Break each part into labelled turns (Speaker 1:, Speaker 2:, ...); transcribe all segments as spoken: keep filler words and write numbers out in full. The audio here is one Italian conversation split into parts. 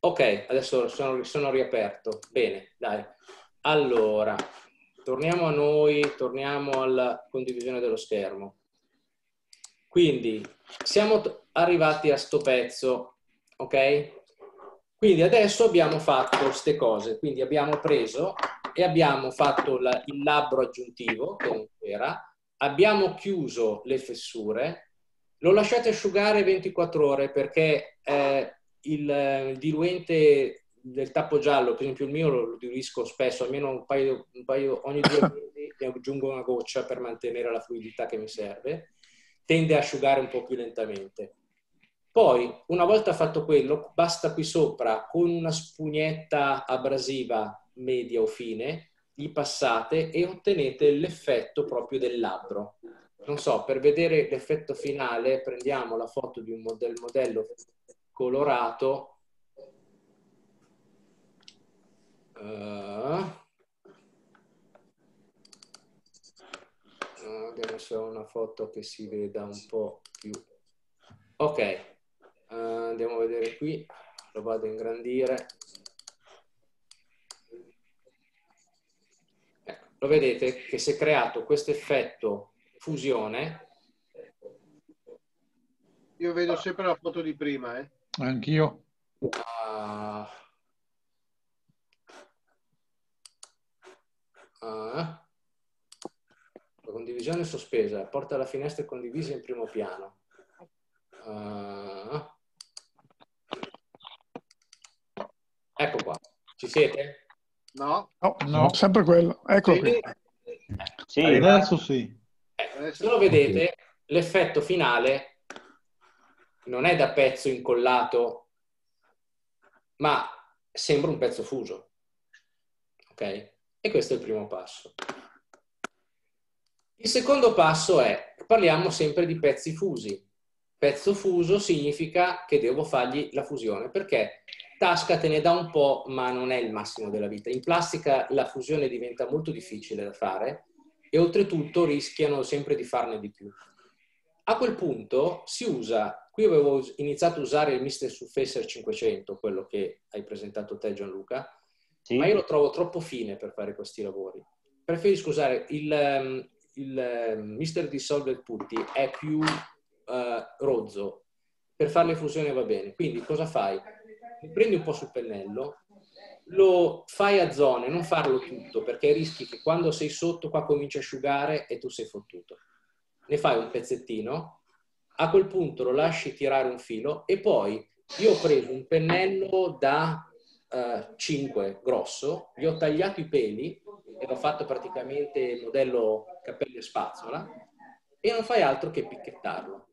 Speaker 1: Ok, adesso sono, sono riaperto. Bene, dai. Allora, torniamo a noi, torniamo alla condivisione dello schermo. Quindi, siamo arrivati a sto pezzo, ok? Quindi adesso abbiamo fatto queste cose. Quindi abbiamo preso e abbiamo fatto la, il labbro aggiuntivo, che non c'era, abbiamo chiuso le fessure, lo lasciate asciugare ventiquattro ore perché eh, il, il diluente del tappo giallo, per esempio il mio lo, lo diluisco spesso, almeno un paio, un paio ogni due mesi ne aggiungo una goccia per mantenere la fluidità che mi serve, tende a asciugare un po' più lentamente. Poi, una volta fatto quello, basta qui sopra con una spugnetta abrasiva media o fine, gli passate e ottenete l'effetto proprio del labbro. Non so, per vedere l'effetto finale prendiamo la foto di un modello, modello colorato. Uh, vediamo se ho una foto che si veda un po' più. Ok. Uh, andiamo a vedere qui, lo vado a ingrandire. Ecco, lo vedete che si è creato questo effetto fusione.
Speaker 2: Io vedo sempre la foto di prima, eh.
Speaker 3: Anch'io.
Speaker 1: Uh, uh, la condivisione sospesa, porta la finestra condivisa in primo piano. Uh, ecco qua, ci siete?
Speaker 2: No?
Speaker 3: No, no, sempre quello. Eccolo qui.
Speaker 4: Sì.
Speaker 3: Adesso sì.
Speaker 1: Eh, se lo vedete, l'effetto finale non è da pezzo incollato, ma sembra un pezzo fuso. Ok? E questo è il primo passo. Il secondo passo è, parliamo sempre di pezzi fusi. Pezzo fuso significa che devo fargli la fusione, perché Tasca te ne dà un po', ma non è il massimo della vita. In plastica la fusione diventa molto difficile da fare e oltretutto rischiano sempre di farne di più. A quel punto si usa, qui avevo iniziato a usare il mister Surfacer cinquecento, quello che hai presentato te Gianluca, sì. Ma io lo trovo troppo fine per fare questi lavori. Preferisco usare il, il mister Dissolved Putty, è più uh, rozzo, per fare le fusioni va bene. Quindi cosa fai? Li prendi un po' sul pennello, lo fai a zone, non farlo tutto, perché rischi che quando sei sotto qua cominci a asciugare e tu sei fottuto. Ne fai un pezzettino, a quel punto lo lasci tirare un filo e poi io ho preso un pennello da uh, cinque grosso, gli ho tagliato i peli e l'ho fatto praticamente il modello capelli e spazzola e non fai altro che picchettarlo.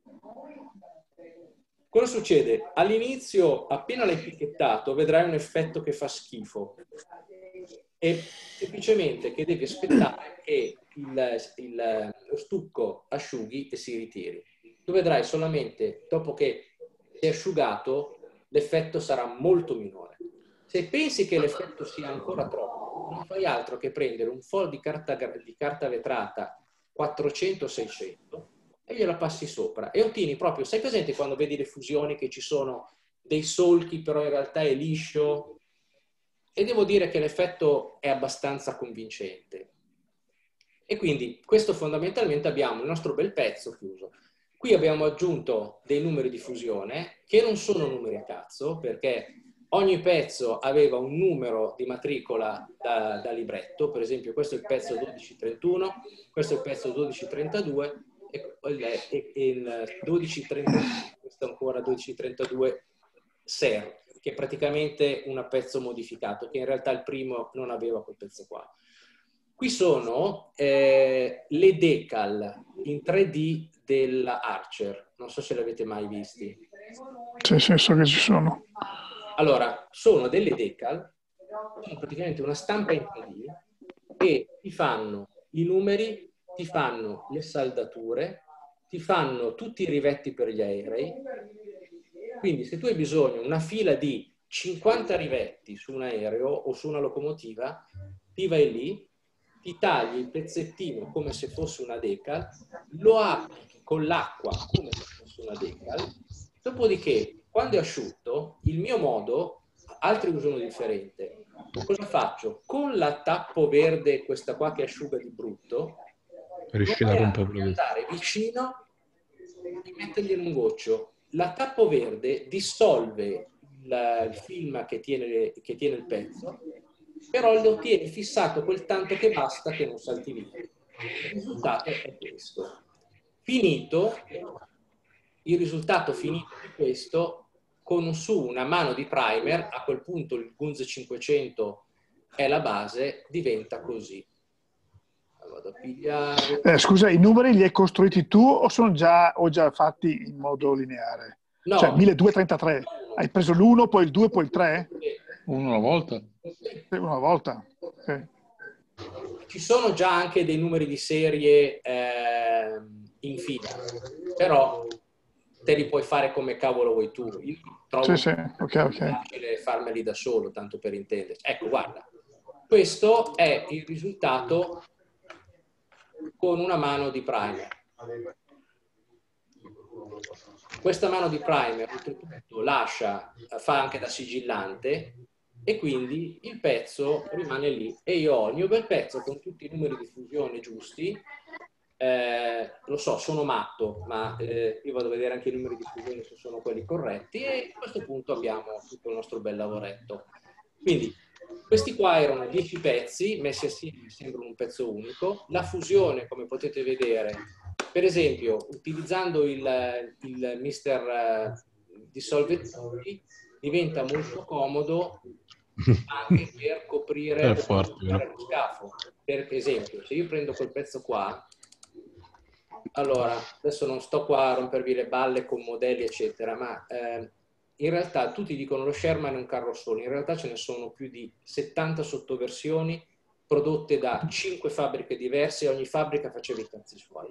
Speaker 1: Cosa succede? All'inizio, appena l'hai picchettato, vedrai un effetto che fa schifo. È semplicemente che devi aspettare che il, il, lo stucco asciughi e si ritiri. Tu vedrai solamente dopo che si è asciugato l'effetto sarà molto minore. Se pensi che l'effetto sia ancora troppo, non fai altro che prendere un foglio di carta, di carta vetrata quattrocento seicento e gliela passi sopra e ottieni proprio, sai presente quando vedi le fusioni che ci sono dei solchi però in realtà è liscio? E devo dire che l'effetto è abbastanza convincente. E quindi questo fondamentalmente abbiamo il nostro bel pezzo chiuso. Qui abbiamo aggiunto dei numeri di fusione che non sono numeri a cazzo, perché ogni pezzo aveva un numero di matricola da, da libretto, per esempio questo è il pezzo dodici trentuno, questo è il pezzo dodici trentadue e il, il dodici trentadue, questo è ancora dodici trentadue ser, che è praticamente un pezzo modificato, che in realtà il primo non aveva quel pezzo qua. Qui sono eh, le decal in tre D della Archer, non so se le avete mai visti.
Speaker 3: Sì, sì, so che ci sono.
Speaker 1: Allora, sono delle decal, sono praticamente una stampa in tre D e ti fanno i numeri, ti fanno le saldature, ti fanno tutti i rivetti per gli aerei. Quindi se tu hai bisogno di una fila di cinquanta rivetti su un aereo o su una locomotiva, ti vai lì, ti tagli il pezzettino come se fosse una decal, lo applichi con l'acqua come se fosse una decal, dopodiché quando è asciutto il mio modo altri usano differente. Cosa faccio? Con la tappo verde, questa qua che asciuga di brutto,
Speaker 4: riesci a rompere
Speaker 1: devi andare vicino e mettergli un goccio. La tappo verde dissolve il, il film che tiene, che tiene il pezzo, però lo tiene fissato quel tanto che basta che non salti via. Il risultato è questo. Finito, il risultato finito di questo, con su una mano di primer, a quel punto il Gunze cinquecento è la base, diventa così. Vado a pigliare.
Speaker 3: Eh, scusa, i numeri li hai costruiti tu o sono già, o già fatti in modo lineare?
Speaker 1: No.
Speaker 3: Cioè milleduecentotrentatré, hai preso l'uno, poi il due, poi il tre?
Speaker 4: Uno alla volta?
Speaker 3: Una volta. Sì.
Speaker 1: Ci sono già anche dei numeri di serie eh, in fila, però te li puoi fare come cavolo vuoi tu. Io trovo
Speaker 3: Sì, sì. Okay, okay.
Speaker 1: facile farmeli da solo, tanto per intenderci. Ecco, guarda, questo è il risultato con una mano di primer. Questa mano di primer oltretutto lascia, fa anche da sigillante, e quindi il pezzo rimane lì e io ho il mio bel pezzo con tutti i numeri di fusione giusti. Eh, lo so, sono matto, ma eh, io vado a vedere anche i numeri di fusione se sono quelli corretti, e a questo punto abbiamo tutto il nostro bel lavoretto. Quindi questi qua erano dieci pezzi messi assieme, sembrano un pezzo unico. La fusione, come potete vedere, per esempio utilizzando il, il mister Dissolve Tutti, diventa molto comodo anche per coprire
Speaker 4: forte,
Speaker 1: lo scafo. Per esempio, se io prendo quel pezzo qua, allora adesso non sto qua a rompervi le balle con modelli eccetera, ma eh, in realtà tutti dicono lo Sherman è un carro solo, in realtà ce ne sono più di settanta sottoversioni prodotte da cinque fabbriche diverse e ogni fabbrica faceva i cazzi suoi.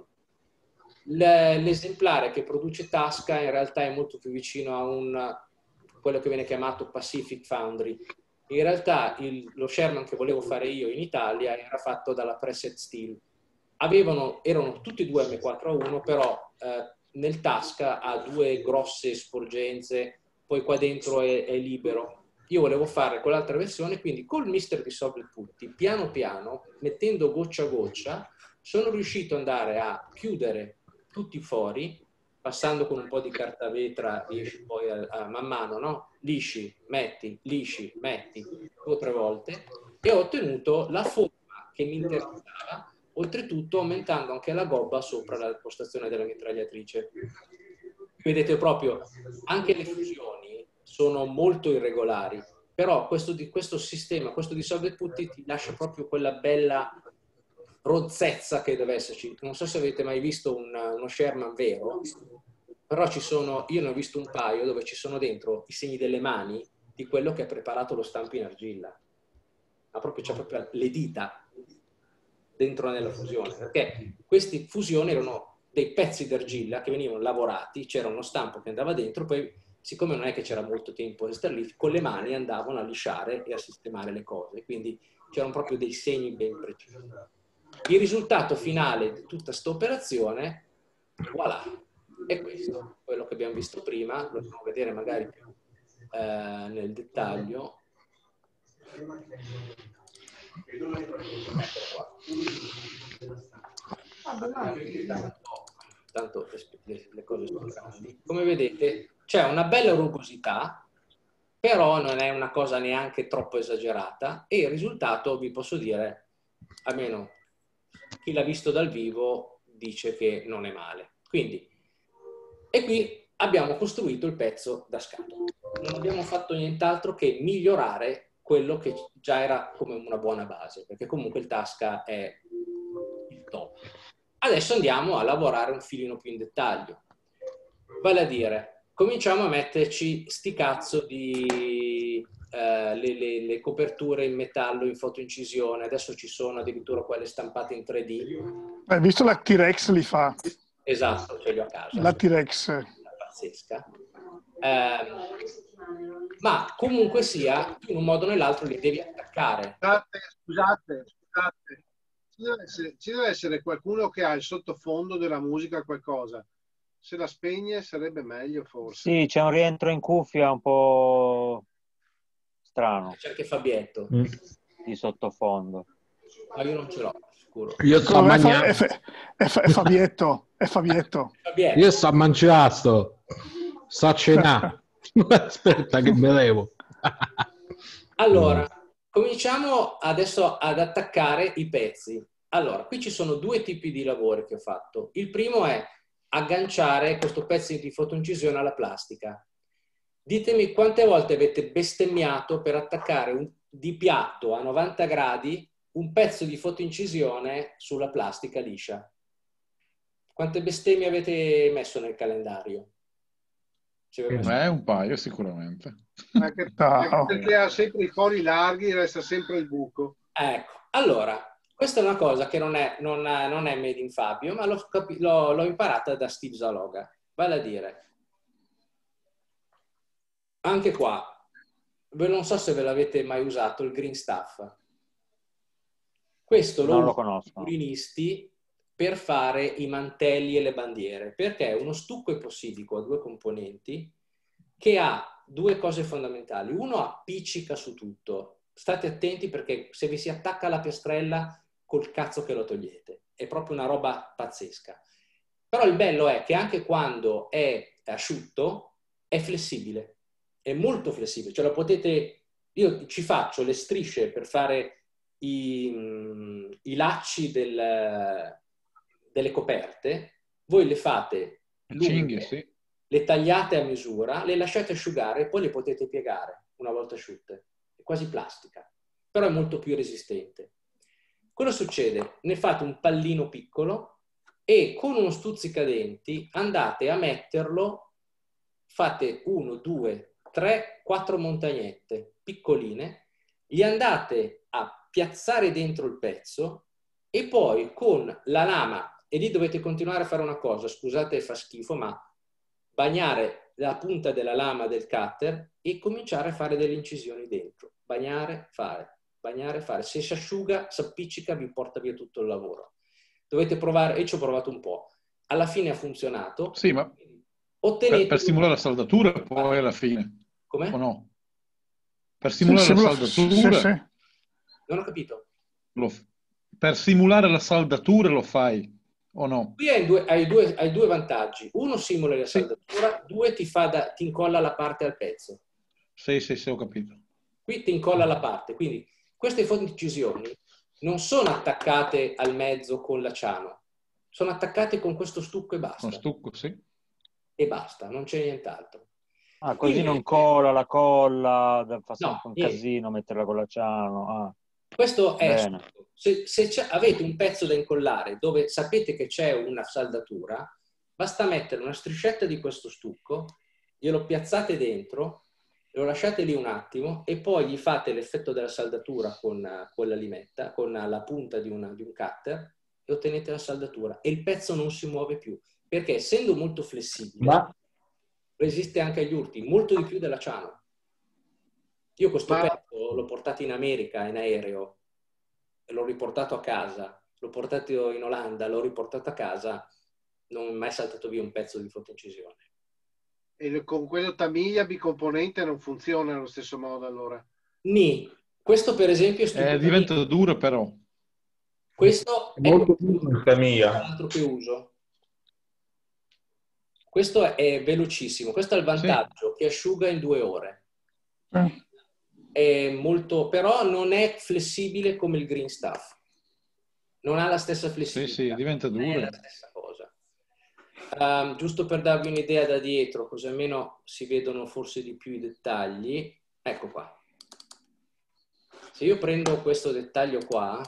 Speaker 1: L'esemplare che produce Tasca in realtà è molto più vicino a un, quello che viene chiamato Pacific Foundry. In realtà il, lo Sherman che volevo fare io in Italia era fatto dalla Preset Steel. Avevano, erano tutti e due M quattro A uno, però eh, nel Tasca ha due grosse sporgenze, poi qua dentro è, è libero. Io volevo fare quell'altra versione, quindi col mister Dissolve Tutti, piano piano, mettendo goccia a goccia, sono riuscito ad andare a chiudere tutti i fori, passando con un po' di carta vetra, riesci poi a, a man mano, no? Lisci, metti, lisci, metti, due o tre volte, e ho ottenuto la forma che mi interessava, oltretutto aumentando anche la gobba sopra la postazione della mitragliatrice. Vedete proprio, anche le fusioni sono molto irregolari, però questo, di, questo sistema, questo Dissolve Tutti ti lascia proprio quella bella rozzezza che deve esserci. Non so se avete mai visto un, uno Sherman vero, però ci sono, io ne ho visto un paio dove ci sono dentro i segni delle mani di quello che ha preparato lo stampo in argilla. Ma proprio c'è proprio le dita dentro nella fusione, perché queste fusioni erano dei pezzi d'argilla che venivano lavorati, c'era uno stampo che andava dentro, poi siccome non è che c'era molto tempo a restare lì, con le mani andavano a lisciare e a sistemare le cose, quindi c'erano proprio dei segni ben precisi. Il risultato finale di tutta questa operazione, voilà, è questo, quello che abbiamo visto prima, lo dobbiamo vedere magari più eh, nel dettaglio. Tanto le, le cose sono grandi. Come vedete c'è una bella rugosità, però non è una cosa neanche troppo esagerata, e il risultato vi posso dire, almeno chi l'ha visto dal vivo dice che non è male. Quindi, e qui abbiamo costruito il pezzo da scatola. Non abbiamo fatto nient'altro che migliorare quello che già era come una buona base, perché comunque il Tasca è il top. Adesso andiamo a lavorare un filino più in dettaglio. Vale a dire, cominciamo a metterci sti cazzo di eh, le, le, le coperture in metallo in fotoincisione. Adesso ci sono addirittura quelle stampate in tre D.
Speaker 3: Hai visto la T-Rex li fa?
Speaker 1: Esatto, ce li ho a casa.
Speaker 3: La T-Rex.
Speaker 1: Pazzesca. Eh, ma comunque sia, in un modo o nell'altro li devi attaccare.
Speaker 2: Scusate, scusate, scusate. Ci deve, essere, ci deve essere qualcuno che ha il sottofondo della musica, qualcosa. Se la spegne sarebbe meglio forse.
Speaker 5: Sì, c'è un rientro in cuffia un po'... strano.
Speaker 1: C'è anche Fabietto.
Speaker 6: Mm.
Speaker 5: Di sottofondo.
Speaker 1: Ma io non ce l'ho, sicuro.
Speaker 6: Io sto
Speaker 3: Come è, Fa-
Speaker 6: mangiando.
Speaker 3: è, Fa- è, Fa- è Fabietto, è Fabietto.
Speaker 1: Fabietto.
Speaker 6: Io sto mangiando. Sto a cenare. Aspetta che me levo.
Speaker 1: Allora, cominciamo adesso ad attaccare i pezzi. Allora, qui ci sono due tipi di lavori che ho fatto. Il primo è agganciare questo pezzo di fotoincisione alla plastica. Ditemi quante volte avete bestemmiato per attaccare un, di piatto a novanta gradi un pezzo di fotoincisione sulla plastica liscia. Quante bestemmie avete messo nel calendario? Ci avete messo-
Speaker 4: Eh, un paio sicuramente.
Speaker 2: Anche,
Speaker 3: No.
Speaker 2: anche perché ha sempre i fori larghi, resta sempre il buco.
Speaker 1: Ecco, allora, questa è una cosa che non è, non è, non è made in Fabio, ma l'ho, capi- l'ho, l'ho imparata da Steve Zaloga. Vale a dire, anche qua, ve non so se ve l'avete mai usato, il green stuff. Questo lo
Speaker 5: Non lo
Speaker 1: usano i
Speaker 5: conosco.
Speaker 1: figurinisti per fare i mantelli e le bandiere, perché è uno stucco epossidico a due componenti che ha due cose fondamentali. Uno, appiccica su tutto. State attenti perché se vi si attacca la piastrella, col cazzo che lo togliete. È proprio una roba pazzesca. Però il bello è che anche quando è asciutto è flessibile. È molto flessibile. Cioè lo potete... Io ci faccio le strisce per fare i, i lacci del, delle coperte. Voi le fate
Speaker 4: Cinghie,
Speaker 1: lunghe,
Speaker 4: sì.
Speaker 1: le tagliate a misura, le lasciate asciugare e poi le potete piegare una volta asciutte. È quasi plastica, però è molto più resistente. Cosa succede? Ne fate un pallino piccolo e con uno stuzzicadenti andate a metterlo, fate uno, due, tre, quattro montagnette piccoline, gli andate a piazzare dentro il pezzo e poi con la lama, e lì dovete continuare a fare una cosa, scusate fa schifo, ma bagnare la punta della lama del cutter e cominciare a fare delle incisioni dentro. Bagnare, fare, bagnare, fare. Se si asciuga, si appiccica, vi porta via tutto il lavoro. Dovete provare, e ci ho provato un po'. Alla fine ha funzionato.
Speaker 4: Sì, ma
Speaker 1: Ottenete
Speaker 4: per, per stimolare la saldatura poi alla fine.
Speaker 1: Come?
Speaker 4: O no? Per
Speaker 3: Sì,
Speaker 4: simulare
Speaker 3: sì,
Speaker 4: la
Speaker 3: lo-
Speaker 4: saldatura,
Speaker 3: sì, sì.
Speaker 1: Non ho capito.
Speaker 4: lo f- per simulare la saldatura lo fai o no?
Speaker 1: Qui hai due, hai due, hai due vantaggi. Uno simula la
Speaker 4: Sì.
Speaker 1: saldatura, due ti, fa da, ti incolla la parte al pezzo.
Speaker 4: Sì, sì, sì, ho capito.
Speaker 1: Qui ti incolla la parte. Quindi queste fotoincisioni non sono attaccate al mezzo con l'acciano, sono attaccate con questo stucco e basta.
Speaker 4: Con stucco, sì.
Speaker 1: E basta, non c'è nient'altro.
Speaker 5: Ah, così non
Speaker 1: Invece-
Speaker 5: cola la colla, da- fa
Speaker 1: No,
Speaker 5: sempre un
Speaker 1: niente.
Speaker 5: casino metterla con l'acciano. Ah,
Speaker 1: Questo è
Speaker 5: bene.
Speaker 1: se, se c'è- avete un pezzo da incollare dove sapete che c'è una saldatura, basta mettere una striscetta di questo stucco, glielo piazzate dentro, lo lasciate lì un attimo e poi gli fate l'effetto della saldatura con, eh, con la limetta, con la punta di, una, di un cutter e ottenete la saldatura e il pezzo non si muove più perché essendo molto flessibile
Speaker 6: Ma
Speaker 1: resiste anche agli urti, molto di più dell'acciano. Io questo
Speaker 2: Ma-
Speaker 1: pezzo l'ho portato in America in aereo, l'ho riportato a casa, l'ho portato in Olanda, l'ho riportato a casa, non è mai saltato via un pezzo di fotoincisione.
Speaker 2: E con quello Tamiya bicomponente non funziona allo stesso modo allora.
Speaker 1: Ni, questo per esempio è stupido.
Speaker 4: Eh, diventa duro però.
Speaker 1: Questo
Speaker 6: è
Speaker 1: è
Speaker 6: molto più mia.
Speaker 1: l'altro che uso. Questo è velocissimo, questo è il vantaggio, che asciuga in due ore.
Speaker 3: Eh.
Speaker 1: È molto, però non è flessibile come il green stuff. Non ha la stessa
Speaker 4: Sì,
Speaker 1: flessibilità.
Speaker 4: sì, diventa
Speaker 1: Non è
Speaker 4: duro.
Speaker 1: la stessa cosa. Um, giusto per darvi un'idea da dietro, così almeno si vedono forse di più i dettagli. Ecco qua. Se io prendo questo dettaglio qua,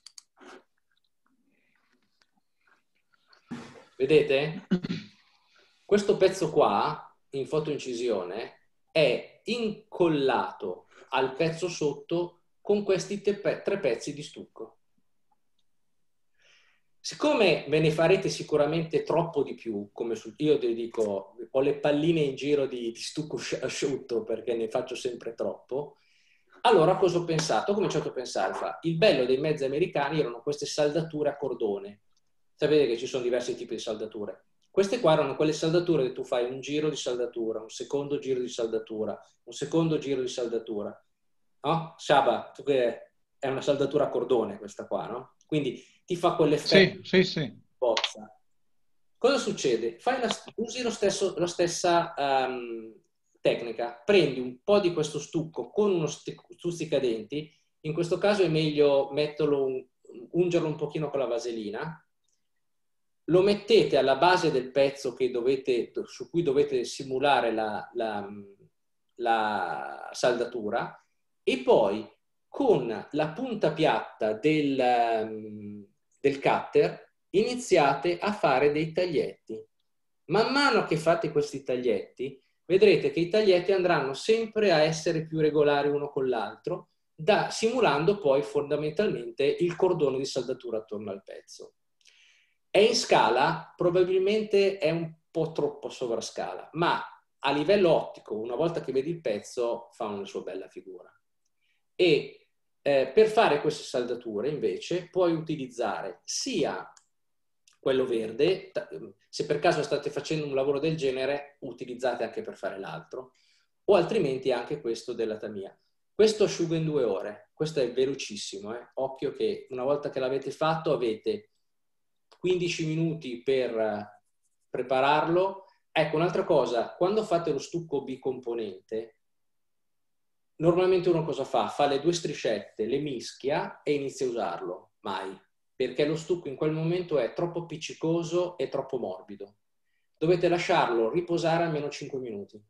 Speaker 1: vedete? Questo pezzo qua, in fotoincisione, è incollato al pezzo sotto con questi te- tre pezzi di stucco. Siccome ve ne farete sicuramente troppo di più, come su, io vi dico, ho le palline in giro di, di stucco asciutto perché ne faccio sempre troppo, allora cosa ho pensato? Ho cominciato a pensare, fa, il bello dei mezzi americani erano queste saldature a cordone. Sapete che ci sono diversi tipi di saldature. Queste qua erano quelle saldature che tu fai un giro di saldatura, un secondo giro di saldatura, un secondo giro di saldatura. no? Shaba, tu che è una saldatura a cordone questa qua, no? Quindi ti fa quell'effetto
Speaker 4: Sì, sì, sì.
Speaker 1: bozza. Cosa succede? Fai la, usi lo stesso, la stessa um, tecnica, prendi un po' di questo stucco con uno stuzzicadenti, in questo caso è meglio metterlo un, ungerlo un pochino con la vaselina, lo mettete alla base del pezzo che dovete, su cui dovete simulare la, la, la saldatura, e poi con la punta piatta del, del cutter iniziate a fare dei taglietti. Man mano che fate questi taglietti, vedrete che i taglietti andranno sempre a essere più regolari uno con l'altro, da, simulando poi fondamentalmente il cordone di saldatura attorno al pezzo. È in scala, probabilmente è un po' troppo sovrascala, ma a livello ottico, una volta che vedi il pezzo, fa una sua bella figura. E eh, per fare queste saldature, invece, puoi utilizzare sia quello verde, se per caso state facendo un lavoro del genere, utilizzate anche per fare l'altro, o altrimenti anche questo della Tamiya. Questo asciuga in due ore, questo è velocissimo, eh? Occhio che una volta che l'avete fatto avete quindici minuti per prepararlo. Ecco, un'altra cosa, quando fate lo stucco bicomponente, normalmente uno cosa fa? Fa le due striscette, le mischia e inizia a usarlo. Mai. Perché lo stucco in quel momento è troppo appiccicoso e troppo morbido. Dovete lasciarlo riposare almeno cinque minuti.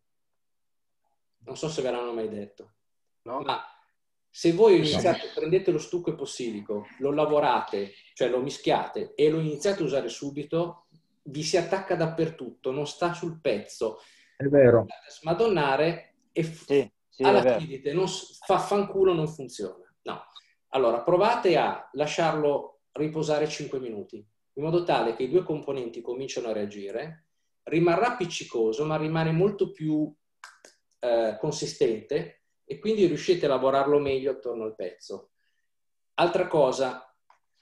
Speaker 1: Non so se ve l'hanno mai detto.
Speaker 2: No.
Speaker 1: Ma se voi iniziate, no. prendete lo stucco eposilico, lo lavorate, cioè lo mischiate e lo iniziate a usare subito, vi si attacca dappertutto, non sta sul pezzo.
Speaker 5: È vero.
Speaker 1: Smadonnare e
Speaker 5: sì, sì,
Speaker 1: alla fine non fa fanculo, non funziona. No. Allora, provate a lasciarlo riposare cinque minuti, in modo tale che i due componenti cominciano a reagire, rimarrà appiccicoso, ma rimane molto più eh, consistente e quindi riuscite a lavorarlo meglio attorno al pezzo. Altra cosa,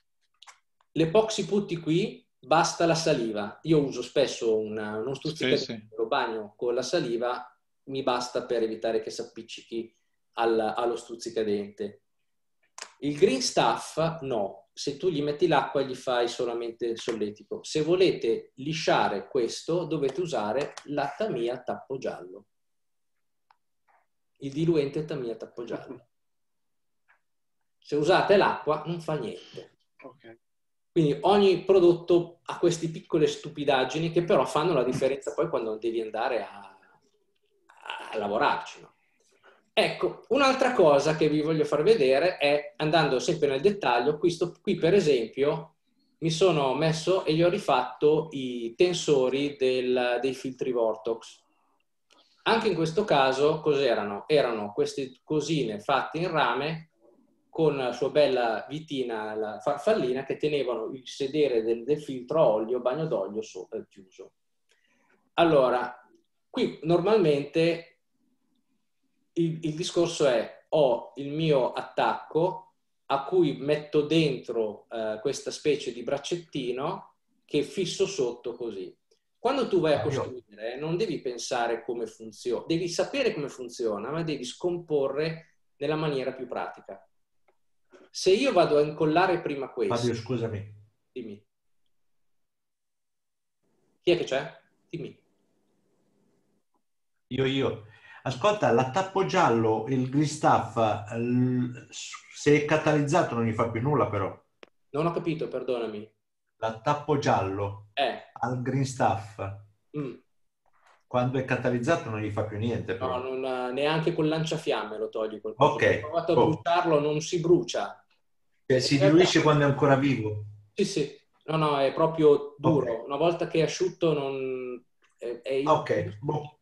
Speaker 1: l'epoxy putty qui basta la saliva. Io uso spesso una, uno stuzzicadente, sì, sì. Lo bagno con la saliva, mi basta per evitare che si appiccichi al, allo stuzzicadente. Il green stuff no, se tu gli metti l'acqua gli fai solamente solletico. Se volete lisciare questo dovete usare la Tamiya tappo giallo, il diluente Tamiya tappo giallo. Se usate l'acqua non fa niente.
Speaker 2: Okay.
Speaker 1: Quindi ogni prodotto ha queste piccole stupidaggini che però fanno la differenza poi quando devi andare a, a lavorarci, no? Ecco, un'altra cosa che vi voglio far vedere è, andando sempre nel dettaglio, qui, sto, qui per esempio mi sono messo e gli ho rifatto i tensori del, dei filtri Vortox. Anche in questo caso cos'erano? Erano queste cosine fatte in rame con la sua bella vitina, la farfallina, che tenevano il sedere del, del filtro a olio, bagno d'olio sopra chiuso. Allora, qui normalmente Il, il discorso è, ho il mio attacco a cui metto dentro eh, questa specie di braccettino che fisso sotto così. Quando tu vai a costruire non devi pensare come funziona, devi sapere come funziona, ma devi scomporre nella maniera più pratica. Se io vado a incollare prima questo...
Speaker 7: Fabio, scusami.
Speaker 1: Dimmi. Chi è che c'è? Dimmi.
Speaker 7: Io, io. Ascolta, la tappo giallo, il green stuff, se è catalizzato non gli fa più nulla però.
Speaker 1: Non ho capito, perdonami.
Speaker 7: La tappo giallo
Speaker 1: eh.
Speaker 7: al green stuff, mm. quando è catalizzato non gli fa più niente però.
Speaker 1: No, non, neanche col lanciafiamme lo togli qualcosa.
Speaker 7: Ok.
Speaker 1: Ho provato a
Speaker 7: oh.
Speaker 1: bruciarlo, non si brucia.
Speaker 7: Cioè, si diluisce quando è ancora vivo?
Speaker 1: Sì, sì. No, no, è proprio duro.
Speaker 7: Okay.
Speaker 1: Una volta che è asciutto non... È, è
Speaker 7: ok. Boh.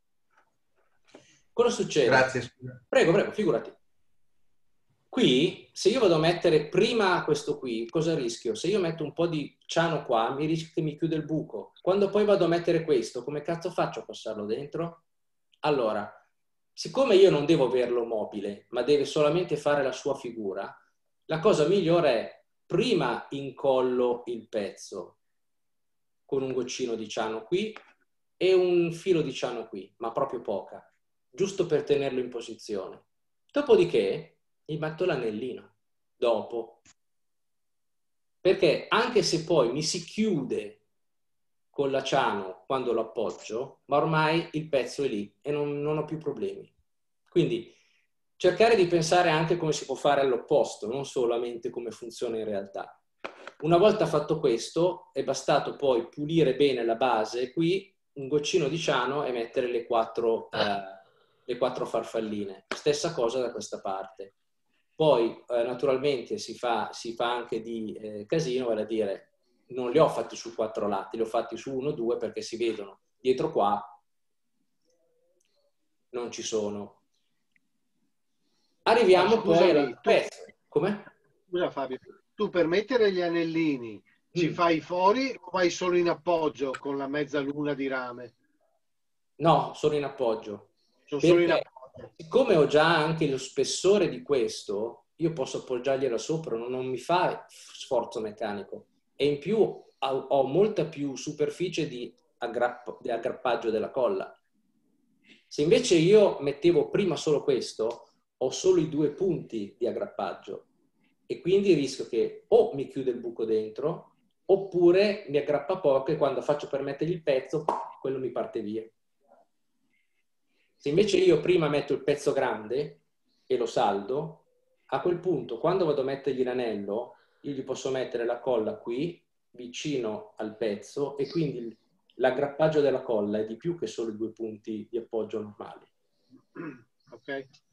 Speaker 1: Cosa succede?
Speaker 7: Grazie.
Speaker 1: Prego, prego, figurati. Qui, se io vado a mettere prima questo qui, cosa rischio? Se io metto un po' di ciano qua, mi rischio che mi chiude il buco. Quando poi vado a mettere questo, come cazzo faccio a passarlo dentro? Allora, siccome io non devo averlo mobile, ma deve solamente fare la sua figura, la cosa migliore è prima incollo il pezzo con un goccino di ciano qui e un filo di ciano qui, ma proprio poca, giusto per tenerlo in posizione. Dopodiché gli metto l'anellino, dopo. Perché anche se poi mi si chiude con la ciano quando lo appoggio, ma ormai il pezzo è lì e non, non ho più problemi. Quindi cercare di pensare anche come si può fare all'opposto, non solamente come funziona in realtà. Una volta fatto questo, è bastato poi pulire bene la base qui, un goccino di ciano e mettere le quattro, eh, le quattro farfalline. Stessa cosa da questa parte. Poi eh, naturalmente si fa, si fa anche di eh, casino, vale a dire, non li ho fatti su quattro lati, li ho fatti su uno o due perché si vedono. Dietro qua non ci sono. Arriviamo
Speaker 2: Ma
Speaker 1: poi
Speaker 2: scusami,
Speaker 1: alla
Speaker 2: tu-
Speaker 1: pezzo. Come?
Speaker 2: Scusa Fabio, tu per mettere gli anellini ci
Speaker 1: Mm.
Speaker 2: fai fuori o vai solo in appoggio con la mezzaluna di rame?
Speaker 1: No, sono in appoggio.
Speaker 2: Sono solo in
Speaker 1: Perché
Speaker 2: appoggio.
Speaker 1: siccome ho già anche lo spessore di questo, io posso appoggiargliela sopra, non, non mi fa sforzo meccanico. E in più ho, ho molta più superficie di, aggrapp- di aggrappaggio della colla. Se invece io mettevo prima solo questo, ho solo i due punti di aggrappaggio e quindi rischio che o mi chiude il buco dentro oppure mi aggrappa poco e quando faccio per mettergli il pezzo, quello mi parte via. Se invece io prima metto il pezzo grande e lo saldo, a quel punto quando vado a mettergli l'anello, io gli posso mettere la colla qui, vicino al pezzo, e quindi l'aggrappaggio della colla è di più che solo i due punti di appoggio normali.
Speaker 2: Ok.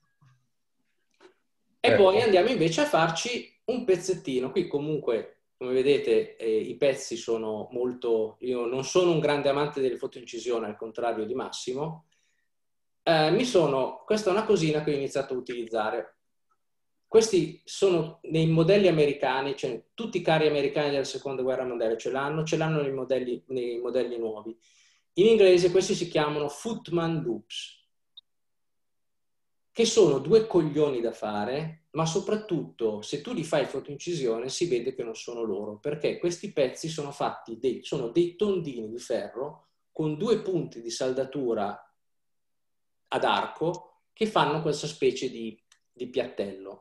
Speaker 1: E
Speaker 6: Eh.
Speaker 1: poi andiamo invece a farci un pezzettino. Qui comunque, come vedete, eh, i pezzi sono molto... Io non sono un grande amante delle fotoincisioni, al contrario di Massimo. Eh, mi sono... Questa è una cosina che ho iniziato a utilizzare. Questi sono nei modelli americani, cioè tutti i carri americani della seconda guerra mondiale ce l'hanno, ce l'hanno nei modelli, nei modelli nuovi. In inglese questi si chiamano Footman Loops, che sono due coglioni da fare, ma soprattutto se tu li fai fotoincisione si vede che non sono loro, perché questi pezzi sono fatti dei, sono dei tondini di ferro con due punti di saldatura ad arco che fanno questa specie di, di piattello.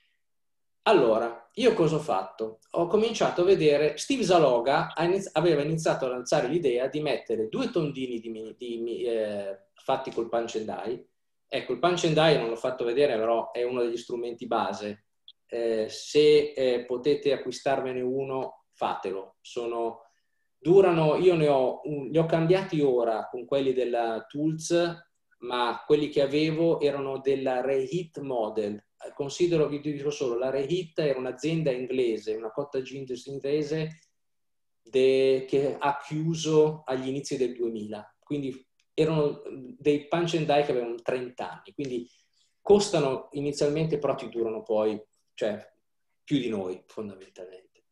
Speaker 1: Allora, io cosa ho fatto? Ho cominciato a vedere, Steve Zaloga aveva iniziato a lanciare l'idea di mettere due tondini di, di, eh, fatti col punch and die. Ecco, il punch and die non l'ho fatto vedere, però è uno degli strumenti base. Eh, se eh, potete acquistarvene uno, fatelo. Sono, durano, io ne ho, un, li ho cambiati ora con quelli della Tools, ma quelli che avevo erano della Reheat Model. Considero, vi dico solo, la Reheat era un'azienda inglese, una cottage industry inglese de, che ha chiuso agli inizi del duemila. Quindi erano dei punch and die che avevano trenta anni, quindi costano inizialmente, però ti durano poi, cioè, più di noi fondamentalmente.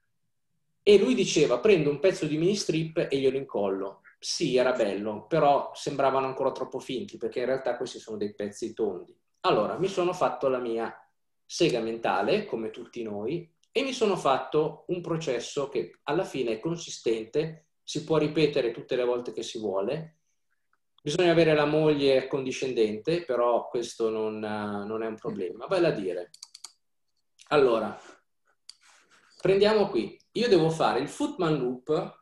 Speaker 1: E lui diceva, prendo un pezzo di mini strip e glielo incollo. Sì, era bello, però sembravano ancora troppo finti, perché in realtà questi sono dei pezzi tondi. Allora, mi sono fatto la mia sega mentale, come tutti noi, e mi sono fatto un processo che alla fine è consistente, si può ripetere tutte le volte che si vuole. Bisogna avere la moglie accondiscendente, però questo non, non è un problema. Vale a dire, allora, prendiamo qui. Io devo fare il Footman Loop,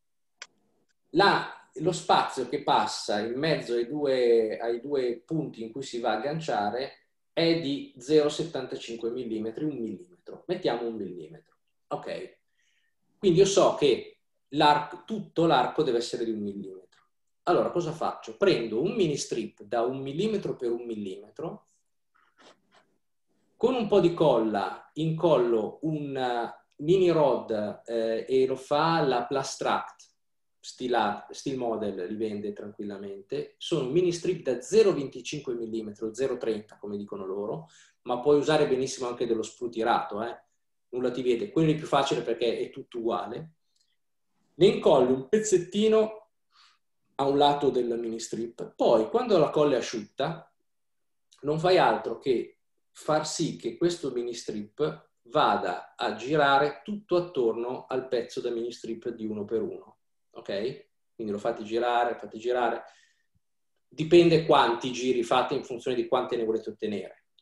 Speaker 1: la, lo spazio che passa in mezzo ai due, ai due punti in cui si va a agganciare è di zero virgola settantacinque millimetri, un millimetro. Mettiamo un millimetro. Ok. Quindi io so che l'arco, tutto l'arco deve essere di un millimetro. Allora, cosa faccio? Prendo un mini strip da un millimetro per un millimetro, con un po' di colla incollo un mini rod eh, e lo fa la Plastract, Steel, Steel Model li vende tranquillamente. Sono mini strip da zero virgola venticinque millimetri, zero virgola trenta come dicono loro, ma puoi usare benissimo anche dello sprutirato, eh? Nulla ti vede. Quello è più facile perché è tutto uguale. Ne incollo un pezzettino a un lato del mini strip, poi quando la colla è asciutta non fai altro che far sì che questo mini strip vada a girare tutto attorno al pezzo da mini strip di uno per uno, ok? Quindi lo fate girare, fate girare, dipende quanti giri fate in funzione di quante ne volete ottenere,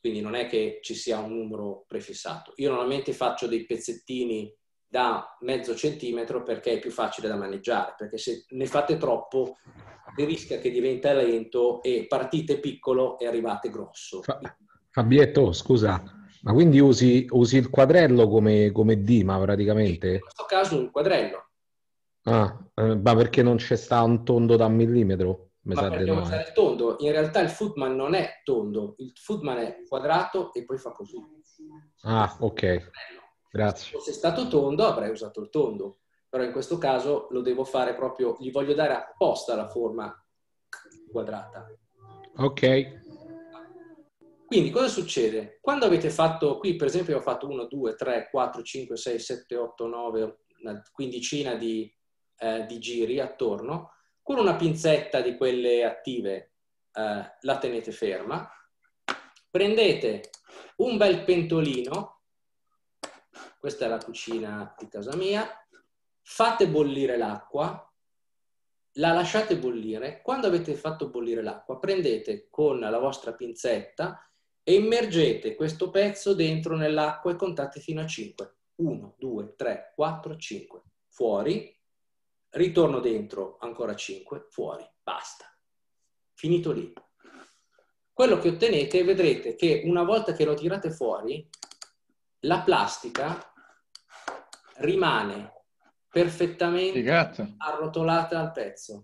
Speaker 1: quindi non è che ci sia un numero prefissato. Io normalmente faccio dei pezzettini da mezzo centimetro perché è più facile da maneggiare, perché se ne fate troppo si rischia che diventa lento e partite piccolo e arrivate grosso.
Speaker 6: Fa- Fabietto, scusa, ma quindi usi, usi il quadrello come, come dima praticamente?
Speaker 1: In questo caso un quadrello.
Speaker 6: Ah, eh, ma perché non c'è sta un tondo da un millimetro? Mi
Speaker 1: Ma
Speaker 6: sa di
Speaker 1: perché
Speaker 6: no,
Speaker 1: usare
Speaker 6: eh.
Speaker 1: il tondo? In realtà il Footman non è tondo, il Footman è quadrato e poi fa così.
Speaker 6: Ah, ok,
Speaker 1: Se
Speaker 6: grazie.
Speaker 1: fosse stato tondo avrei usato il tondo, però in questo caso lo devo fare proprio, gli voglio dare apposta la forma quadrata.
Speaker 6: Ok,
Speaker 1: Quindi cosa succede? Quando avete fatto, qui per esempio ho fatto uno, due, tre, quattro, cinque, sei, sette, otto, nove, una quindicina di, eh, di giri attorno, con una pinzetta di quelle attive eh, la tenete ferma, prendete un bel pentolino, questa è la cucina di casa mia, fate bollire l'acqua, la lasciate bollire, quando avete fatto bollire l'acqua prendete con la vostra pinzetta e immergete questo pezzo dentro nell'acqua e contate fino a cinque. uno, due, tre, quattro, cinque. Fuori, ritorno dentro, ancora cinque, fuori, basta. Finito lì. Quello che ottenete, vedrete che una volta che lo tirate fuori, la plastica rimane perfettamente
Speaker 4: Figata.
Speaker 1: arrotolata al pezzo.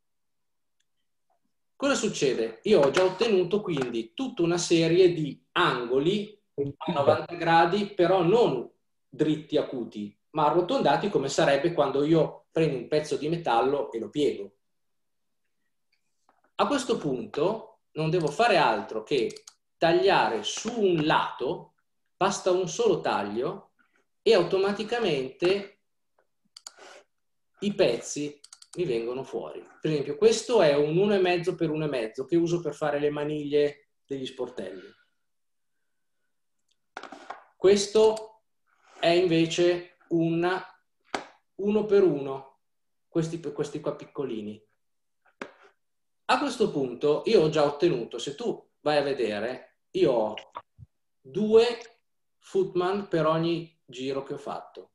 Speaker 1: Cosa succede? Io ho già ottenuto quindi tutta una serie di angoli a novanta gradi, però non dritti acuti, ma arrotondati come sarebbe quando io prendo un pezzo di metallo e lo piego. A questo punto non devo fare altro che tagliare su un lato, basta un solo taglio e automaticamente i pezzi mi vengono fuori. Per esempio questo è un uno e mezzo per uno e mezzo che uso per fare le maniglie degli sportelli. Questo è invece un uno per uno, questi, questi qua piccolini. A questo punto io ho già ottenuto, se tu vai a vedere, io ho due Footman per ogni giro che ho fatto.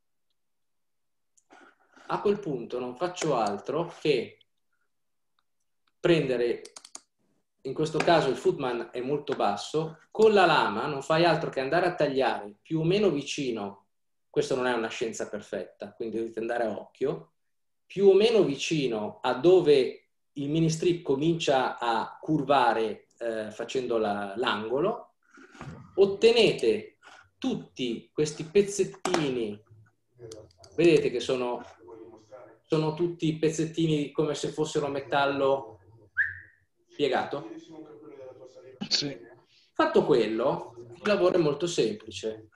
Speaker 1: A quel punto non faccio altro che prendere, in questo caso il Footman è molto basso, con la lama non fai altro che andare a tagliare più o meno vicino, questo non è una scienza perfetta, quindi dovete andare a occhio, più o meno vicino a dove il mini strip comincia a curvare eh, facendo l'angolo, ottenete tutti questi pezzettini, vedete che sono, sono tutti pezzettini come se fossero metallo piegato?
Speaker 4: Sì.
Speaker 1: Fatto quello, il lavoro è molto semplice.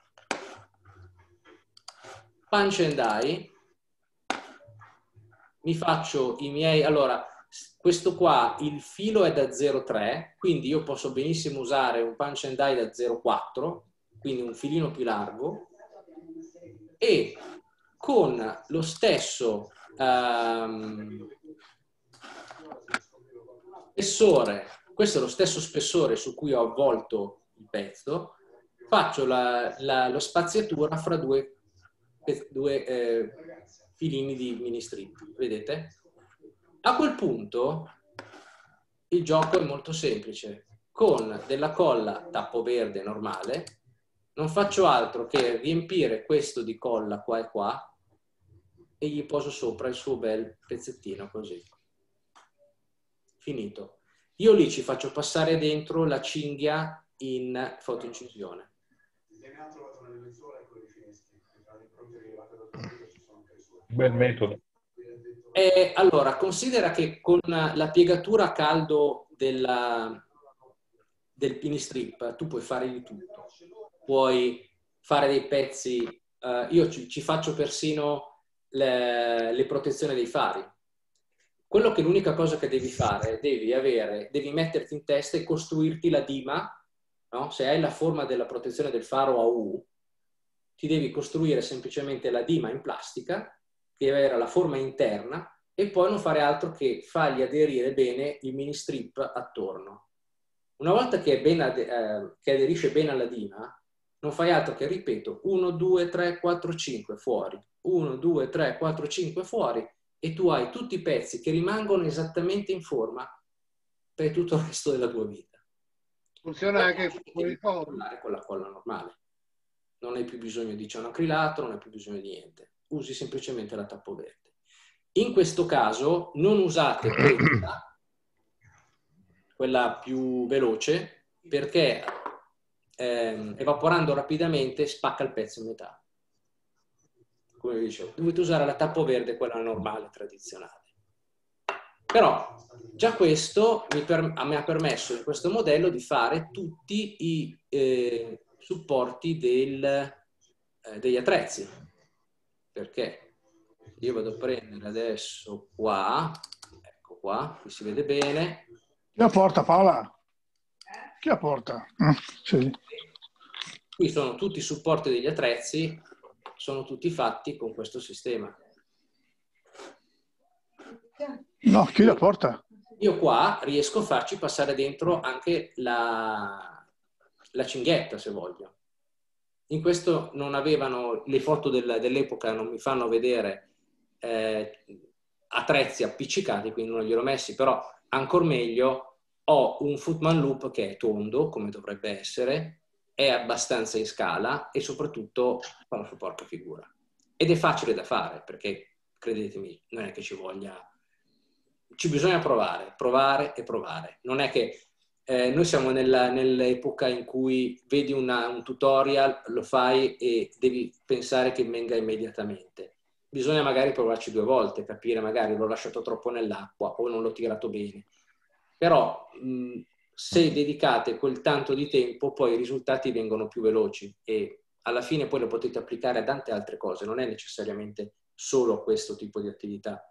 Speaker 1: Punch and die, mi faccio i miei, allora questo qua il filo è da zero virgola tre, quindi io posso benissimo usare un punch and die da zero virgola quattro, quindi un filino più largo, e con lo stesso um, spessore, questo è lo stesso spessore su cui ho avvolto il pezzo, faccio la, la, lo spaziatura fra due, due eh, filini di mini strip, vedete? A quel punto il gioco è molto semplice. Con della colla tappo verde normale non faccio altro che riempire questo di colla qua e qua e gli poso sopra il suo bel pezzettino così. Finito. Io lì ci faccio passare dentro la cinghia in fotoincisione.
Speaker 6: Bel metodo.
Speaker 1: E allora, considera che con la piegatura a caldo della, del mini strip tu puoi fare di tutto. Puoi fare dei pezzi, uh, io ci, ci faccio persino le, le protezioni dei fari. Quello che l'unica cosa che devi fare, devi avere, devi metterti in testa e costruirti la dima, no? Se hai la forma della protezione del faro a U, ti devi costruire semplicemente la dima in plastica, che avere la forma interna, e poi non fare altro che fargli aderire bene il mini strip attorno. Una volta che, è ben ade- eh, che aderisce bene alla dima, non fai altro che, ripeto, uno, due, tre, quattro, cinque fuori, uno, due, tre, quattro, cinque fuori, e tu hai tutti i pezzi che rimangono esattamente in forma per tutto il resto della tua vita.
Speaker 2: Funziona anche con il phone.
Speaker 1: Con la colla normale. Non hai più bisogno di cianoacrilato, non hai più bisogno di niente. Usi semplicemente la tappo verde. In questo caso non usate questa, quella più veloce, perché ehm, evaporando rapidamente spacca il pezzo in metà. Come vi dicevo, dovete usare la tappo verde, quella normale, tradizionale. Però già questo mi, per, mi ha permesso in questo modello di fare tutti i eh, supporti del, eh, degli attrezzi. Perché io vado a prendere adesso qua, ecco qua, qui si vede bene.
Speaker 3: Chi la porta, Paola? Chi la porta? Mm, sì.
Speaker 1: Qui sono tutti i supporti degli attrezzi, sono tutti fatti con questo sistema.
Speaker 3: No, chi la porta?
Speaker 1: Io qua riesco a farci passare dentro anche la, la cinghietta, se voglio. In questo non avevano, le foto del, dell'epoca non mi fanno vedere eh, attrezzi appiccicati, quindi non gliel'ho messi, però ancora meglio, ho un footman loop che è tondo, come dovrebbe essere, è abbastanza in scala e soprattutto fa una sua porca figura. Ed è facile da fare, perché credetemi, non è che ci voglia... Ci bisogna provare, provare e provare. Non è che eh, noi siamo nella, nell'epoca in cui vedi una, un tutorial, lo fai e devi pensare che venga immediatamente. Bisogna magari provarci due volte, capire magari l'ho lasciato troppo nell'acqua o non l'ho tirato bene. Però mh, se dedicate quel tanto di tempo, poi i risultati vengono più veloci e alla fine poi lo potete applicare a tante altre cose. Non è necessariamente solo questo tipo di attività.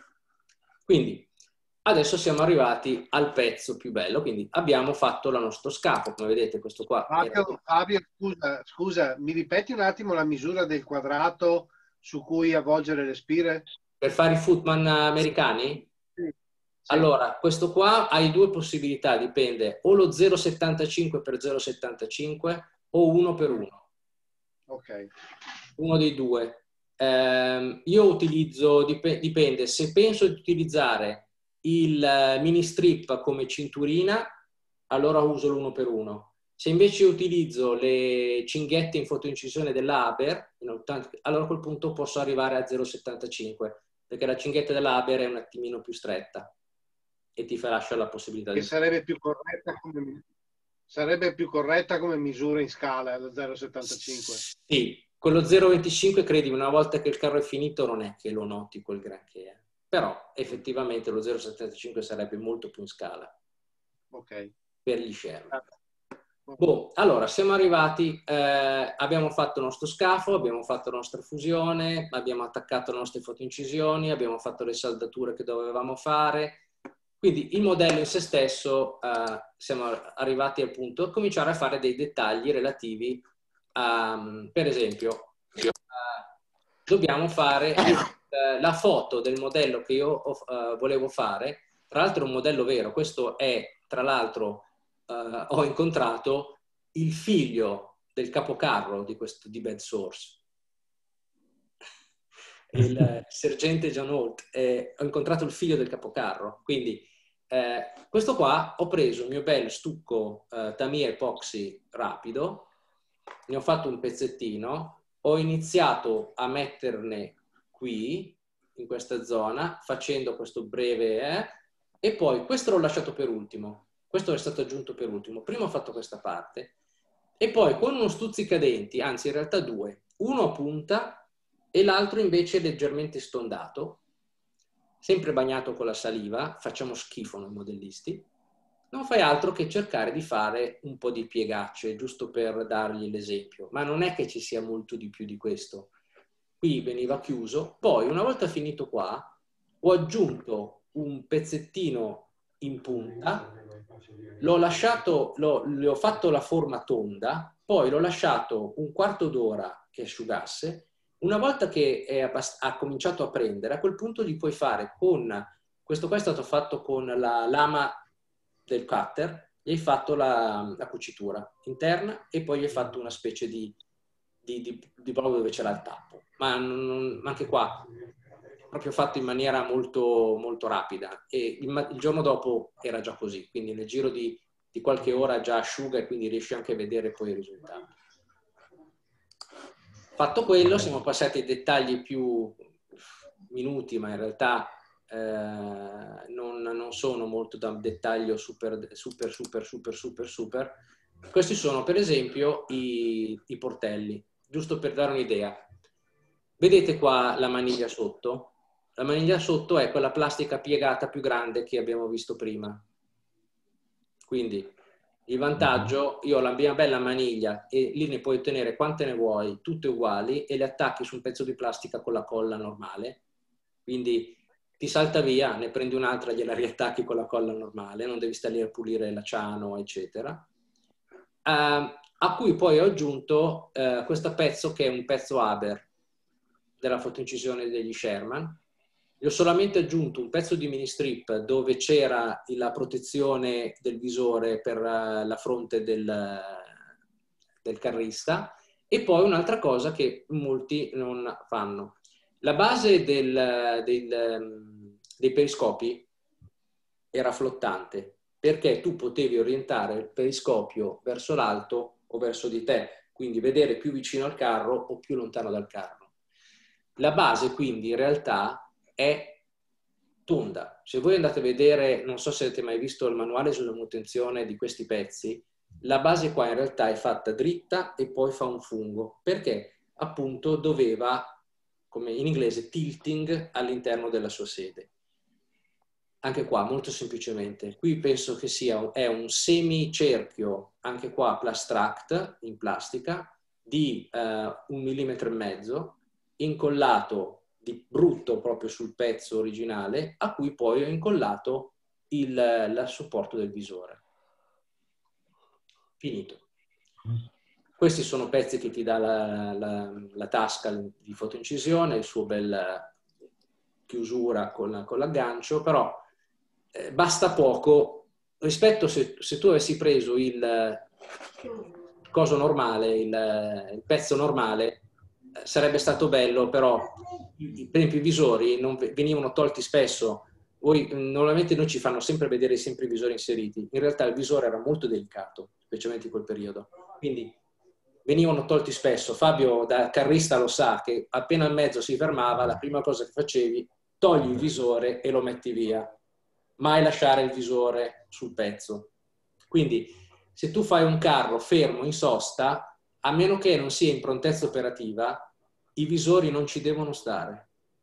Speaker 1: Quindi adesso siamo arrivati al pezzo più bello, quindi abbiamo fatto il nostro scafo, come vedete questo qua.
Speaker 2: Fabio, Fabio scusa, scusa, mi ripeti un attimo la misura del quadrato su cui avvolgere le spire?
Speaker 1: Per fare i footman americani?
Speaker 2: Sì. Sì.
Speaker 1: Allora, questo qua hai due possibilità, dipende, o lo zero virgola settantacinque per zero virgola settantacinque o uno per uno.
Speaker 2: Ok.
Speaker 1: Uno dei due. Eh, io utilizzo, dip- dipende, se penso di utilizzare il mini strip come cinturina, allora uso l'uno per uno. Se invece utilizzo le cinghette in fotoincisione dell'Haber, allora a quel punto posso arrivare a zero virgola settantacinque, perché la cinghetta dell'Haber è un attimino più stretta e ti lascia la possibilità
Speaker 2: che
Speaker 1: di...
Speaker 2: sarebbe più corretta come, sarebbe più corretta come misura in scala, lo zero virgola settantacinque.
Speaker 1: Sì, quello zero virgola venticinque, credimi, una volta che il carro è finito non è che lo noti quel granché, eh. Però effettivamente lo zero virgola settantacinque sarebbe molto più in scala.
Speaker 2: Ok.
Speaker 1: Per gli Sherman. Boh, allora siamo arrivati, eh, abbiamo fatto il nostro scafo, abbiamo fatto la nostra fusione, abbiamo attaccato le nostre fotoincisioni, abbiamo fatto le saldature che dovevamo fare. Quindi il modello in se stesso, eh, siamo arrivati al punto di cominciare a fare dei dettagli relativi a, per esempio, eh, dobbiamo fare eh, la foto del modello che io eh, volevo fare. Tra l'altro è un modello vero, questo è, tra l'altro, eh, ho incontrato il figlio del capocarro di, questo, di Bed Source. Il sergente John Holt, eh, ho incontrato il figlio del capocarro, quindi eh, questo qua ho preso il mio bel stucco eh, Tamiya Epoxy rapido, ne ho fatto un pezzettino, ho iniziato a metterne qui, in questa zona, facendo questo breve, eh, e poi questo l'ho lasciato per ultimo, questo è stato aggiunto per ultimo, prima ho fatto questa parte, e poi con uno stuzzicadenti, anzi in realtà due, uno a punta, e l'altro invece leggermente stondato, sempre bagnato con la saliva, facciamo schifo noi modellisti, non fai altro che cercare di fare un po' di piegacce, giusto per dargli l'esempio, ma non è che ci sia molto di più di questo. Qui veniva chiuso, poi una volta finito qua, ho aggiunto un pezzettino in punta, l'ho lasciato, l'ho, le ho fatto la forma tonda, poi l'ho lasciato un quarto d'ora che asciugasse. Una volta che è ha cominciato a prendere, a quel punto gli puoi fare con, questo qua è stato fatto con la lama del cutter, gli hai fatto la, la cucitura interna e poi gli hai fatto una specie di, di, di, di proprio dove c'era il tappo. Ma, non, ma anche qua, proprio fatto in maniera molto, molto rapida. E il, il giorno dopo era già così, quindi nel giro di, di qualche ora già asciuga e quindi riesci anche a vedere poi il risultato. Fatto quello, siamo passati ai dettagli più minuti, ma in realtà eh, non, non sono molto da dettaglio super, super, super, super, super, super. Questi sono per esempio i, i portelli, giusto per dare un'idea. Vedete qua la maniglia sotto? La maniglia sotto è quella plastica piegata più grande che abbiamo visto prima. Quindi il vantaggio, io ho la mia bella maniglia e lì ne puoi ottenere quante ne vuoi, tutte uguali, e le attacchi su un pezzo di plastica con la colla normale. Quindi ti salta via, ne prendi un'altra, gliela riattacchi con la colla normale, non devi stare lì a pulire l'acciano, eccetera. Uh, a cui poi ho aggiunto uh, questo pezzo che è un pezzo Haber della fotoincisione degli Sherman. Gli ho solamente aggiunto un pezzo di mini strip dove c'era la protezione del visore per la fronte del, del carrista, e poi un'altra cosa che molti non fanno. La base del, del, dei periscopi era flottante, perché tu potevi orientare il periscopio verso l'alto o verso di te, quindi vedere più vicino al carro o più lontano dal carro. La base quindi in realtà è tonda. Se voi andate a vedere, non so se avete mai visto il manuale sulla manutenzione di questi pezzi, la base qua in realtà è fatta dritta e poi fa un fungo, perché appunto doveva, come in inglese, tilting all'interno della sua sede. Anche qua molto semplicemente, qui penso che sia è un semicerchio, anche qua Plastract in plastica, di uh, un millimetro e mezzo, incollato di brutto proprio sul pezzo originale, a cui poi ho incollato il, il supporto del visore. Finito. Questi sono pezzi che ti dà la, la, la tasca di fotoincisione, il suo bel chiusura con, con l'aggancio, però eh, basta poco rispetto se, se tu avessi preso il coso normale, il, il pezzo normale, sarebbe stato bello, però per esempio i visori non venivano tolti spesso. Voi, normalmente noi ci fanno sempre vedere sempre i visori inseriti, in realtà il visore era molto delicato, specialmente in quel periodo, quindi venivano tolti spesso. Fabio da carrista lo sa che appena il mezzo si fermava, la prima cosa che facevi, togli il visore e lo metti via, mai lasciare il visore sul pezzo. Quindi se tu fai un carro fermo in sosta, a meno che non sia in prontezza operativa, i visori non ci devono stare.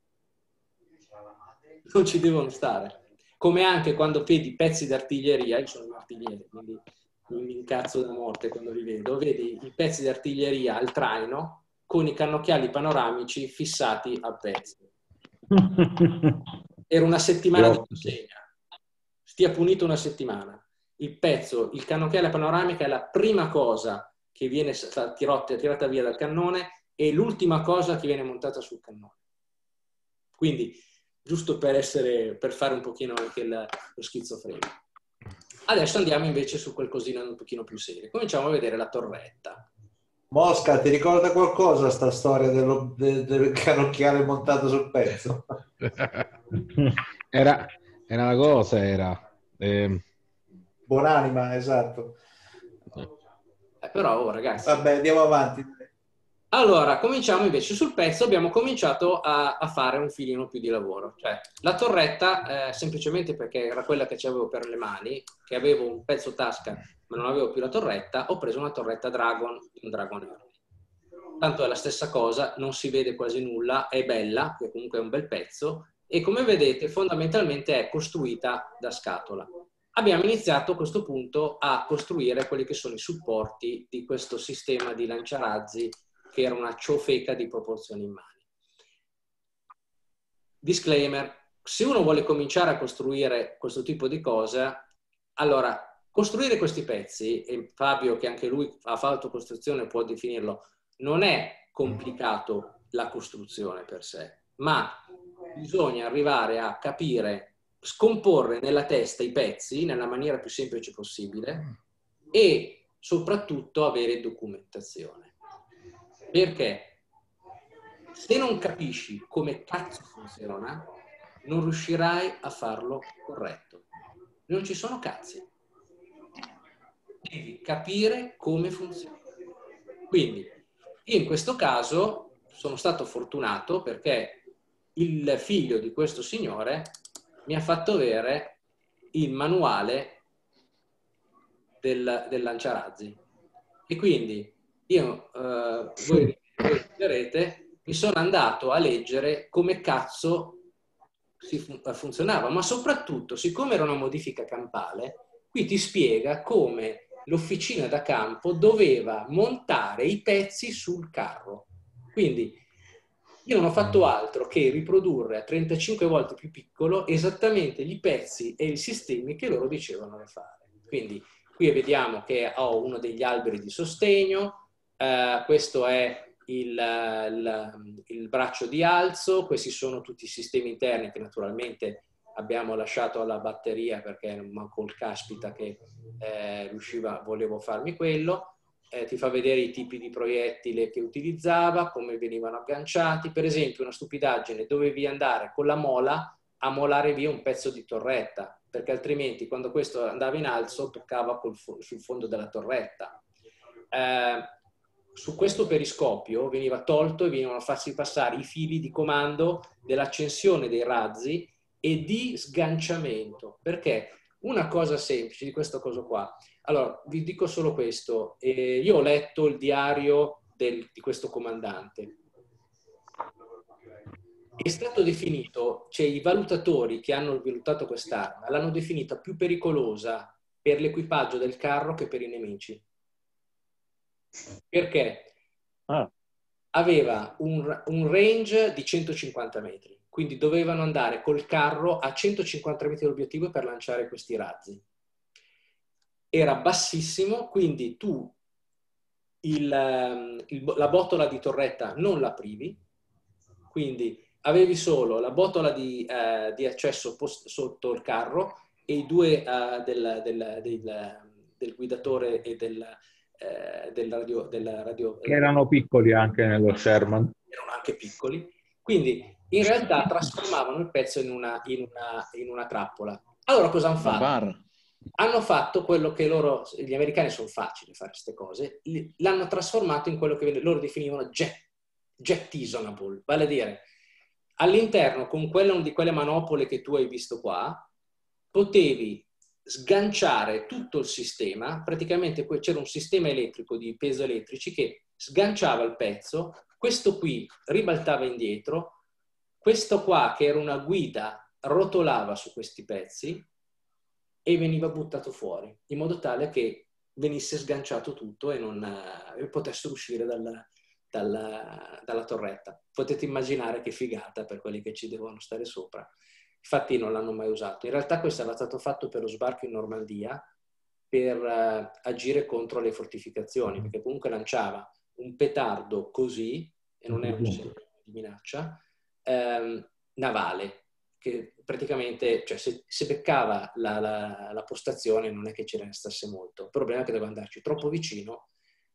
Speaker 1: Non ci devono stare. Come anche quando vedi pezzi d'artiglieria, io sono un artigliere, quindi mi incazzo da morte quando li vedo, vedi i pezzi d'artiglieria al traino con i cannocchiali panoramici fissati al pezzo. Era una settimana di consegna. Stia punito una settimana. Il pezzo, il cannocchiale panoramica è la prima cosa che viene tirata, tirata via dal cannone e l'ultima cosa che viene montata sul cannone. Quindi, giusto per, essere, per fare un pochino anche il, lo schizofrenico. Adesso andiamo invece su qualcosina un pochino più serio. Cominciamo a vedere la torretta.
Speaker 7: Mosca, ti ricorda qualcosa sta storia dello, del, del cannocchiale montato sul pezzo?
Speaker 6: Era, era una cosa, era... Eh...
Speaker 7: Buonanima, esatto.
Speaker 1: Eh, però, oh, ragazzi...
Speaker 7: Vabbè, andiamo avanti.
Speaker 1: Allora, cominciamo invece sul pezzo. Abbiamo cominciato a, a fare un filino più di lavoro. Cioè, la torretta, eh, semplicemente perché era quella che avevo per le mani, che avevo un pezzo tasca, ma non avevo più la torretta, ho preso una torretta Dragon, un Dragon Air. Tanto è la stessa cosa, non si vede quasi nulla, è bella, che comunque è un bel pezzo, e come vedete fondamentalmente è costruita da scatola. Abbiamo iniziato a questo punto a costruire quelli che sono i supporti di questo sistema di lanciarazzi, che era una ciofeca di proporzioni immani. Disclaimer, se uno vuole cominciare a costruire questo tipo di cosa, allora costruire questi pezzi, e Fabio che anche lui ha fatto costruzione può definirlo, non è complicato la costruzione per sé, ma bisogna arrivare a capire scomporre nella testa i pezzi nella maniera più semplice possibile e soprattutto avere documentazione. Perché se non capisci come cazzo funziona, non riuscirai a farlo corretto. Non ci sono cazzi. Devi capire come funziona. Quindi, io in questo caso sono stato fortunato perché il figlio di questo signore mi ha fatto avere il manuale del, del lanciarazzi. E quindi io, eh, voi, voi vedrete, mi sono andato a leggere come cazzo si fun- funzionava, ma soprattutto, siccome era una modifica campale, qui ti spiega come l'officina da campo doveva montare i pezzi sul carro. Quindi io non ho fatto altro che riprodurre a trentacinque volte più piccolo esattamente i pezzi e i sistemi che loro dicevano da fare. Quindi qui vediamo che ho uno degli alberi di sostegno, eh, questo è il, il, il braccio di alzo, questi sono tutti i sistemi interni che naturalmente abbiamo lasciato alla batteria perché manco il caspita che eh, riusciva, volevo farmi quello. Eh, ti fa vedere i tipi di proiettile che utilizzava, come venivano agganciati. Per esempio, una stupidaggine, dovevi andare con la mola a molare via un pezzo di torretta, perché altrimenti quando questo andava in alto toccava col fo- sul fondo della torretta. Eh, su questo periscopio veniva tolto e venivano farsi passare i fili di comando dell'accensione dei razzi e di sganciamento, perché una cosa semplice di questo coso qua. Allora, vi dico solo questo. Eh, io ho letto il diario del, di questo comandante. È stato definito, cioè i valutatori che hanno valutato quest'arma l'hanno definita più pericolosa per l'equipaggio del carro che per i nemici. Perché
Speaker 5: Ah.
Speaker 1: aveva un, un range di centocinquanta metri, quindi dovevano andare col carro a centocinquanta metri d'obiettivo per lanciare questi razzi. Era bassissimo, quindi tu il, il, la botola di torretta non l'aprivi, quindi avevi solo la botola di, eh, di accesso post, sotto il carro e i due eh, del, del, del, del guidatore e del, eh, del radio, del radio.
Speaker 6: Che erano piccoli anche nello Sherman.
Speaker 1: Erano anche piccoli. Quindi in realtà trasformavano il pezzo in una, in una, in una trappola. Allora cosa hanno fatto? Hanno fatto quello che loro, gli americani sono facili a fare queste cose, l'hanno trasformato in quello che loro definivano jet, jettisonable, vale a dire all'interno con quella di quelle manopole che tu hai visto qua, potevi sganciare tutto il sistema, praticamente c'era un sistema elettrico di piezoelettrici che sganciava il pezzo, questo qui ribaltava indietro, questo qua che era una guida rotolava su questi pezzi e veniva buttato fuori, in modo tale che venisse sganciato tutto e non eh, potessero uscire dalla, dalla, dalla torretta. Potete immaginare che figata per quelli che ci devono stare sopra. Infatti non l'hanno mai usato. In realtà questo era stato fatto per lo sbarco in Normandia per eh, agire contro le fortificazioni, perché comunque lanciava un petardo così, e non è un segno di minaccia, ehm, navale, che praticamente, cioè se, se beccava la, la, la postazione non è che ci restasse molto. Il problema è che doveva andarci troppo vicino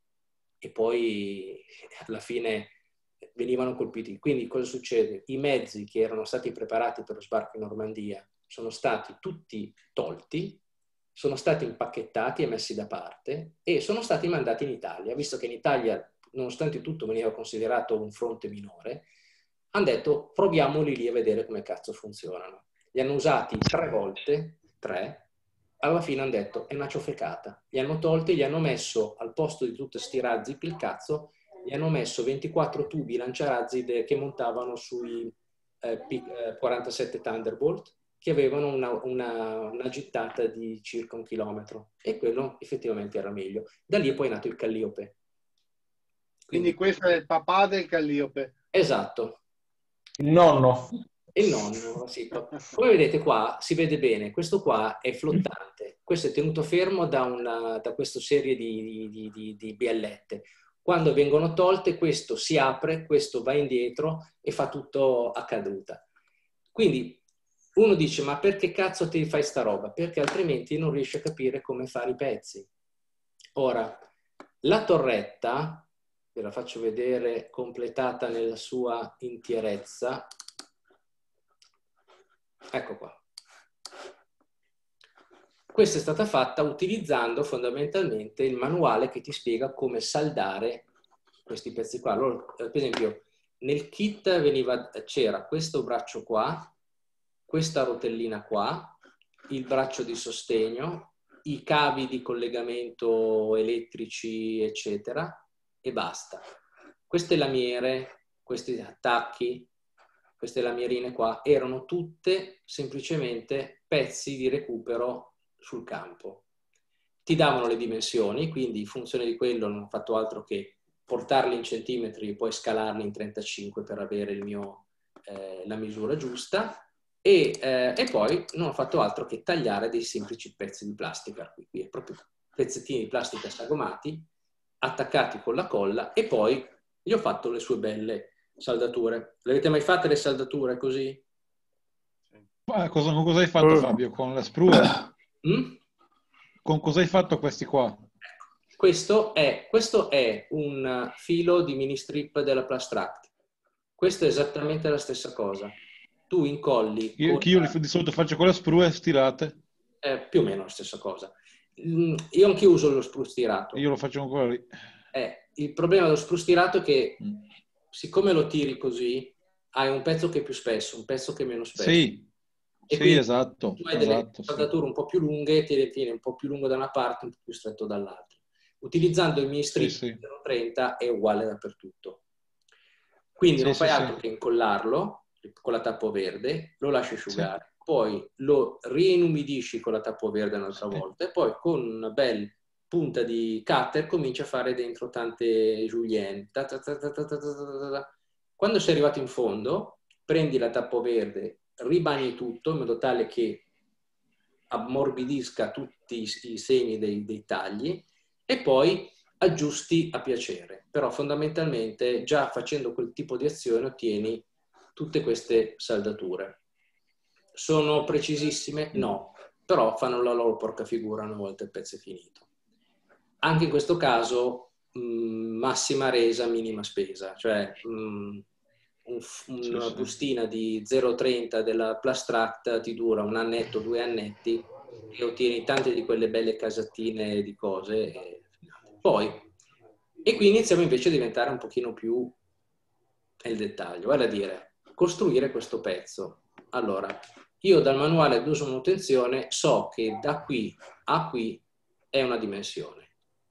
Speaker 1: e poi alla fine venivano colpiti. Quindi cosa succede? I mezzi che erano stati preparati per lo sbarco in Normandia sono stati tutti tolti, sono stati impacchettati e messi da parte e sono stati mandati in Italia, visto che in Italia, nonostante tutto, veniva considerato un fronte minore. Hanno detto proviamoli lì a vedere come cazzo funzionano. Li hanno usati tre volte, tre, alla fine hanno detto è una ciofecata. Li hanno tolti, gli hanno messo al posto di tutti sti razzi il cazzo, gli hanno messo ventiquattro tubi lanciarazzi de, che montavano sui eh, P quarantasette Thunderbolt, che avevano una, una, una gittata di circa un chilometro. E quello effettivamente era meglio. Da lì poi è nato il Calliope.
Speaker 2: Quindi, Quindi questo è il papà del Calliope.
Speaker 1: Esatto.
Speaker 6: Il nonno.
Speaker 1: Il nonno, sì. Come vedete qua, si vede bene, questo qua è flottante, questo è tenuto fermo da, una, da questa serie di, di, di, di biellette. Quando vengono tolte, questo si apre, questo va indietro e fa tutto a caduta. Quindi uno dice, ma perché cazzo ti fai sta roba? Perché altrimenti non riesci a capire come fare i pezzi. Ora, la torretta, ve la faccio vedere completata nella sua intierezza. Ecco qua. Questa è stata fatta utilizzando fondamentalmente il manuale che ti spiega come saldare questi pezzi qua. Allora, per esempio, nel kit c'era questo braccio qua, questa rotellina qua, il braccio di sostegno, i cavi di collegamento elettrici, eccetera, e basta. Queste lamiere, questi attacchi, queste lamierine qua, erano tutte semplicemente pezzi di recupero sul campo. Ti davano le dimensioni, quindi in funzione di quello non ho fatto altro che portarli in centimetri e poi scalarli in trentacinque per avere il mio, eh, la misura giusta. E, eh, e poi non ho fatto altro che tagliare dei semplici pezzi di plastica, qui, qui è proprio pezzettini di plastica sagomati, attaccati con la colla, e poi gli ho fatto le sue belle saldature. Le avete mai fatte le saldature così?
Speaker 4: Ma cosa, con cosa hai fatto, Fabio? Con le sprue?
Speaker 1: Mm?
Speaker 4: Con cosa hai fatto questi qua?
Speaker 1: Questo è, questo è un filo di mini strip della Plastract. Questo è esattamente la stessa cosa. Tu incolli...
Speaker 4: Io,
Speaker 1: con...
Speaker 4: che io di solito faccio con le sprue stirate.
Speaker 1: È più o meno la stessa cosa. Io anche uso lo sprue stirato.
Speaker 4: Io lo faccio con quello lì.
Speaker 1: Eh, il problema dello sprue stirato è che,
Speaker 4: mm.
Speaker 1: siccome lo tiri così, hai un pezzo che è più spesso, un pezzo che è meno spesso.
Speaker 4: Sì,
Speaker 1: e
Speaker 4: sì, esatto.
Speaker 1: Tu hai
Speaker 4: esatto,
Speaker 1: delle saldature sì. un po' più lunghe, ti tieni un po' più lungo da una parte, un po' più stretto dall'altra. Utilizzando il mini strip
Speaker 4: sì, sì.
Speaker 1: zero trenta è uguale dappertutto. Quindi
Speaker 4: sì,
Speaker 1: non fai
Speaker 4: sì,
Speaker 1: altro
Speaker 4: sì.
Speaker 1: che incollarlo con la tappo verde, lo lasci asciugare, sì. Poi lo riinumidisci con la tappo verde un'altra sì. volta, e poi con una bella punta di cutter cominci a fare dentro tante julienne. Ta ta ta ta ta ta ta ta ta. Quando sei arrivato in fondo, prendi la tappo verde, ribagni tutto in modo tale che ammorbidisca tutti i segni dei, dei tagli, e poi aggiusti a piacere. Però fondamentalmente già facendo quel tipo di azione ottieni tutte queste saldature. Sono precisissime? No, però fanno la loro porca figura una volta il pezzo è finito. Anche in questo caso mh, massima resa, minima spesa, cioè mh, un, una
Speaker 4: sì,
Speaker 1: bustina di zero virgola trenta della Plastract ti dura un annetto, due annetti, e ottieni tante di quelle belle casatine di cose. E poi, e qui iniziamo invece a diventare un pochino più nel dettaglio, vale a dire costruire questo pezzo. Allora, io dal manuale d'uso e manutenzione so che da qui a qui è una dimensione.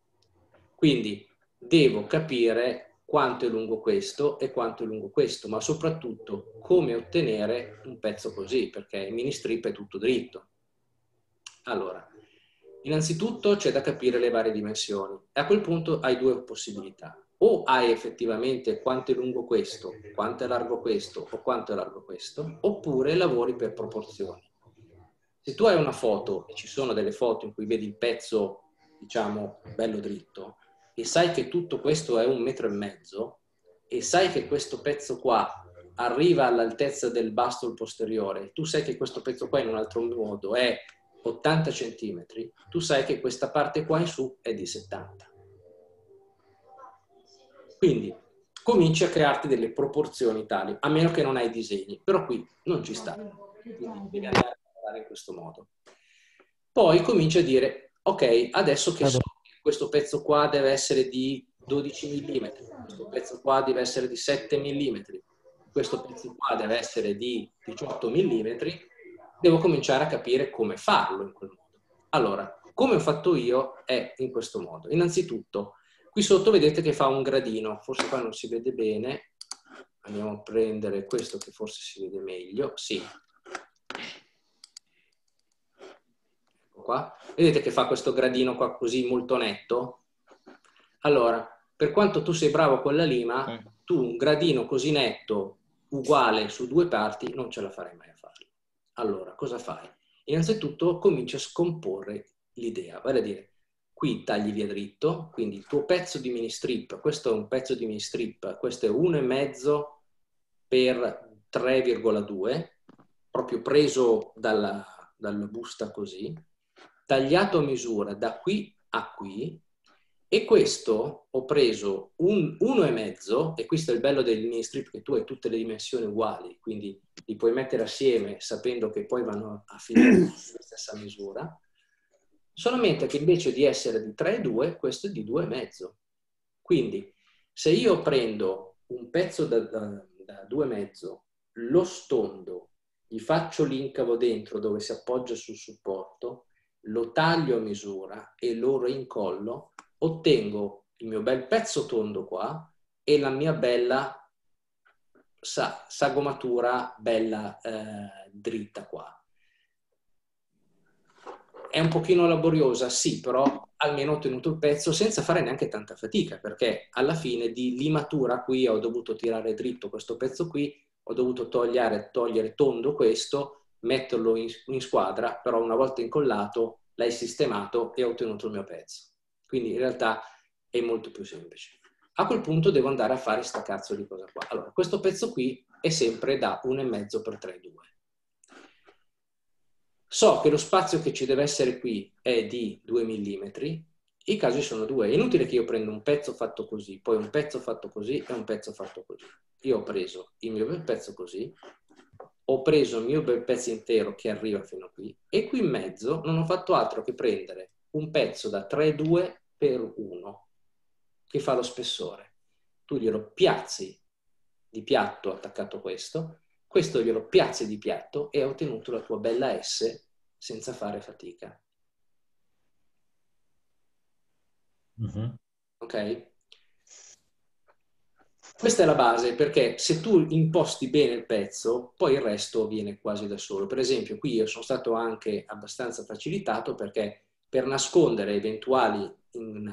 Speaker 1: Quindi devo capire quanto è lungo questo e quanto è lungo questo, ma soprattutto come ottenere un pezzo così, perché il mini strip è tutto dritto. Allora, innanzitutto c'è da capire le varie dimensioni, e a quel punto hai due possibilità. O hai effettivamente quanto è lungo questo, quanto è largo questo o quanto è largo questo, oppure lavori per proporzioni. Se tu hai una foto, e ci sono delle foto in cui vedi il pezzo, diciamo, bello dritto, e sai che tutto questo è un metro e mezzo, e sai che questo pezzo qua arriva all'altezza del bastol posteriore, tu sai che questo pezzo qua in un altro modo è ottanta centimetri, tu sai che questa parte qua in su è di settanta. Quindi cominci a crearti delle proporzioni tali, a meno che non hai disegni, però qui non ci sta, quindi devi andare a lavorare in questo modo. Poi cominci a dire, ok, adesso che so che questo pezzo qua deve essere di dodici millimetri, questo pezzo qua deve essere di sette millimetri, questo pezzo qua deve essere di diciotto millimetri, devo cominciare a capire come farlo in quel modo. Allora, come ho fatto io è in questo modo. Innanzitutto, qui sotto vedete che fa un gradino, forse qua non si vede bene, andiamo a prendere questo che forse si vede meglio, sì. Ecco qua, vedete che fa questo gradino qua così molto netto? Allora, per quanto tu sei bravo con la lima, eh. tu un gradino così netto, uguale su due parti, non ce la farei mai a farlo. Allora, cosa fai? Innanzitutto cominci a scomporre l'idea, vale a dire, qui tagli via dritto, quindi il tuo pezzo di mini strip, questo è un pezzo di mini strip, questo è uno e mezzo per tre virgola due, proprio preso dalla, dalla busta così, tagliato a misura da qui a qui, e questo ho preso un uno e mezzo, e questo è il bello del mini strip, che tu hai tutte le dimensioni uguali, quindi li puoi mettere assieme sapendo che poi vanno a finire nella stessa misura, solamente che invece di essere di tre e due, questo è di due e mezzo. Quindi se io prendo un pezzo da, da, da due e mezzo, lo stondo, gli faccio l'incavo dentro dove si appoggia sul supporto, lo taglio a misura e lo reincollo, ottengo il mio bel pezzo tondo qua e la mia bella sa sagomatura bella eh, dritta qua. È un pochino laboriosa, sì, però almeno ho ottenuto il pezzo senza fare neanche tanta fatica, perché alla fine di limatura qui ho dovuto tirare dritto questo pezzo qui, ho dovuto togliere, togliere tondo questo, metterlo in, in squadra, però una volta incollato l'hai sistemato e ho ottenuto il mio pezzo. Quindi in realtà è molto più semplice. A quel punto devo andare a fare sta cazzo di cosa qua. Allora, questo pezzo qui è sempre da uno e mezzo per tre virgola due. So che lo spazio che ci deve essere qui è di due millimetri, i casi sono due. È inutile che io prenda un pezzo fatto così, poi un pezzo fatto così e un pezzo fatto così. Io ho preso il mio bel pezzo così, ho preso il mio bel pezzo intero che arriva fino a qui, e qui in mezzo non ho fatto altro che prendere un pezzo da tre virgola due per uno, che fa lo spessore. Tu glielo piazzi di piatto attaccato a questo, questo glielo piazzi di piatto e hai ottenuto la tua bella S senza fare fatica. Mm-hmm. Ok? Questa è la base, perché se tu imposti bene il pezzo, poi il resto viene quasi da solo. Per esempio, qui io sono stato anche abbastanza facilitato, perché per nascondere eventuali in,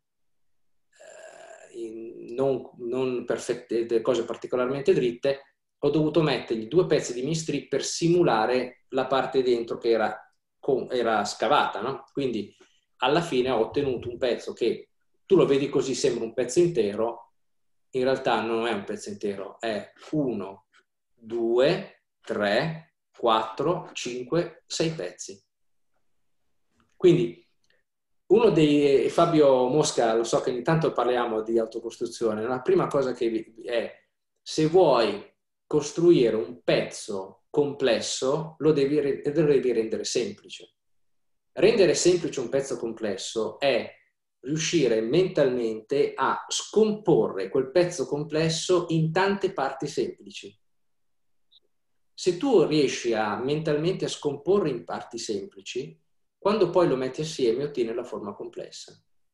Speaker 1: uh, in non, non perfette, cose particolarmente dritte, ho dovuto mettergli due pezzi di mini strip per simulare la parte dentro che era, era scavata, no? Quindi alla fine ho ottenuto un pezzo che tu lo vedi così, sembra un pezzo intero, in realtà non è un pezzo intero, è uno, due, tre, quattro, cinque, sei pezzi. Quindi uno dei, Fabio Mosca, lo so che ogni tanto parliamo di autocostruzione, la prima cosa che è, se vuoi costruire un pezzo complesso, lo devi, lo devi rendere semplice. Rendere semplice un pezzo complesso è riuscire mentalmente a scomporre quel pezzo complesso in tante parti semplici. Se tu riesci a mentalmente a scomporre in parti semplici, quando poi lo metti assieme ottieni la forma complessa.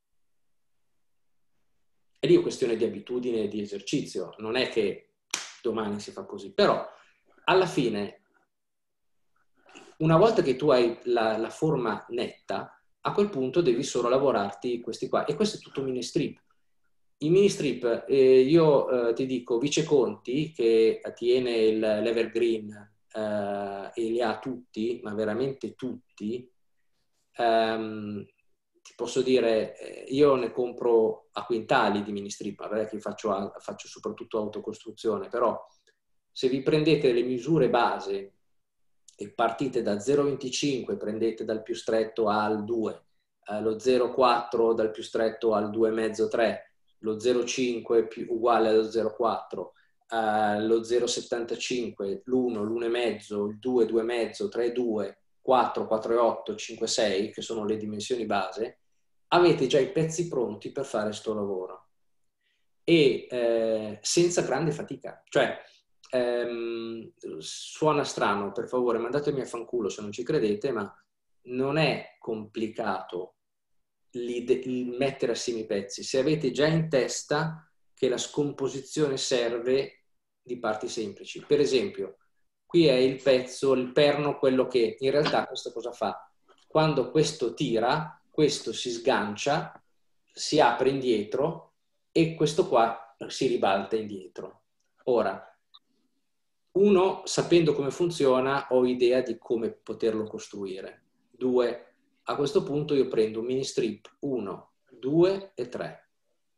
Speaker 1: E lì è questione di abitudine e di esercizio, non è che domani si fa così, però alla fine, una volta che tu hai la, la forma netta, a quel punto devi solo lavorarti questi qua. E questo è tutto mini strip. I mini strip, eh, io eh, ti dico, Viceconti, che tiene l'Evergreen eh, e li ha tutti, ma veramente tutti, ehm, ti posso dire, eh, io ne compro a quintali di mini strip, vabbè che faccio, faccio soprattutto autocostruzione, però se vi prendete le misure base e partite da zero virgola venticinque, prendete dal più stretto al due, eh, lo zero virgola quattro dal più stretto al due virgola cinque tre, lo zero virgola cinque più, uguale allo zero virgola quattro, eh, lo zero virgola settantacinque, l'uno, l'uno virgola cinque, il due, due virgola cinque, tre virgola due, quattro, quattro virgola otto, cinque virgola sei, che sono le dimensioni base, avete già i pezzi pronti per fare sto lavoro. E eh, senza grande fatica. Cioè, ehm, suona strano, per favore, mandatemi a fanculo se non ci credete, ma non è complicato il mettere assieme i pezzi. Se avete già in testa che la scomposizione serve di parti semplici. Per esempio, qui è il pezzo, il perno, quello che in realtà questo cosa fa? Quando questo tira, questo si sgancia, si apre indietro e questo qua si ribalta indietro. Ora, uno, sapendo come funziona, ho idea di come poterlo costruire. Due, a questo punto io prendo un mini strip uno, due e tre.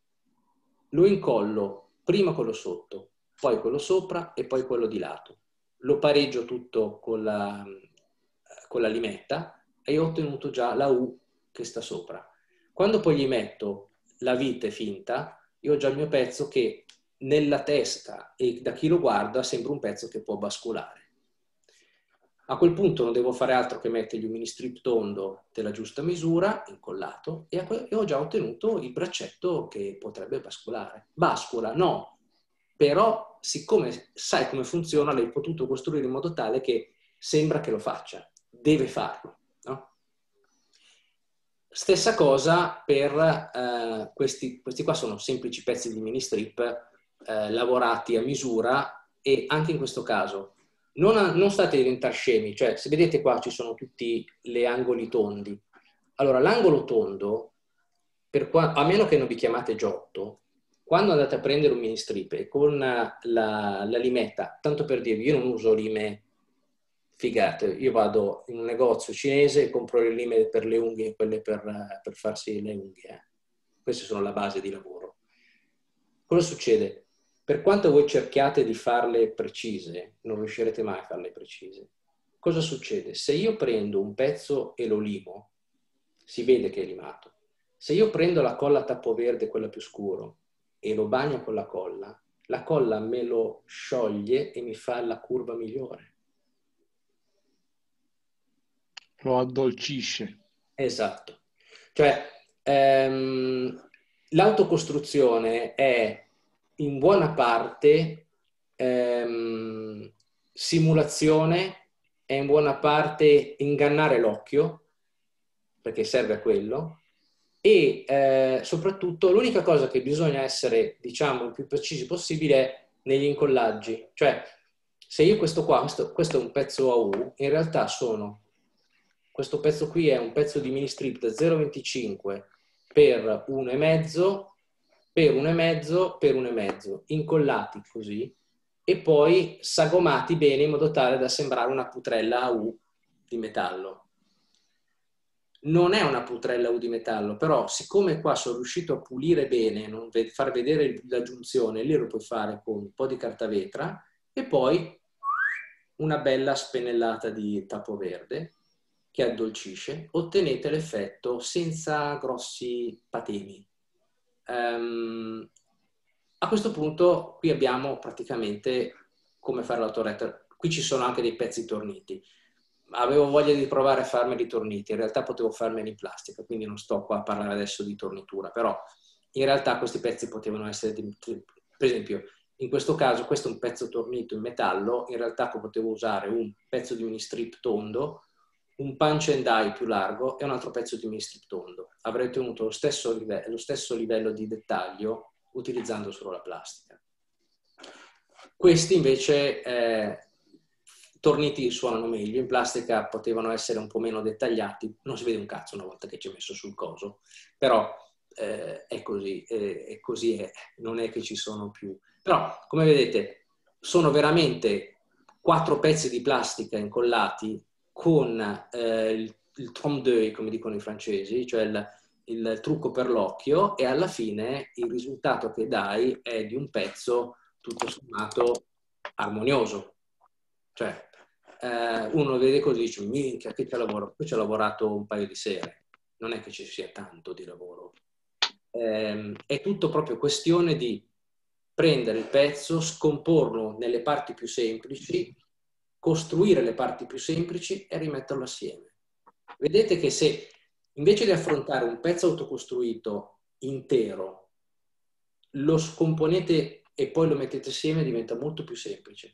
Speaker 1: Lo incollo prima quello sotto, poi quello sopra e poi quello di lato. lo pareggio tutto con la, con la limetta e ho ottenuto già la U che sta sopra. Quando poi gli metto la vite finta, io ho già il mio pezzo che nella testa e da chi lo guarda sembra un pezzo che può basculare. A quel punto non devo fare altro che mettergli un mini strip tondo della giusta misura, incollato, e ho già ottenuto il braccetto che potrebbe basculare. Bascula? No, però siccome sai come funziona, l'hai potuto costruire in modo tale che sembra che lo faccia, deve farlo, no? Stessa cosa per eh, questi, questi qua sono semplici pezzi di mini strip eh, lavorati a misura, e anche in questo caso non, non state a diventare scemi, cioè se vedete qua ci sono tutti gli angoli tondi. Allora l'angolo tondo, per qua, a meno che non vi chiamate Giotto, quando andate a prendere un mini strip e con la, la limetta, tanto per dirvi, io non uso lime figate, io vado in un negozio cinese e compro le lime per le unghie, quelle per, per farsi le unghie. Eh. Queste sono la base di lavoro. Cosa succede? Per quanto voi cerchiate di farle precise, non riuscirete mai a farle precise. Cosa succede? Se io prendo un pezzo e lo limo, si vede che è limato. Se io prendo la colla a tappo verde, quella più scuro, e lo bagno con la colla, la colla me lo scioglie e mi fa la curva migliore.
Speaker 4: Lo addolcisce.
Speaker 1: Esatto. Cioè, ehm, l'autocostruzione è in buona parte ehm, simulazione, è in buona parte ingannare l'occhio, perché serve a quello, e eh, soprattutto l'unica cosa che bisogna essere, diciamo, il più precisi possibile è negli incollaggi. Cioè, se io questo qua, questo, questo è un pezzo A U, in realtà sono, questo pezzo qui è un pezzo di mini strip da zero virgola venticinque per uno virgola cinque, per uno virgola cinque, per uno virgola cinque, incollati così, e poi sagomati bene in modo tale da sembrare una putrella A U di metallo. Non è una putrella U di metallo, però siccome qua sono riuscito a pulire bene, non far vedere la giunzione, lì lo puoi fare con un po' di carta vetra e poi una bella spennellata di tappo verde che addolcisce, ottenete l'effetto senza grossi patemi. Um, a questo punto qui abbiamo praticamente come fare la torretta. Qui ci sono anche dei pezzi torniti. Avevo voglia di provare a farmeli torniti, in realtà potevo farmeli in plastica, quindi non sto qua a parlare adesso di tornitura, però in realtà questi pezzi potevano essere, di, per esempio, in questo caso questo è un pezzo tornito in metallo, in realtà potevo usare un pezzo di mini strip tondo, un punch and die più largo e un altro pezzo di mini strip tondo. Avrei ottenuto lo stesso, livello, lo stesso livello di dettaglio utilizzando solo la plastica. Questi invece eh, torniti suonano meglio, in plastica potevano essere un po' meno dettagliati, non si vede un cazzo una volta che ci ho messo sul coso, però eh, è così, eh, è così è, non è che ci sono più. Però, come vedete, sono veramente quattro pezzi di plastica incollati con eh, il, il trompe d'œil, come dicono i francesi, cioè il, il trucco per l'occhio, e alla fine il risultato che dai è di un pezzo tutto sommato armonioso. Cioè, eh, uno vede così e dice, minchia, che ci ha lavorato? Qui ci ha lavorato un paio di sere, non è che ci sia tanto di lavoro. Eh, è tutto proprio questione di prendere il pezzo, scomporlo nelle parti più semplici, costruire le parti più semplici e rimetterlo assieme. Vedete che se invece di affrontare un pezzo autocostruito intero, lo scomponete e poi lo mettete assieme, diventa molto più semplice.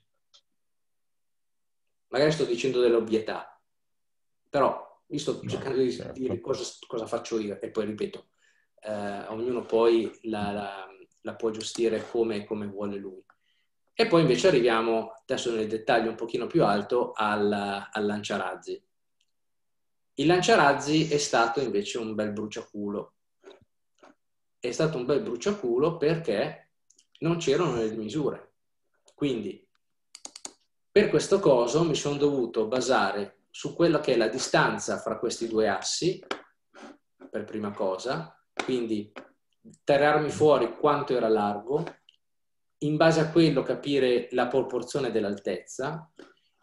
Speaker 1: Magari sto dicendo delle ovvietà, però io sto no, cercando di certo. dire cosa, cosa faccio io, e poi ripeto, eh, ognuno poi la, la, la può gestire come, come vuole lui. E poi invece arriviamo, adesso nel dettaglio un pochino più alto, al, al lanciarazzi. Il lanciarazzi è stato invece un bel bruciaculo. È stato un bel bruciaculo perché non c'erano le misure. Quindi, per questo coso mi sono dovuto basare su quella che è la distanza fra questi due assi, per prima cosa, quindi tirarmi fuori quanto era largo, in base a quello capire la proporzione dell'altezza,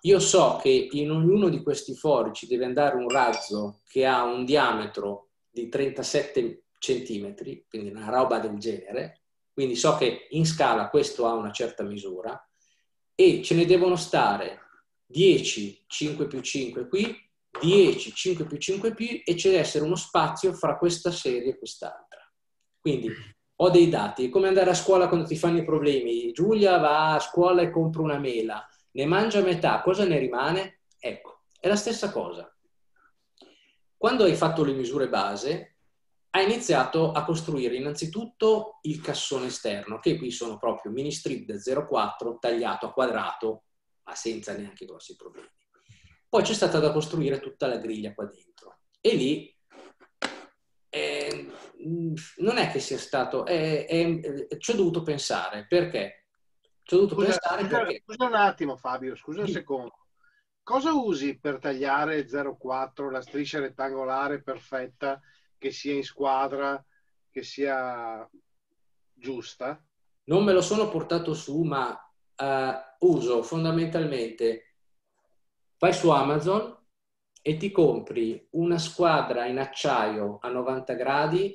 Speaker 1: io so che in ognuno di questi fori ci deve andare un razzo che ha un diametro di trentasette centimetri, quindi una roba del genere, quindi so che in scala questo ha una certa misura, e ce ne devono stare dieci, cinque più cinque qui, dieci, cinque più cinque più, e ci deve essere uno spazio fra questa serie e quest'altra. Quindi ho dei dati, è come andare a scuola quando ti fanno i problemi. Giulia va a scuola e compra una mela, ne mangia metà, cosa ne rimane? Ecco, è la stessa cosa. Quando hai fatto le misure base, hai iniziato a costruire innanzitutto il cassone esterno, che qui sono proprio mini strip da zero virgola quattro tagliato a quadrato, ma senza neanche grossi problemi. Poi c'è stata da costruire tutta la griglia qua dentro. E lì eh, non è che sia stato... Eh, eh, ci ho dovuto pensare. Perché? Ci ho dovuto
Speaker 2: Scusa,
Speaker 1: pensare
Speaker 2: scusa,
Speaker 1: perché...
Speaker 2: scusa un attimo Fabio, scusa un
Speaker 1: Sì.
Speaker 2: secondo. Cosa usi per tagliare zero virgola quattro, la striscia rettangolare perfetta, che sia in squadra, che sia giusta?
Speaker 1: Non me lo sono portato su, ma uh, uso fondamentalmente... Vai su Amazon e ti compri una squadra in acciaio a novanta gradi,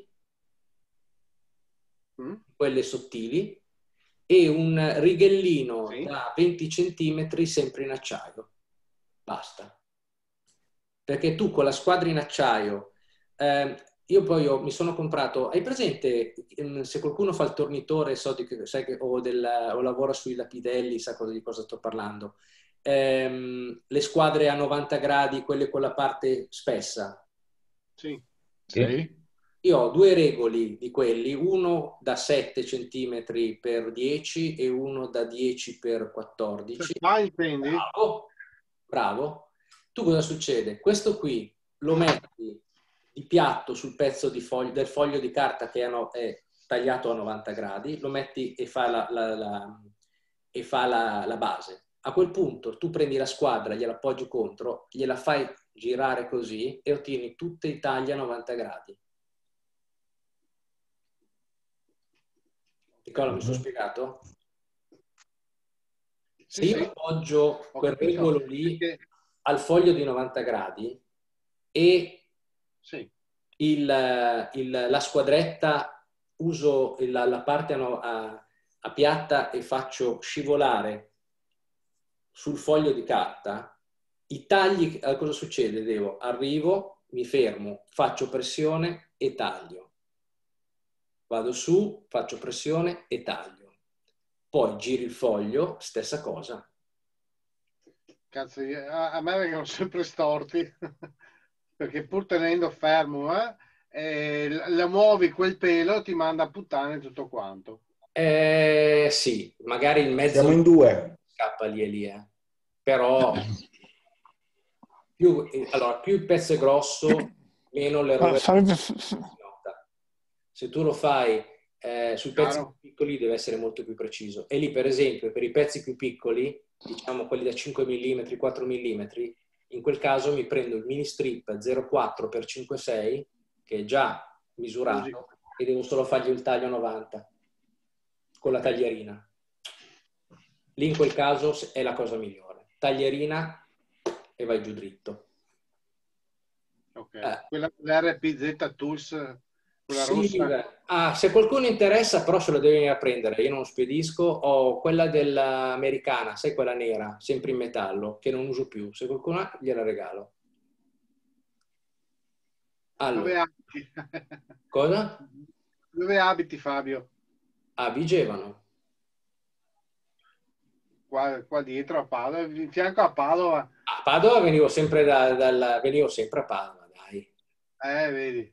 Speaker 2: Mm?
Speaker 1: quelle sottili, e un righellino
Speaker 2: Sì.
Speaker 1: da venti centimetri sempre in acciaio. Basta. Perché tu con la squadra in acciaio, eh, io poi ho, mi sono comprato, hai presente, se qualcuno fa il tornitore so di che, sai che, o, del, o lavora sui lapidelli, sa cosa, di cosa sto parlando, ehm, le squadre a novanta gradi, quelle con la parte spessa.
Speaker 2: Sì.
Speaker 4: Sì.
Speaker 1: Io ho due regoli di quelli, uno da sette centimetri per dieci e uno da dieci per quattordici.
Speaker 2: Ma intendi?
Speaker 1: Bravo, bravo. Tu cosa succede? Questo qui lo metti di piatto sul pezzo di foglio, del foglio di carta che è tagliato a novanta gradi, lo metti e fa la, la, la, e fa la, la base. A quel punto tu prendi la squadra, gliela appoggi contro, gliela fai girare così e ottieni tutte i tagli a novanta gradi. Nicola, mi sono spiegato? Se
Speaker 2: Sì,
Speaker 1: io
Speaker 2: sì.
Speaker 1: appoggio
Speaker 2: Ho
Speaker 1: quel
Speaker 2: capito.
Speaker 1: regolo lì
Speaker 2: Perché-
Speaker 1: al foglio di novanta gradi e
Speaker 2: Sì.
Speaker 1: il, il, la squadretta uso la, la parte a, a, a piatta e faccio scivolare sul foglio di carta, i tagli, cosa succede? Devo, arrivo, mi fermo, faccio pressione e taglio. Vado su, faccio pressione e taglio. Poi giri il foglio, stessa cosa.
Speaker 2: Cazzo, a, a me vengono sempre storti, perché pur tenendo fermo, eh, eh, la, la muovi quel pelo, ti manda a puttane tutto quanto.
Speaker 1: Eh, sì, magari in mezzo
Speaker 8: Siamo in due.
Speaker 1: scappa lì e lì, eh. Però più, allora, più il pezzo è grosso, meno l'errore. Se tu lo fai eh, sui pezzi
Speaker 2: Chiaro.
Speaker 1: più piccoli deve essere molto più preciso. E lì, per esempio, per i pezzi più piccoli, diciamo quelli da cinque millimetri, quattro millimetri, in quel caso mi prendo il mini strip zero virgola quattro per cinque virgola sei, che è già misurato, e devo solo fargli il taglio a novanta con la taglierina. Lì in quel caso è la cosa migliore. Taglierina e vai giù dritto.
Speaker 2: Ok.
Speaker 1: Eh.
Speaker 2: Quella dell'R P Z Tools, quella
Speaker 1: Sì,
Speaker 2: rossa.
Speaker 1: beh. Ah, se qualcuno interessa però se lo devi venire a prendere, io non spedisco. Ho quella dell'americana, sai, quella nera, sempre in metallo, che non uso più. Se qualcuno ha, gliela regalo. Allora,
Speaker 2: Dove abiti?
Speaker 1: cosa?
Speaker 2: Dove abiti, Fabio?
Speaker 1: A Vigevano.
Speaker 2: Qua, qua dietro a Padova, in fianco a Padova.
Speaker 1: A Padova venivo sempre, da, dal, venivo sempre a Padova, dai.
Speaker 2: Eh, vedi.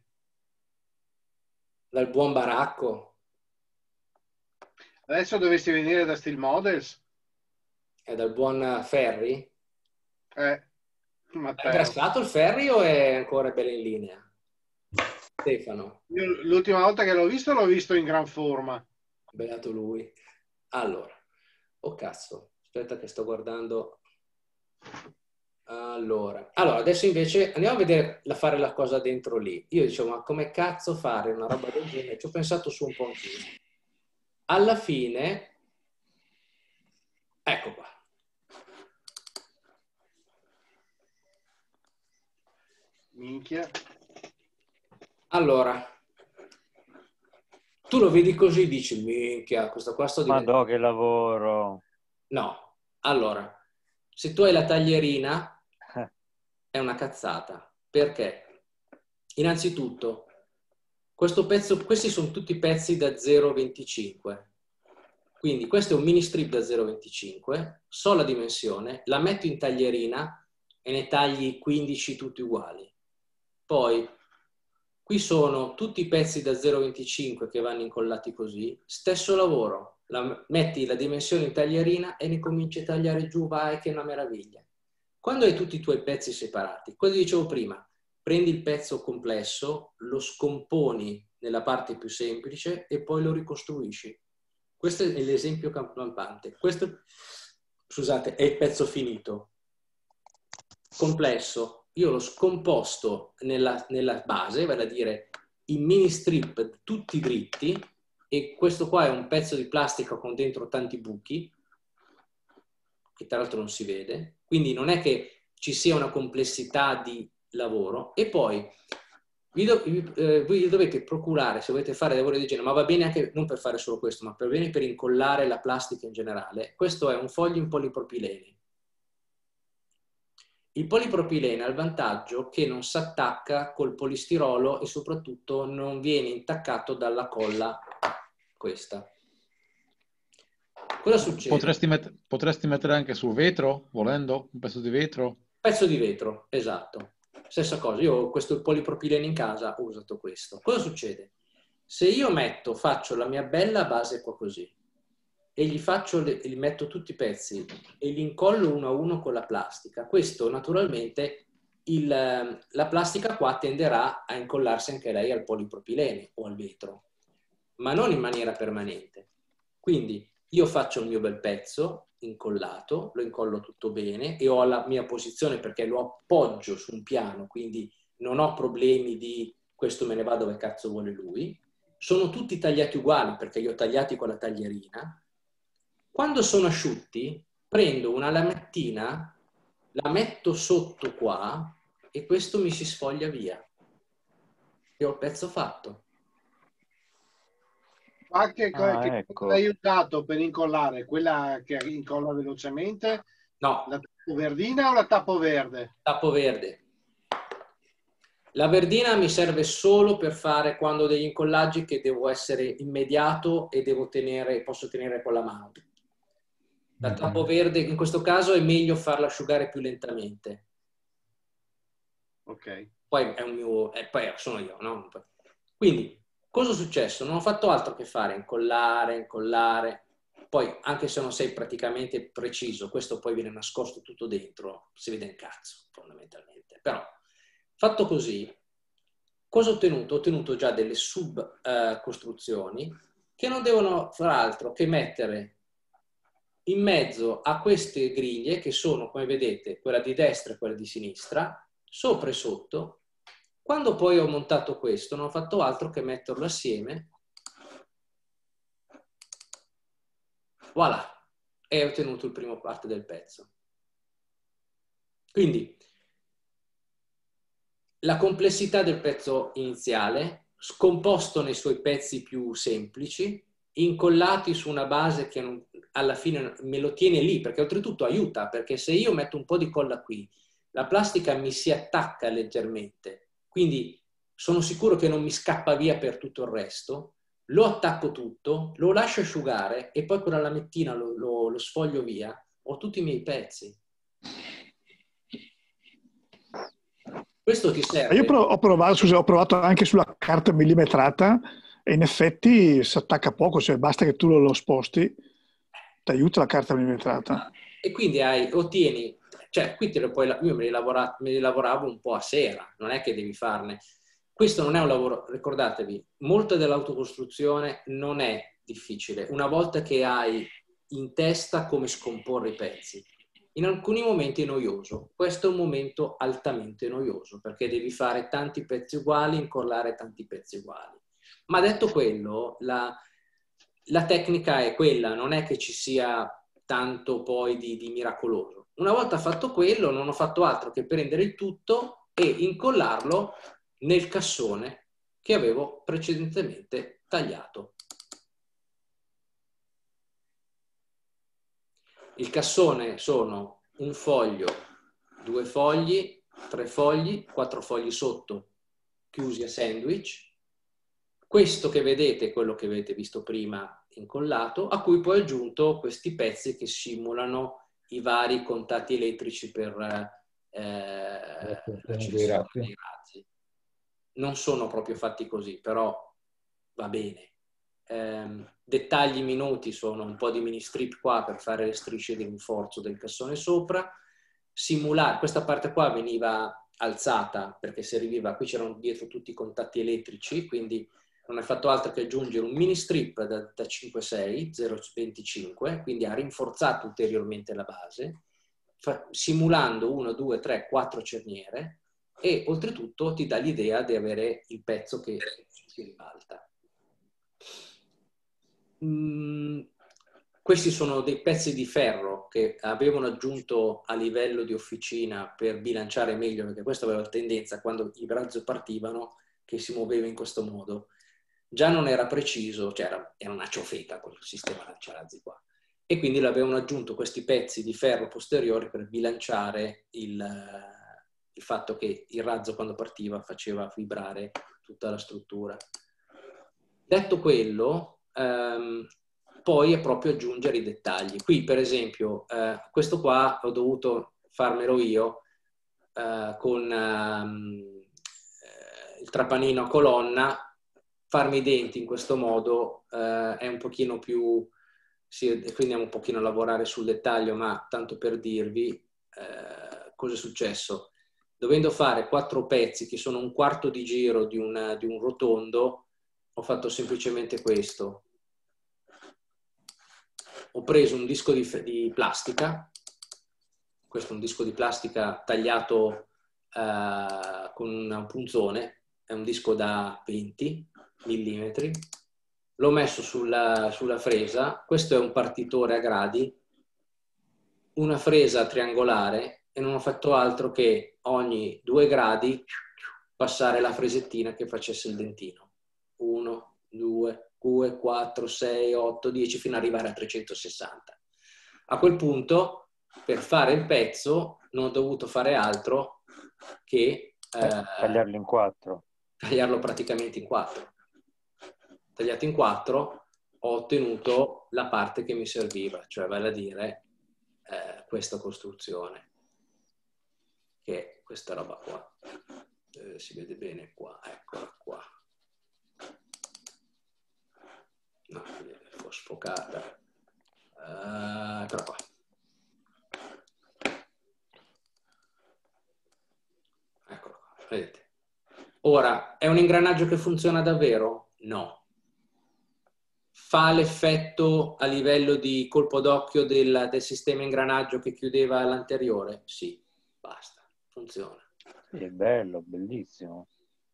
Speaker 1: Dal buon baracco.
Speaker 2: Adesso dovresti venire da Steel Models.
Speaker 1: E dal buon Ferri.
Speaker 2: Eh,
Speaker 1: È
Speaker 2: Matteo.
Speaker 1: ingrassato il Ferri o è ancora bello in linea? Stefano.
Speaker 2: Io l'ultima volta che l'ho visto, l'ho visto in gran forma.
Speaker 1: Beato lui. Allora. Oh cazzo. Aspetta che sto guardando. Allora. Allora, adesso invece andiamo a vedere la fare la cosa dentro lì. Io dicevo, ma come cazzo fare una roba del genere? Ci ho pensato su un po' anch'io. Alla fine, ecco qua.
Speaker 2: Minchia.
Speaker 1: Allora, tu lo vedi così, dici, minchia, questo qua sto diventando...
Speaker 5: Madò, che lavoro.
Speaker 1: No, allora, se tu hai la taglierina, è una cazzata. Perché? Innanzitutto, questo pezzo, questi sono tutti pezzi da zero virgola venticinque. Quindi questo è un mini strip da zero virgola venticinque, so la dimensione, la metto in taglierina e ne tagli quindici tutti uguali. Poi, qui sono tutti i pezzi da zero virgola venticinque che vanno incollati così, stesso lavoro, la, metti la dimensione in taglierina e ne cominci a tagliare giù, vai che è una meraviglia. Quando hai tutti i tuoi pezzi separati, quello che dicevo prima, prendi il pezzo complesso, lo scomponi nella parte più semplice e poi lo ricostruisci. Questo è l'esempio campante. Questo, scusate, è il pezzo finito. Complesso. Io l'ho scomposto nella, nella base, vale a dire in mini strip tutti dritti, e questo qua è un pezzo di plastica con dentro tanti buchi, che tra l'altro non si vede, quindi non è che ci sia una complessità di lavoro. E poi vi, do, eh, vi dovete procurare, se volete fare lavori del genere, ma va bene anche non per fare solo questo, ma per bene per incollare la plastica in generale, questo è un foglio in polipropilene. Il polipropilene ha il vantaggio che non si attacca col polistirolo e soprattutto non viene intaccato dalla colla questa. Cosa succede?
Speaker 4: Potresti, met potresti mettere anche sul vetro, volendo, un pezzo di vetro?
Speaker 1: Pezzo di vetro, esatto. Stessa cosa, io ho questo polipropilene in casa, ho usato questo. Cosa succede? Se io metto, faccio la mia bella base qua così, e gli faccio, le, gli metto tutti i pezzi e li incollo uno a uno con la plastica, questo naturalmente, il, la plastica qua tenderà a incollarsi anche lei al polipropilene o al vetro, ma non in maniera permanente. Quindi io faccio il mio bel pezzo incollato, lo incollo tutto bene e ho la mia posizione perché lo appoggio su un piano, quindi non ho problemi di questo me ne va dove cazzo vuole lui. Sono tutti tagliati uguali perché li ho tagliati con la taglierina. Quando sono asciutti, prendo una lamettina, la metto sotto qua e questo mi si sfoglia via. E ho il pezzo fatto.
Speaker 2: Qualche cosa
Speaker 5: Ah,
Speaker 2: che
Speaker 5: ecco.
Speaker 2: l'hai usato per incollare, quella che incolla velocemente,
Speaker 1: No,
Speaker 2: la tappo verdina o la tappo verde?
Speaker 1: tappo verde. La verdina mi serve solo per fare quando ho degli incollaggi che devo essere immediato e devo tenere, posso tenere con la mano. La tappo verde in questo caso è meglio farla asciugare più lentamente.
Speaker 2: Ok.
Speaker 1: Poi è un mio, eh, poi sono io, no? Quindi, cosa è successo? Non ho fatto altro che fare, incollare, incollare. Poi, anche se non sei praticamente preciso, questo poi viene nascosto tutto dentro, si vede un cazzo, fondamentalmente. Però, fatto così, cosa ho ottenuto? Ho ottenuto già delle sub eh, costruzioni che non devono fare altro che mettere in mezzo a queste griglie, che sono, come vedete, quella di destra e quella di sinistra, sopra e sotto. Quando poi ho montato questo, non ho fatto altro che metterlo assieme. Voilà! E ho ottenuto il primo parte del pezzo. Quindi, la complessità del pezzo iniziale, scomposto nei suoi pezzi più semplici, incollati su una base che non, alla fine me lo tiene lì, perché oltretutto aiuta, perché se io metto un po' di colla qui, la plastica mi si attacca leggermente, quindi sono sicuro che non mi scappa via per tutto il resto, lo attacco tutto, lo lascio asciugare e poi con la lamettina lo, lo, lo sfoglio via, ho tutti i miei pezzi. Questo ti serve?
Speaker 3: Io ho provato, scusa, ho provato anche sulla carta millimetrata e in effetti si attacca poco, cioè basta che tu lo, lo sposti, ti aiuta la carta millimetrata.
Speaker 1: E quindi hai, ottieni, cioè qui te lo puoi, io me li, lavora, me li lavoravo un po' a sera, non è che devi farne. Questo non è un lavoro, ricordatevi, molta dell'autocostruzione non è difficile, una volta che hai in testa come scomporre i pezzi. In alcuni momenti è noioso, questo è un momento altamente noioso, perché devi fare tanti pezzi uguali, incollare tanti pezzi uguali. Ma detto quello, la, la tecnica è quella, non è che ci sia tanto poi di, di miracoloso. Una volta fatto quello, non ho fatto altro che prendere il tutto, e incollarlo nel cassone che avevo precedentemente tagliato. Il cassone sono un foglio, due fogli, tre fogli, quattro fogli sotto chiusi a sandwich. Questo che vedete è quello che avete visto prima incollato, a cui poi ho aggiunto questi pezzi che simulano i vari contatti elettrici per eh, l'accensione dei razzi. Non sono proprio fatti così, però va bene. Eh, dettagli minuti sono un po' di mini strip qua per fare le strisce di rinforzo del cassone sopra. Simulare, questa parte qua veniva alzata perché serviva, qui c'erano dietro tutti i contatti elettrici, quindi non è fatto altro che aggiungere un mini strip da, da cinque sei, zero virgola venticinque, quindi ha rinforzato ulteriormente la base, fa, simulando uno, due, tre, quattro cerniere, e oltretutto ti dà l'idea di avere il pezzo che si ribalta. Mm, questi sono dei pezzi di ferro che avevano aggiunto a livello di officina per bilanciare meglio, perché questo aveva la tendenza, quando i razzi partivano, che si muoveva in questo modo. Già non era preciso, cioè era, era una ciofeca quel sistema lanciarazzi qua. E quindi l'avevano aggiunto questi pezzi di ferro posteriori per bilanciare il, il fatto che il razzo quando partiva faceva vibrare tutta la struttura. Detto quello, ehm, poi è proprio aggiungere i dettagli. Qui per esempio, eh, questo qua ho dovuto farmelo io eh, con ehm, eh, il trapanino a colonna. Farmi i denti in questo modo eh, è un pochino più, sì, quindi andiamo un pochino a lavorare sul dettaglio, ma tanto per dirvi eh, cosa è successo. Dovendo fare quattro pezzi che sono un quarto di giro di un, di un rotondo, ho fatto semplicemente questo. Ho preso un disco di, di plastica, questo è un disco di plastica tagliato eh, con un punzone, è un disco da venti millimetri, l'ho messo sulla, sulla fresa. Questo è un partitore a gradi, una fresa triangolare, e non ho fatto altro che ogni due gradi passare la fresettina che facesse il dentino. uno, due, due, quattro, sei, otto, dieci, fino ad arrivare a trecentosessanta. A quel punto, per fare il pezzo, non ho dovuto fare altro che eh,
Speaker 5: tagliarlo in quattro.
Speaker 1: Tagliarlo praticamente in quattro. Tagliato in quattro, ho ottenuto la parte che mi serviva, cioè vale a dire eh, questa costruzione, che è questa roba qua. Eh, si vede bene qua, eccola qua. No, è un po' sfocata. Uh, eccola qua. Eccola qua, vedete. Ora, è un ingranaggio che funziona davvero? No. Fa l'effetto a livello di colpo d'occhio del, del sistema ingranaggio che chiudeva l'anteriore? Sì, basta, funziona.
Speaker 5: Sì, è bello, bellissimo.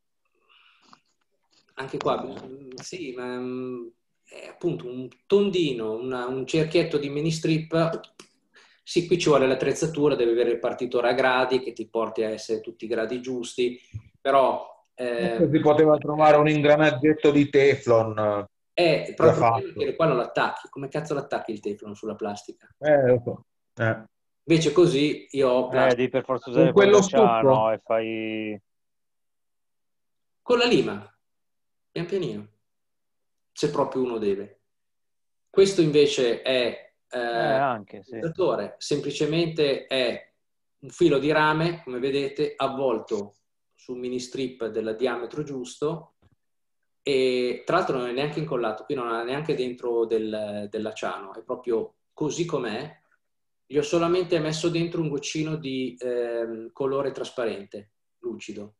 Speaker 1: Anche qua, sì, ma è appunto un tondino, una, un cerchietto di mini strip. Sì, qui ci vuole l'attrezzatura, devi avere il partitore a gradi che ti porti a essere tutti i gradi giusti, però... Eh,
Speaker 6: si poteva trovare un ingranaggetto di Teflon.
Speaker 1: Eh, proprio perché qua non l'attacchi. Come cazzo l'attacchi il Teflon sulla plastica?
Speaker 6: Eh, lo so. Eh.
Speaker 1: Invece così io ho
Speaker 5: plastica. Eh, devi per forza usare
Speaker 6: quello stucco
Speaker 5: e fai...
Speaker 1: Con la lima, pian pianino, se proprio uno deve. Questo invece è eh,
Speaker 5: eh, anche, sì.
Speaker 1: semplicemente è un filo di rame, come vedete, avvolto su un mini strip del diametro giusto. E tra l'altro non è neanche incollato, qui non è neanche dentro del, dell'acciano, è proprio così com'è. Gli ho solamente messo dentro un goccino di eh, colore trasparente, lucido.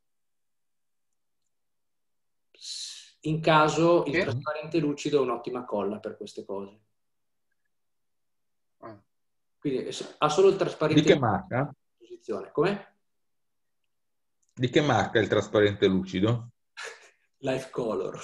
Speaker 1: In caso il trasparente lucido è un'ottima colla per queste cose. Quindi ha solo il trasparente.
Speaker 6: Di che marca?
Speaker 1: Come?
Speaker 6: Di che marca è il trasparente lucido?
Speaker 1: Life Color.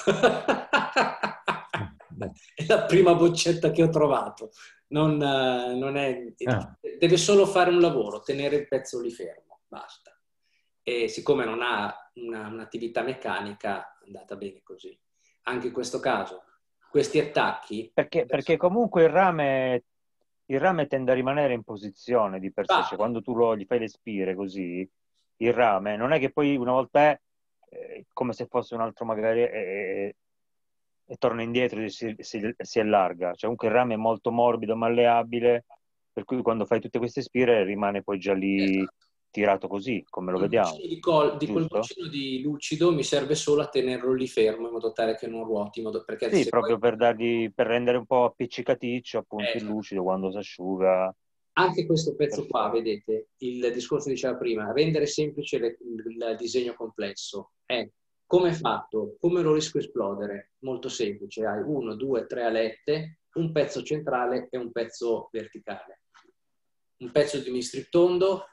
Speaker 1: È la prima boccetta che ho trovato. Non, non è,
Speaker 6: ah.
Speaker 1: Deve solo fare un lavoro, tenere il pezzo lì fermo, basta. e siccome non ha una, un'attività meccanica è andata bene così. Anche in questo caso, questi attacchi...
Speaker 5: Perché, perché comunque il rame, il rame tende a rimanere in posizione di per sé, cioè quando tu lo, gli fai le spire così, il rame non è che poi una volta è eh, come se fosse un altro magari e, e torna indietro e si, si, si allarga, cioè comunque il rame è molto morbido, malleabile, per cui quando fai tutte queste spire rimane poi già lì tirato così, come lo
Speaker 1: Il
Speaker 5: vediamo.
Speaker 1: bacino di, col, di quel
Speaker 5: Giusto?
Speaker 1: bacino di lucido mi serve solo a tenerlo lì fermo in modo tale che non ruoti, in modo, perché
Speaker 5: Sì,
Speaker 1: se
Speaker 5: proprio
Speaker 1: poi...
Speaker 5: per dargli, per rendere un po' appiccicaticcio appunto
Speaker 1: Eh,
Speaker 5: il lucido quando si asciuga.
Speaker 1: Anche questo pezzo qua,
Speaker 5: Perfetto.
Speaker 1: vedete, il discorso che diceva prima, rendere semplice le- il disegno complesso. È come è fatto, come lo riesco a esplodere? Molto semplice, hai uno, due, tre alette, un pezzo centrale e un pezzo verticale. Un pezzo di mini-strip tondo,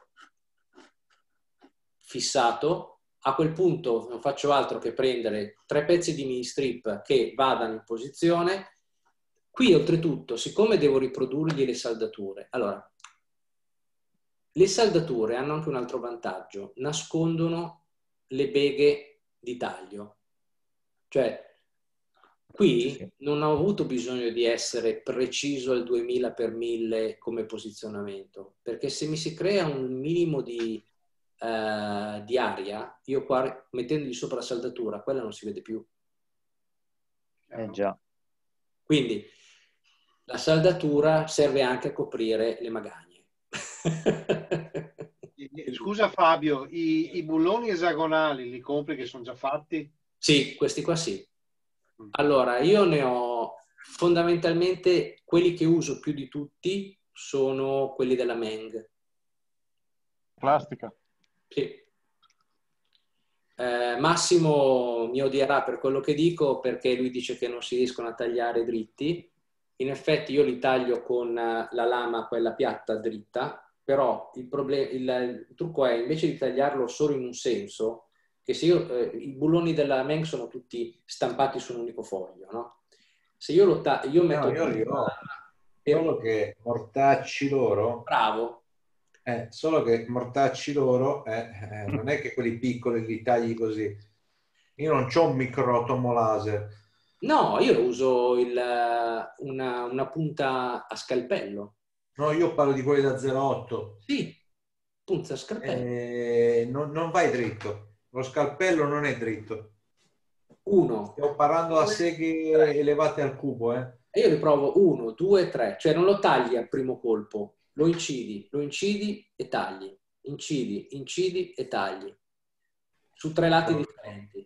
Speaker 1: fissato, a quel punto non faccio altro che prendere tre pezzi di mini-strip che vadano in posizione. Qui oltretutto, siccome devo riprodurgli le saldature, allora, le saldature hanno anche un altro vantaggio, nascondono le beghe di taglio. Cioè, qui non ho avuto bisogno di essere preciso al duemila per mille come posizionamento, perché se mi si crea un minimo di, eh, di aria, io qua mettendogli sopra la saldatura, quella non si vede più.
Speaker 5: Eh già.
Speaker 1: Quindi la saldatura serve anche a coprire le magagne.
Speaker 2: Scusa Fabio, i, i bulloni esagonali li compri che sono già fatti?
Speaker 1: Sì, questi qua sì. Allora, io ne ho fondamentalmente quelli che uso più di tutti sono quelli della Meng.
Speaker 4: Plastica.
Speaker 1: Sì. Eh, Massimo mi odierà per quello che dico perché lui dice che non si riescono a tagliare dritti. In effetti io li taglio con la lama, quella piatta dritta, però il, problem- il, il trucco è invece di tagliarlo solo in un senso, che se io, eh, i bulloni della Meng sono tutti stampati su un unico foglio, no? Se io lo taglio, io metto...
Speaker 7: No, io li ho,
Speaker 1: per...
Speaker 7: solo che mortacci loro...
Speaker 1: Bravo.
Speaker 7: Eh, solo che mortacci loro eh, eh, non è che quelli piccoli li tagli così. Io non c'ho un microtomo laser.
Speaker 1: No, io uso il, una, una punta a scalpello.
Speaker 7: No, io parlo di quelli da zero virgola otto.
Speaker 1: Sì, punta a scalpello.
Speaker 7: Eh, non, non vai dritto. Lo scalpello non è dritto.
Speaker 1: Uno.
Speaker 7: Stiamo parlando a seghe
Speaker 1: tre.
Speaker 7: elevate al cubo. Eh.
Speaker 1: E io li provo uno, due, tre. Cioè non lo tagli al primo colpo. Lo incidi, lo incidi e tagli. Incidi, incidi e tagli. Su tre lati differenti.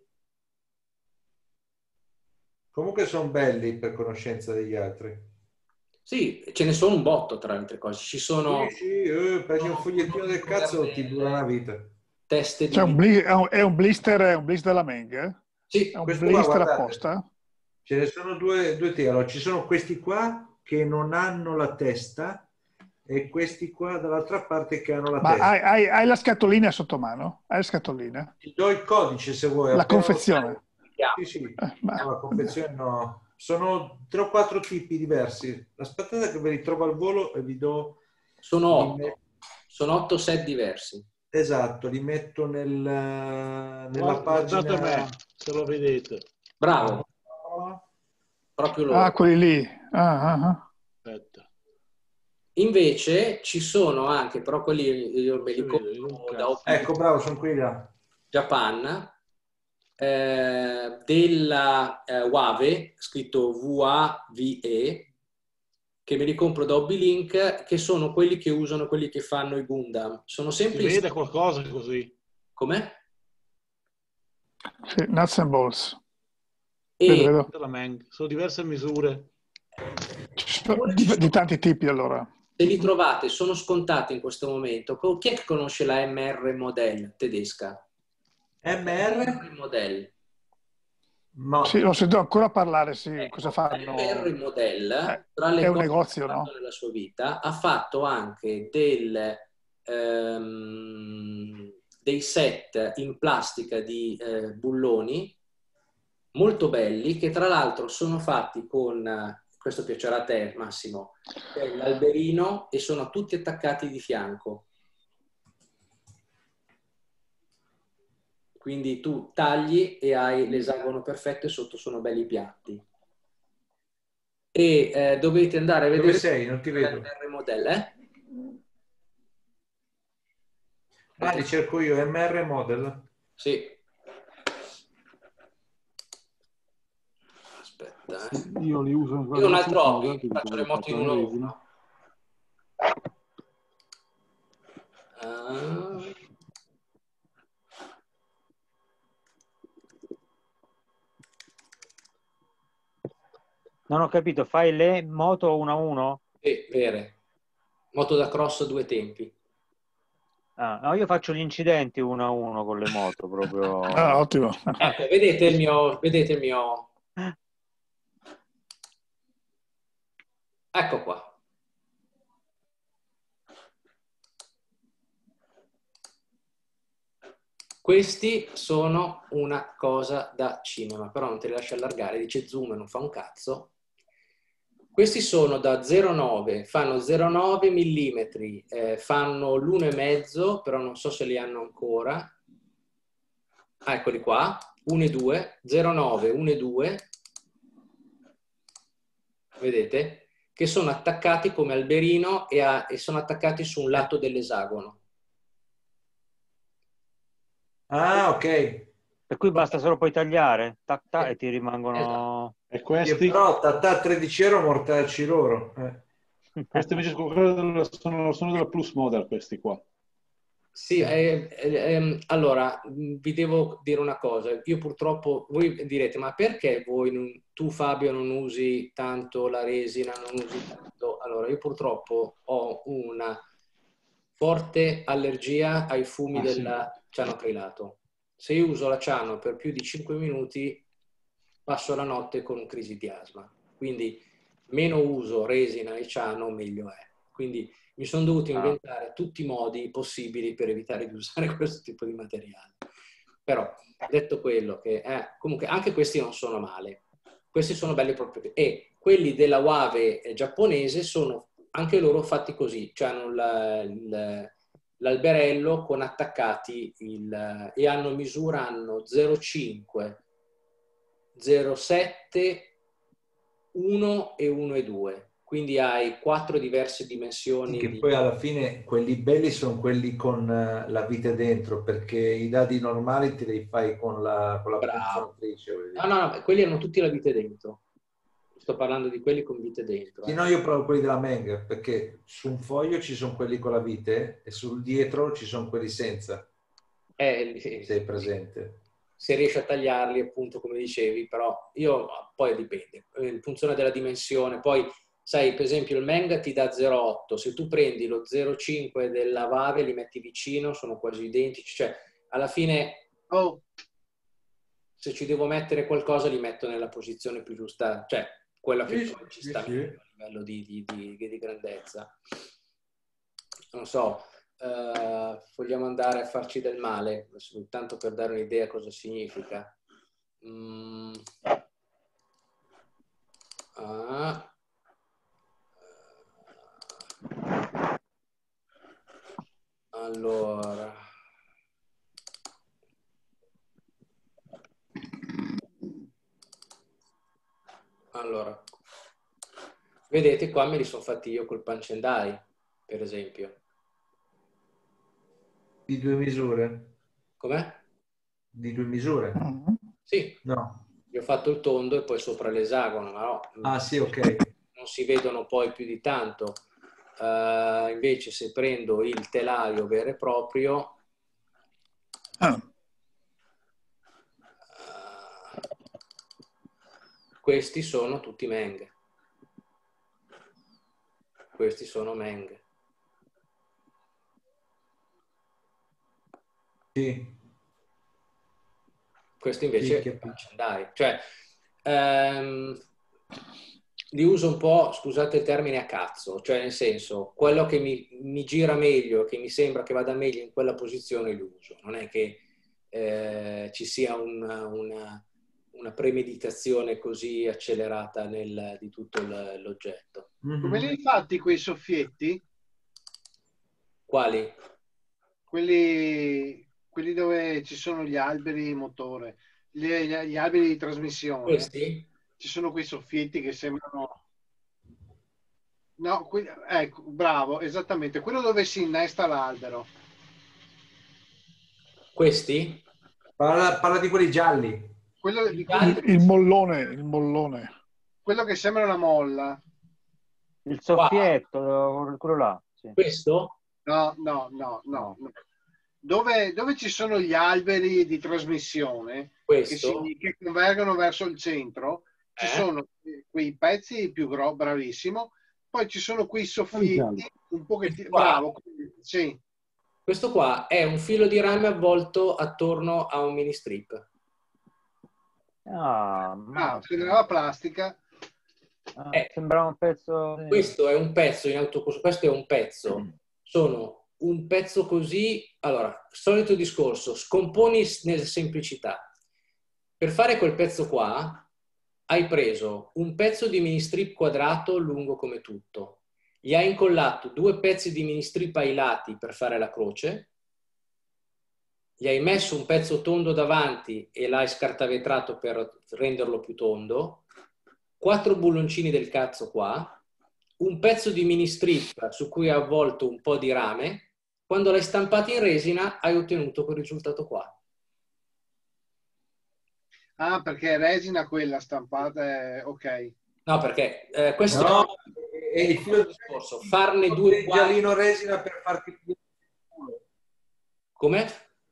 Speaker 7: Comunque sono belli per conoscenza degli altri.
Speaker 1: Sì, ce ne sono un botto tra le altre cose. Ci sono...
Speaker 7: Sì, sì, eh, prendi un fogliettino del cazzo ti dura una vita.
Speaker 1: Teste di...
Speaker 3: Cioè un bli- è, un, è un blister, è un blister della Meng? Eh?
Speaker 1: Sì.
Speaker 3: È un
Speaker 7: Questo qua,
Speaker 3: blister
Speaker 7: guardate,
Speaker 3: apposta?
Speaker 7: ce ne sono due, due tipi. Allora, ci sono questi qua che non hanno la testa e questi qua dall'altra parte che hanno la
Speaker 3: Ma
Speaker 7: testa.
Speaker 3: hai, hai, hai la scatolina sotto mano? Hai la scatolina?
Speaker 7: Ti do il codice se vuoi.
Speaker 3: La
Speaker 7: appena
Speaker 3: confezione?
Speaker 7: lo- Sì, sì.
Speaker 3: Eh, ma-
Speaker 7: No, la confezione no. Sono tre o quattro tipi diversi. Aspettate che ve li trovo al volo e vi do...
Speaker 1: Sono
Speaker 7: li
Speaker 1: otto.
Speaker 7: met-
Speaker 1: Sono otto set diversi.
Speaker 7: Esatto, li metto nel, nella
Speaker 2: Guardate
Speaker 7: pagina...
Speaker 2: me, se lo vedete.
Speaker 1: Bravo, proprio loro.
Speaker 3: Ah, quelli lì. Ah, ah, ah.
Speaker 2: Aspetta.
Speaker 1: Invece ci sono anche, però quelli io me li
Speaker 2: Si vede,
Speaker 1: compro
Speaker 2: un
Speaker 1: da
Speaker 2: cazzo.
Speaker 1: Opti
Speaker 7: Ecco, bravo, sono qui là.
Speaker 1: Japan, eh, della eh, Wave, scritto V A V E, che me li compro da Hobby Link, che sono quelli che usano quelli che fanno i Gundam. Sono
Speaker 2: Si
Speaker 1: sempre...
Speaker 2: vede qualcosa così.
Speaker 1: Com'è?
Speaker 3: Sì, nuts and bolts.
Speaker 1: E
Speaker 3: Vedo, vedo.
Speaker 2: Della Meng. Sono diverse misure.
Speaker 3: Ci sono di, di tanti tipi allora.
Speaker 1: se li trovate, sono scontati in questo momento. Chi è che conosce la M R Model tedesca?
Speaker 7: M R?
Speaker 1: M R Model.
Speaker 7: No.
Speaker 3: Sì, ho sentito ancora parlare, sì.
Speaker 1: Ecco,
Speaker 3: Cosa fanno?
Speaker 1: M R Model,
Speaker 3: Eh,
Speaker 1: tra le
Speaker 3: è un
Speaker 1: cose
Speaker 3: negozio,
Speaker 1: che ha fatto
Speaker 3: no?
Speaker 1: nella sua vita, ha fatto anche del, ehm, dei set in plastica di eh, bulloni molto belli, che tra l'altro sono fatti con, questo piacerà a te Massimo, l'alberino, e sono tutti attaccati di fianco. Quindi tu tagli e hai l'esagono perfetto e sotto sono belli piatti. E eh, dovete andare a vedere...
Speaker 7: Dove sei? Non ti vedo.
Speaker 1: l'M R Model, eh?
Speaker 7: Ah, li cerco io, M R Model.
Speaker 1: Sì. Aspetta, eh.
Speaker 8: Io li uso in
Speaker 1: Io un altro
Speaker 8: cosa,
Speaker 1: hobby,
Speaker 8: che
Speaker 1: faccio le
Speaker 8: dico,
Speaker 1: moto in
Speaker 8: faccio
Speaker 1: uno
Speaker 8: la
Speaker 1: a
Speaker 8: resina.
Speaker 1: uno. Ah.
Speaker 5: Non ho capito, fai le moto uno a uno?
Speaker 1: Sì, vere. Moto da cross a due tempi.
Speaker 5: Ah, no, io faccio gli incidenti uno a uno con le moto, proprio...
Speaker 3: Ah, ottimo.
Speaker 1: Ecco, vedete il mio... Vedete il mio... Ecco qua. Questi sono una cosa da cinema, però non te li lascio allargare, dice zoom e non fa un cazzo. Questi sono da zero virgola nove, fanno zero virgola nove millimetri, eh, fanno l'uno e mezzo, però non so se li hanno ancora. Ah, eccoli qua, uno e due, zero virgola nove, uno e due, vedete? Che sono attaccati come alberino e, a, e sono attaccati su un lato dell'esagono.
Speaker 7: Ah, ok.
Speaker 5: Per cui basta solo poi tagliare, tac, tac,
Speaker 1: Eh,
Speaker 5: e ti rimangono...
Speaker 1: esatto.
Speaker 4: E
Speaker 7: Io
Speaker 4: questi?
Speaker 7: però Tata tredici euro mortacci loro. Eh.
Speaker 4: Questi invece sono, sono della Plus Model, questi qua.
Speaker 1: Sì, eh, eh, ehm, allora, vi devo dire una cosa. Io purtroppo, voi direte, ma perché voi, non, tu Fabio, non usi tanto la resina, non usi tanto... Allora, io purtroppo ho una forte allergia ai fumi
Speaker 4: Ah, sì.
Speaker 1: del cianoacrilato. Se io uso la ciano per più di cinque minuti, passo la notte con crisi di asma. Quindi meno uso resina e ciano, meglio è. Quindi mi sono dovuto inventare tutti i modi possibili per evitare di usare questo tipo di materiale. Però, detto quello, che eh, comunque anche questi non sono male. Questi sono belli proprio. E quelli della Wave giapponese sono anche loro fatti così, cioè hanno la, il, l'alberello con attaccati il, e hanno misura hanno zero virgola cinque, zero virgola sette, uno e uno e due. Quindi hai quattro diverse dimensioni.
Speaker 7: Che
Speaker 1: di...
Speaker 7: poi alla fine quelli belli sono quelli con uh, la vite dentro, perché i dadi normali te li fai con la, con la punzolatrice.
Speaker 1: No, no, no, quelli hanno tutti la vite dentro. Sto parlando di quelli con vite dentro.
Speaker 7: Sì,
Speaker 1: Eh.
Speaker 7: no, io provo quelli della Meng, perché su un foglio ci sono quelli con la vite e sul dietro ci sono quelli senza.
Speaker 1: Eh, eh,
Speaker 7: Sei presente?
Speaker 1: Se riesci a tagliarli, appunto, come dicevi, però io poi dipende, in funzione della dimensione. Poi, sai, per esempio il Meng ti dà zero virgola otto, se tu prendi lo zero virgola cinque della Vave, li metti vicino, sono quasi identici, cioè alla fine... Oh. Se ci devo mettere qualcosa li metto nella posizione più giusta, cioè quella che
Speaker 7: sì,
Speaker 1: ci
Speaker 7: sì,
Speaker 1: sta
Speaker 7: sì.
Speaker 1: meglio a livello di, di, di, di grandezza. Non so, uh, vogliamo andare a farci del male, soltanto per dare un'idea cosa significa. Mm. Ah. Allora... Allora, vedete qua me li sono fatti io col punch and die, per esempio.
Speaker 7: Di due misure?
Speaker 1: Com'è?
Speaker 7: Di due misure?
Speaker 3: Mm-hmm.
Speaker 1: Sì.
Speaker 7: No.
Speaker 1: Io ho fatto il tondo e poi sopra l'esagono, ma no.
Speaker 7: Ah sì, ok.
Speaker 1: Non si vedono poi più di tanto. Uh, invece se prendo il telaio vero e proprio...
Speaker 3: Ah.
Speaker 1: Questi sono tutti Meng. Questi sono Meng.
Speaker 7: Sì.
Speaker 1: Questo invece
Speaker 7: sì,
Speaker 1: è punch and die. Cioè, ehm, li uso un po', scusate il termine, a cazzo. Cioè, nel senso, quello che mi, mi gira meglio, che mi sembra che vada meglio in quella posizione, li uso. Non è che eh, ci sia una... una una premeditazione così accelerata nel, di tutto l'oggetto.
Speaker 2: Mm-hmm. Come li hai fatti quei soffietti?
Speaker 1: Quali?
Speaker 2: Quelli, quelli dove ci sono gli alberi motore, gli, gli, gli alberi di trasmissione.
Speaker 1: Questi?
Speaker 2: Ci sono quei soffietti che sembrano... No, qui... ecco, bravo, esattamente, quello dove si innesta l'albero.
Speaker 1: Questi?
Speaker 7: Parla, parla di quelli gialli.
Speaker 2: Quello, di cui-
Speaker 3: Il, il mollone, il mollone.
Speaker 2: quello che sembra una molla.
Speaker 5: Il soffietto, quello là. Sì.
Speaker 1: Questo?
Speaker 2: No, no, no, no. no. Dove, dove ci sono gli alberi di trasmissione che,
Speaker 1: Questo?
Speaker 2: si, che convergono verso il centro, ci
Speaker 1: Eh?
Speaker 2: sono quei pezzi più grossi, bravissimo, poi ci sono quei soffietti un pochettino,
Speaker 1: Qua?
Speaker 2: bravo, sì,
Speaker 1: Questo qua è un filo di rame avvolto attorno a un mini strip.
Speaker 5: Ah,
Speaker 2: ah,
Speaker 5: ma...
Speaker 2: sembrava plastica.
Speaker 5: ah,
Speaker 1: Eh.
Speaker 5: sembra un pezzo...
Speaker 1: Questo è un pezzo in autocostruzione, questo è un pezzo. Sono un pezzo così, allora, solito discorso, scomponi nella semplicità. Per fare quel pezzo qua hai preso un pezzo di mini strip quadrato lungo come tutto, gli hai incollato due pezzi di mini strip ai lati per fare la croce, gli hai messo un pezzo tondo davanti e l'hai scartavetrato per renderlo più tondo, quattro bulloncini del cazzo qua, un pezzo di mini strip su cui hai avvolto un po' di rame. Quando l'hai stampato in resina hai ottenuto quel risultato qua.
Speaker 2: Ah, perché è resina quella stampata, è... ok.
Speaker 1: No, perché eh, questo
Speaker 7: No,
Speaker 1: è
Speaker 7: e il filo di
Speaker 1: discorso. Farne due uguali.
Speaker 7: giallino resina per farti il culo.
Speaker 1: Come?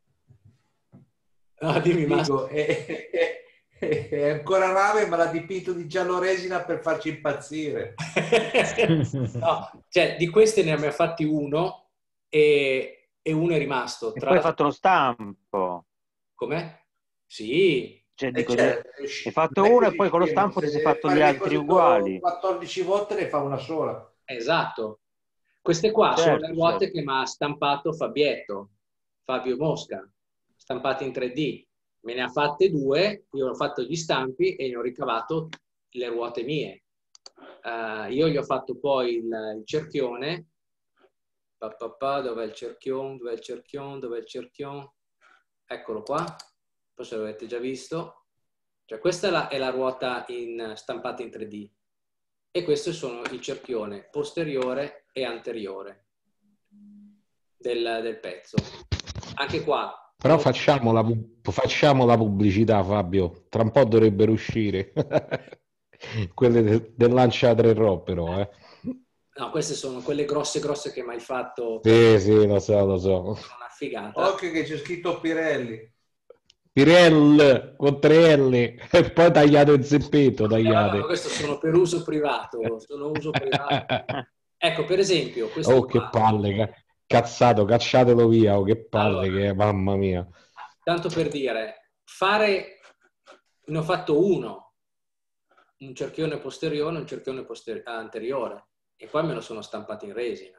Speaker 1: No, dimmi,
Speaker 7: Dico, è, è, è ancora rame, ma l'ha dipinto di giallo resina per farci impazzire.
Speaker 1: No, cioè, di queste ne abbiamo fatti uno e, e uno è rimasto.
Speaker 5: E
Speaker 1: Tra
Speaker 5: poi hai
Speaker 1: l'altro-
Speaker 5: fatto lo stampo.
Speaker 1: Com'è? Sì.
Speaker 5: Cioè,
Speaker 7: Eh,
Speaker 5: dico,
Speaker 7: certo,
Speaker 5: hai fatto
Speaker 7: non è
Speaker 5: uno
Speaker 7: che
Speaker 5: e poi con lo
Speaker 7: dici,
Speaker 5: stampo ti
Speaker 7: se
Speaker 5: sei fatto
Speaker 7: fai
Speaker 5: gli
Speaker 7: le
Speaker 5: altri
Speaker 7: cose
Speaker 5: uguali.
Speaker 7: quattordici volte ne fa una sola.
Speaker 1: Esatto. Queste qua sono
Speaker 5: Certo,
Speaker 1: le ruote
Speaker 5: certo.
Speaker 1: che mi ha stampato Fabietto, Fabio Mosca, stampate in tre D. Me ne ha fatte due, io ho fatto gli stampi e ne ho ricavato le ruote mie. Uh, io gli ho fatto poi il, il cerchione. Pa, pa, pa, dov'è il cerchione? Dov'è il cerchione? Dov'è il cerchione? Eccolo qua. Forse l'avete già visto. Cioè, questa è la, è la ruota in, stampata in tre D. E questo sono il cerchione posteriore e anteriore del, del pezzo. Anche qua.
Speaker 6: Però
Speaker 1: no,
Speaker 6: facciamo la, pu- facciamo la pubblicità, Fabio. Tra un po' dovrebbero uscire. Quelle del, del Lancia tre R O, però. Eh.
Speaker 1: no, queste sono quelle grosse grosse che mai fatto.
Speaker 6: Sì, sì, lo so, lo so.
Speaker 1: Sono una figata.
Speaker 7: Occhio che c'è scritto Pirelli.
Speaker 6: Pirelli con tre L e poi tagliato il zeppeto,
Speaker 1: Eh, vabbè,
Speaker 6: tagliate.
Speaker 1: ma questo sono per uso privato. Sono uso privato. Ecco, per esempio, questo
Speaker 6: Oh, che
Speaker 1: qua.
Speaker 6: palle, ca- cazzato, cacciatelo via, oh, che palle
Speaker 1: Allora,
Speaker 6: che è, mamma mia.
Speaker 1: tanto per dire, fare, ne ho fatto uno, un cerchione posteriore, un cerchione posteri- anteriore, e poi me lo sono stampato in resina.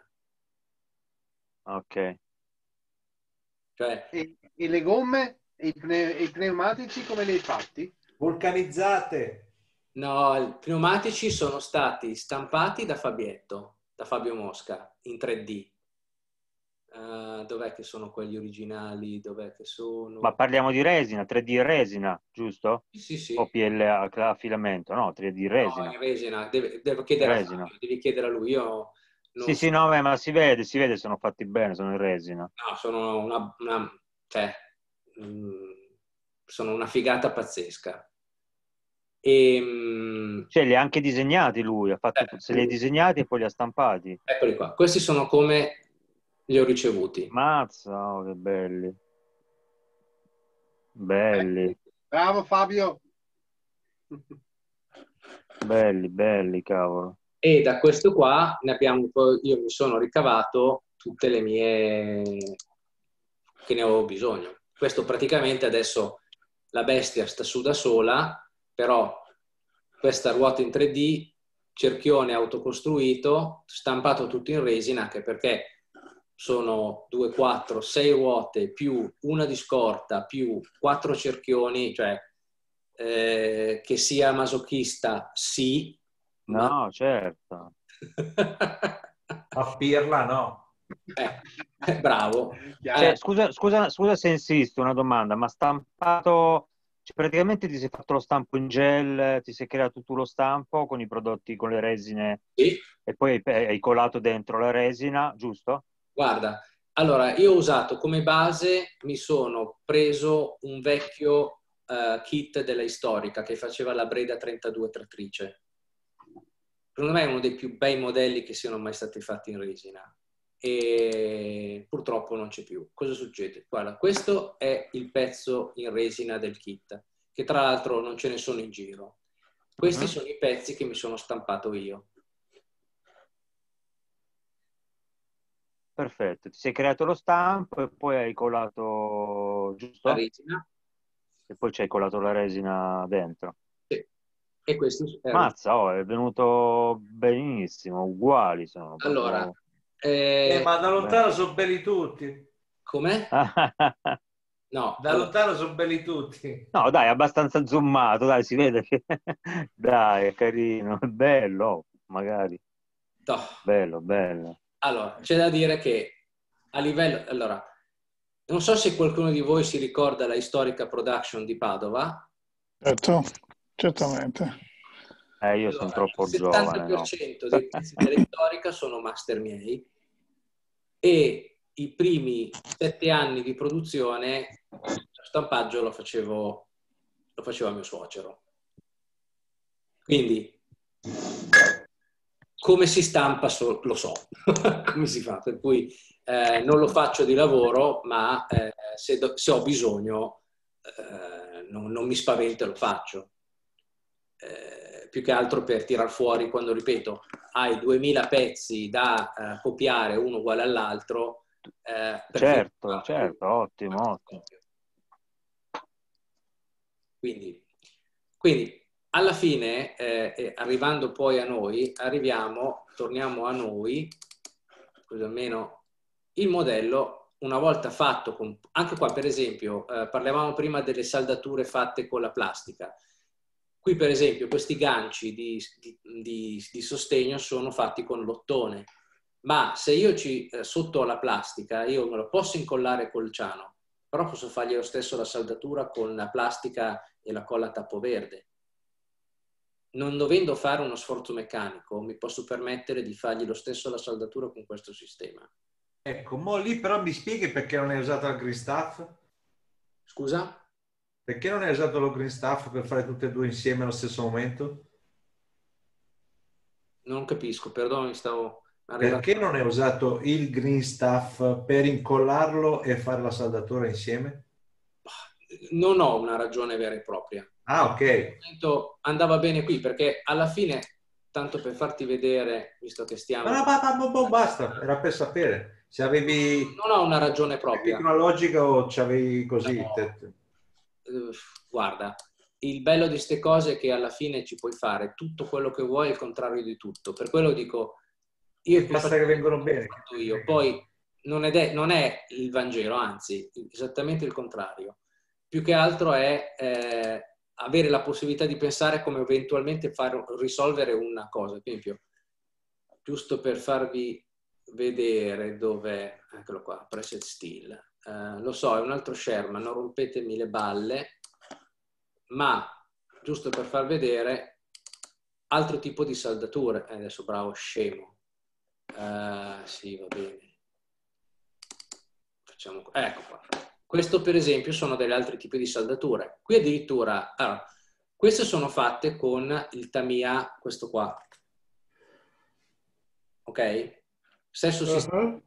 Speaker 5: Ok.
Speaker 1: Cioè,
Speaker 2: E, e le gomme e i, pne- e i pneumatici come li hai fatti?
Speaker 7: Vulcanizzate.
Speaker 1: no, i pneumatici sono stati stampati da Fabietto, da Fabio Mosca, in tre D. Uh, dov'è che sono quelli originali? Dov'è che sono?
Speaker 5: Ma parliamo di resina, tre D resina, giusto?
Speaker 1: Sì, sì, sì.
Speaker 5: O P L A a filamento, no, tre D resina.
Speaker 1: No, in resina. Deve, devo chiedere a
Speaker 5: Resina.
Speaker 1: Fabio, devi chiedere a lui. Io non
Speaker 5: Sì,
Speaker 1: so.
Speaker 5: sì, no, beh, ma si vede, si vede, sono fatti bene, sono in resina.
Speaker 1: No, sono una, una, cioè, mh, sono una figata pazzesca. E, mh,
Speaker 5: Cioè, li ha anche disegnati lui, ha fatto,
Speaker 1: eh,
Speaker 5: se li ha disegnati e poi li ha stampati.
Speaker 1: eccoli qua. Questi sono come li ho ricevuti.
Speaker 5: Mazza, oh, che belli. Belli,
Speaker 2: Bravo Fabio.
Speaker 5: belli, belli, cavolo.
Speaker 1: E da questo qua ne abbiamo, poi io mi sono ricavato tutte le mie che ne avevo bisogno. Questo praticamente adesso la bestia sta su da sola, però questa ruota in tre D, cerchione autocostruito, stampato tutto in resina, anche perché sono due, quattro, sei ruote più una di scorta più quattro cerchioni, cioè eh, che sia masochista sì,
Speaker 5: No,
Speaker 1: ma...
Speaker 5: certo.
Speaker 7: A Pirla no.
Speaker 1: Eh, bravo.
Speaker 5: Cioè,
Speaker 1: Eh,
Speaker 5: scusa, scusa, scusa se insisto, una domanda, ma stampato, cioè, praticamente ti sei fatto lo stampo in gel, ti sei creato tu lo stampo con i prodotti, con le resine,
Speaker 1: sì.
Speaker 5: e poi hai, hai colato dentro la resina, giusto?
Speaker 1: Guarda, allora io ho usato come base, mi sono preso un vecchio eh, kit della Istorica che faceva la Breda trentadue trattrice. Secondo me è uno dei più bei modelli che siano mai stati fatti in resina. E purtroppo non c'è più. Cosa succede? Guarda, questo è il pezzo in resina del kit, che tra l'altro non ce ne sono in giro. Questi
Speaker 5: Mhm.
Speaker 1: sono i pezzi che mi sono stampato io.
Speaker 5: Perfetto, ti sei creato lo stampo e poi hai colato,
Speaker 1: La
Speaker 5: giusto?
Speaker 1: resina,
Speaker 5: E poi ci hai colato la resina dentro.
Speaker 1: sì. E questi erano.
Speaker 5: Mazza, oh, è venuto benissimo, uguali sono
Speaker 1: Allora,
Speaker 5: proprio.
Speaker 7: Eh,
Speaker 1: eh,
Speaker 7: ma da
Speaker 5: Beh.
Speaker 7: lontano sono belli tutti.
Speaker 1: com'è? No,
Speaker 7: Da
Speaker 1: allora,
Speaker 7: lontano sono belli tutti.
Speaker 5: No, dai, è abbastanza zoomato, dai, si vede che dai, è carino, è bello, magari,
Speaker 1: no.
Speaker 5: bello, bello.
Speaker 1: Allora, c'è da dire che a livello... Allora, non so se qualcuno di voi si ricorda la Historica Production di Padova.
Speaker 3: Certo, certamente.
Speaker 5: Eh, io sono
Speaker 1: Allora, il
Speaker 5: troppo
Speaker 1: settanta
Speaker 5: giovane,
Speaker 1: per
Speaker 5: no?
Speaker 1: cento dei pezzi della Historica sono master miei e i primi sette anni di produzione, lo stampaggio lo facevo, lo faceva mio suocero. Quindi, come si stampa so, lo so, come si fa, per cui eh, non lo faccio di lavoro, ma eh, se, do, se ho bisogno eh, non, non mi spavento e lo faccio. Eh, più che altro per tirar fuori, quando ripeto, hai duemila pezzi da eh, copiare uno uguale all'altro, eh,
Speaker 5: Certo, certo, ottimo, ottimo.
Speaker 1: Quindi, quindi alla fine, eh, arrivando poi a noi, arriviamo, torniamo a noi, così almeno il modello, una volta fatto, con, anche qua per esempio, eh, parlavamo prima delle saldature fatte con la plastica. Qui per esempio questi ganci di, di, di sostegno sono fatti con l'ottone, ma se io ci eh, sotto la plastica, io me lo posso incollare col ciano, però posso fargli lo stesso la saldatura con la plastica e la colla a tappo verde. Non dovendo fare uno sforzo meccanico, mi posso permettere di fargli lo stesso la saldatura con questo sistema.
Speaker 7: Ecco, mo lì però mi spieghi perché non hai usato il green stuff?
Speaker 1: Scusa?
Speaker 7: Perché non hai usato lo green stuff per fare tutte e due insieme allo stesso momento?
Speaker 1: Non capisco, perdonami, stavo arrivando.
Speaker 7: Perché non hai usato il green stuff per incollarlo e fare la saldatura insieme?
Speaker 1: Non ho una ragione vera e propria.
Speaker 7: Ah, ok.
Speaker 1: Andava bene qui perché alla fine, tanto per farti vedere, visto che stiamo...
Speaker 7: No, no, no, basta, era per sapere se avevi...
Speaker 1: Non ho una ragione propria.
Speaker 7: Una logica o c'avevi così?
Speaker 1: No.
Speaker 7: Te...
Speaker 1: Guarda, il bello di queste cose è che alla fine ci puoi fare tutto quello che vuoi, il contrario di tutto. Per quello dico, io
Speaker 7: basta che vengono bene.
Speaker 1: Io. Poi non è, non è il Vangelo, anzi, esattamente il contrario. Più che altro è eh, avere la possibilità di pensare come eventualmente fare, risolvere una cosa. Per esempio, giusto per farvi vedere dove, eccolo qua, Pressed Steel. Uh, lo so, è un altro Sherman, non rompetemi le balle, ma giusto per far vedere altro tipo di saldature. Eh, adesso bravo, scemo. Uh, sì, va bene. Facciamo, ecco qua. Questo per esempio sono degli altri tipi di saldature. Qui addirittura, allora, queste sono fatte con il Tamiya, questo qua. Ok? Stesso uh-huh. sistema.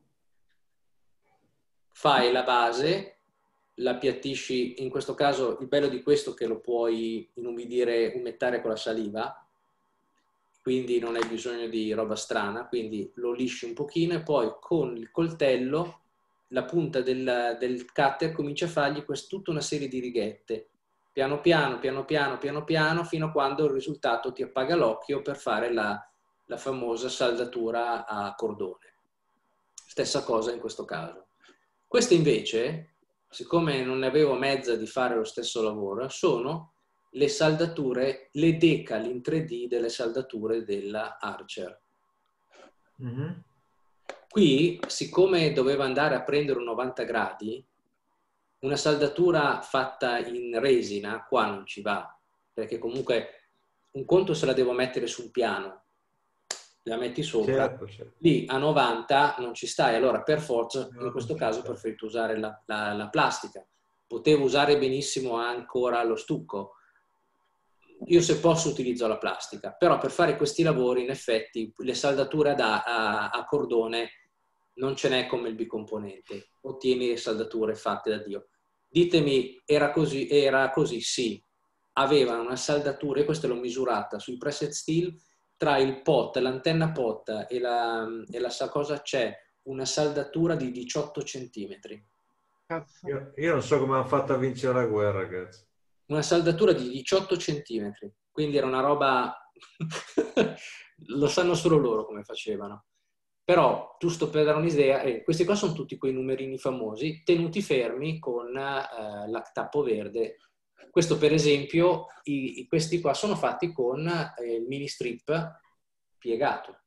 Speaker 1: Fai la base, la appiattisci, in questo caso il bello di questo è che lo puoi inumidire, umettare con la saliva, quindi non hai bisogno di roba strana, quindi lo lisci un pochino e poi con il coltello, la punta del, del cutter comincia a fargli quest, tutta una serie di righette, piano piano, piano piano, piano piano, fino a quando il risultato ti appaga l'occhio per fare la, la famosa saldatura a cordone. Stessa cosa in questo caso. Queste invece, siccome non ne avevo mezza di fare lo stesso lavoro, sono le saldature, le decal in tre D delle saldature della Archer. Mm-hmm. Qui, siccome doveva andare a prendere un novanta gradi, una saldatura fatta in resina qua non ci va, perché comunque un conto se la devo mettere sul piano, la metti sopra,
Speaker 7: Certo, certo.
Speaker 1: lì a novanta non ci stai, allora per forza
Speaker 7: No,
Speaker 1: in questo
Speaker 7: non
Speaker 1: caso ho
Speaker 7: c'è.
Speaker 1: preferito usare la, la, la plastica. Potevo usare benissimo ancora lo stucco. Io se posso utilizzo la plastica, però per fare questi lavori in effetti le saldature da, a, a cordone non ce n'è come il bicomponente, ottieni le saldature fatte da Dio. Ditemi, era così? Era così, sì. Aveva una saldatura, e questa l'ho misurata sui preset steel, tra il pot, l'antenna pot e la, e la sa cosa c'è una saldatura di diciotto centimetri.
Speaker 2: Cazzo.
Speaker 7: Io, io non so come hanno fatto a vincere la guerra, ragazzi.
Speaker 1: Una saldatura di diciotto centimetri, quindi era una roba, lo sanno solo loro come facevano. Però, giusto per dare un'idea, eh, questi qua sono tutti quei numerini famosi, tenuti fermi con eh, l'attappo verde. Questo per esempio, i, i, questi qua sono fatti con eh, il mini strip piegato.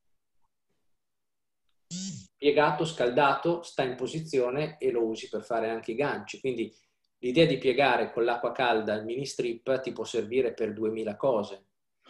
Speaker 1: Piegato, scaldato, sta in posizione e lo usi per fare anche i ganci. Quindi l'idea di piegare con l'acqua calda il mini strip ti può servire per duemila cose.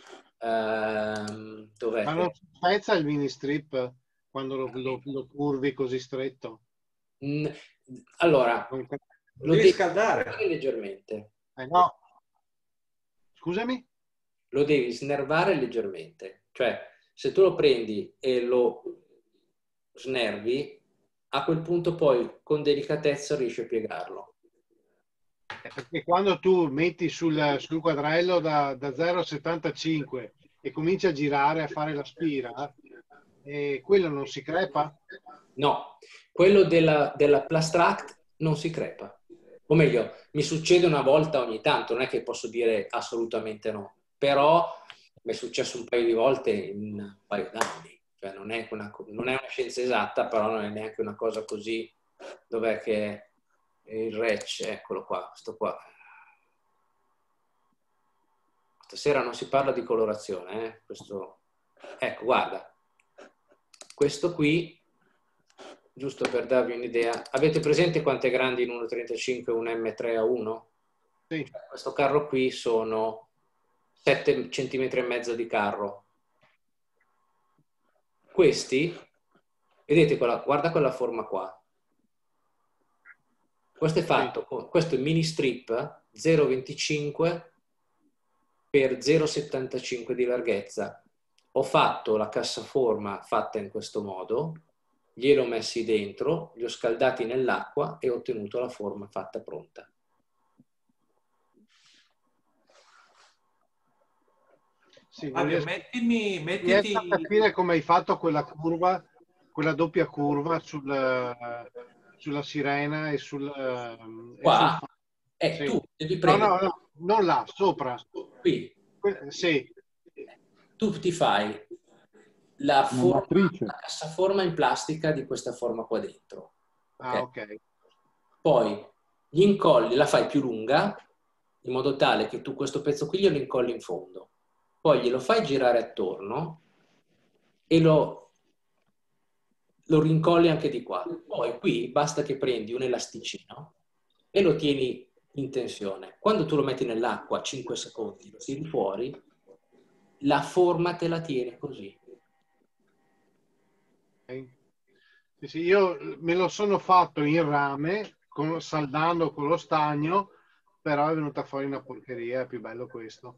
Speaker 1: Ehm, dov'è
Speaker 2: Ma
Speaker 1: che...
Speaker 2: non si spezza il mini strip quando lo, lo, lo curvi così stretto?
Speaker 1: Mm, allora,
Speaker 2: Non...
Speaker 1: lo
Speaker 7: devi
Speaker 1: devi
Speaker 7: scaldare.
Speaker 1: snervare leggermente.
Speaker 2: Eh no. Scusami?
Speaker 1: Lo devi snervare leggermente. Cioè, se tu lo prendi e lo snervi, a quel punto poi con delicatezza riesci a piegarlo.
Speaker 2: Perché quando tu metti sul, sul quadrello da, da zero a settantacinque e cominci a girare, a fare la spira, e quello non si crepa?
Speaker 1: No, quello della, della Plastract non si crepa. O meglio, mi succede una volta ogni tanto, non è che posso dire assolutamente no, però mi è successo un paio di volte in un paio d'anni. Cioè non è una, non è una scienza esatta, però non è neanche una cosa così. Dov'è che il Rec, eccolo qua, questo qua. Stasera non si parla di colorazione, eh? Questo... Ecco, guarda, questo qui, giusto per darvi un'idea, avete presente quanto è grande in uno virgola trentacinque un M tre A uno?
Speaker 2: Sì.
Speaker 1: Questo carro qui sono sette centimetri e mezzo di carro. Questi, vedete, quella, guarda quella forma qua. Questo è fatto, con, questo è mini strip zero virgola venticinque per zero virgola settantacinque di larghezza. Ho fatto la cassaforma fatta in questo modo, gliel'ho messi dentro, li ho scaldati nell'acqua e ho ottenuto la forma fatta pronta.
Speaker 2: Sì,
Speaker 7: Fabio,
Speaker 2: riesco,
Speaker 7: mettimi, mettiti...
Speaker 2: riesco a capire come hai fatto quella curva, quella doppia curva sul, sulla sirena e sul...
Speaker 1: Qua?
Speaker 2: E sul...
Speaker 1: Eh,
Speaker 2: sì.
Speaker 1: tu devi
Speaker 2: No,
Speaker 1: prendere...
Speaker 2: no, no, non là, sopra.
Speaker 1: Qui.
Speaker 2: Sì.
Speaker 1: Tu ti fai la, forma, la cassaforma in plastica di questa forma qua dentro. Okay?
Speaker 2: Ah, ok.
Speaker 1: Poi gli incolli, la fai più lunga, in modo tale che tu questo pezzo qui glielo incolli in fondo. Poi glielo fai girare attorno e lo, lo rincolli anche di qua. Poi qui basta che prendi un elasticino e lo tieni in tensione. Quando tu lo metti nell'acqua cinque secondi, lo tiri fuori, la forma te la tiene così.
Speaker 2: Okay. Sì, sì, io me lo sono fatto in rame, con, saldando con lo stagno, però è venuta fuori una porcheria, è più bello questo.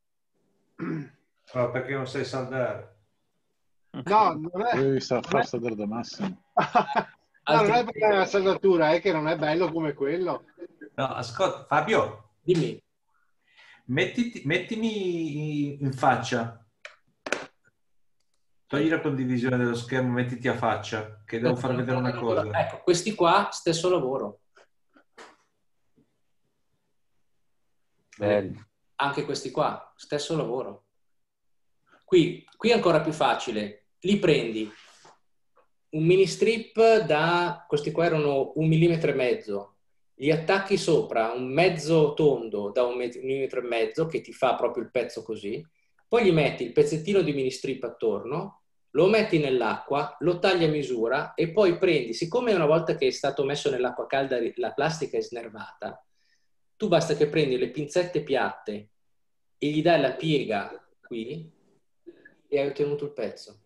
Speaker 7: Oh, perché non sai saldare?
Speaker 2: No, non è...
Speaker 4: Devi far
Speaker 2: non è...
Speaker 4: saldare da massimo.
Speaker 2: No, non è perché è la saldatura, è che non è bello come quello.
Speaker 7: No, ascolta, Fabio.
Speaker 1: Dimmi.
Speaker 7: Mettiti, mettimi in faccia. Togli la condivisione dello schermo, mettiti a faccia, che devo far vedere una cosa.
Speaker 1: Ecco, questi qua, stesso lavoro.
Speaker 5: Belli.
Speaker 1: Anche questi qua, stesso lavoro. Qui, qui è ancora più facile. Li prendi un mini strip da, questi qua erano un millimetro e mezzo, gli attacchi sopra un mezzo tondo da un millimetro e mezzo che ti fa proprio il pezzo così, poi gli metti il pezzettino di mini strip attorno lo metti nell'acqua, lo tagli a misura e poi prendi, siccome una volta che è stato messo nell'acqua calda la plastica è snervata, tu basta che prendi le pinzette piatte e gli dai la piega qui e hai ottenuto il pezzo.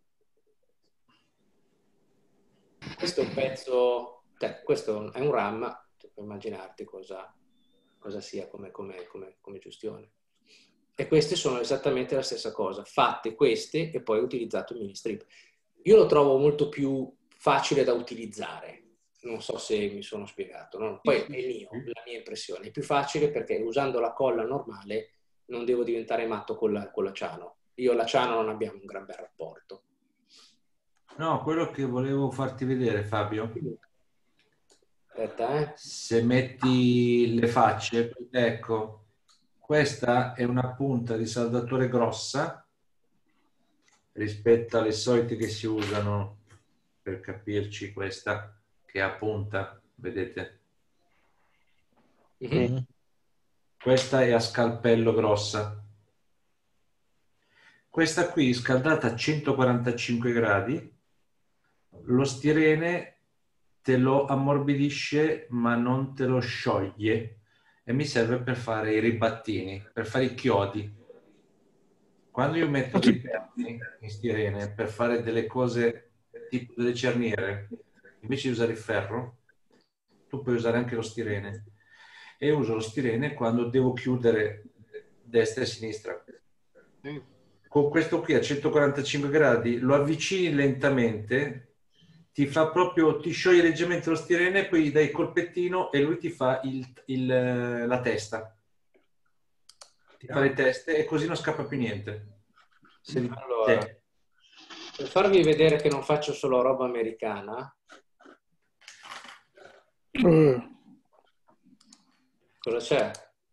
Speaker 1: Questo è un pezzo, cioè, questo è un RAM, tu puoi immaginarti cosa, cosa sia come, come, come, come gestione. E queste sono esattamente la stessa cosa, fatte queste e poi utilizzato il mini strip. Io lo trovo molto più facile da utilizzare, non so se mi sono spiegato, no? Poi è mio, la mia impressione, è più facile perché usando la colla normale non devo diventare matto con la, con la Ciano. Io e la Ciano non abbiamo un gran bel rapporto.
Speaker 7: No, quello che volevo farti vedere, Fabio,
Speaker 1: aspetta, eh.
Speaker 7: se metti le facce, ecco, questa è una punta di saldatore grossa rispetto alle solite che si usano, per capirci, questa che ha punta, vedete?
Speaker 1: Mm-hmm.
Speaker 7: Questa è a scalpello grossa. Questa qui scaldata a centoquarantacinque gradi, lo stirene te lo ammorbidisce ma non te lo scioglie e mi serve per fare i ribattini, per fare i chiodi. Quando io metto dei perni in stirene per fare delle cose tipo delle cerniere, invece di usare il ferro, tu puoi usare anche lo stirene. E uso lo stirene quando devo chiudere destra e sinistra. Con questo qui a centoquarantacinque gradi lo avvicini lentamente, ti fa proprio, ti scioglie leggermente lo stirene, poi gli dai il colpettino e lui ti fa il, il, la testa. Ti fa le teste e così non scappa più niente. Se
Speaker 1: allora, per farvi vedere che non faccio solo roba americana,
Speaker 3: Uh,
Speaker 1: cosa c'è?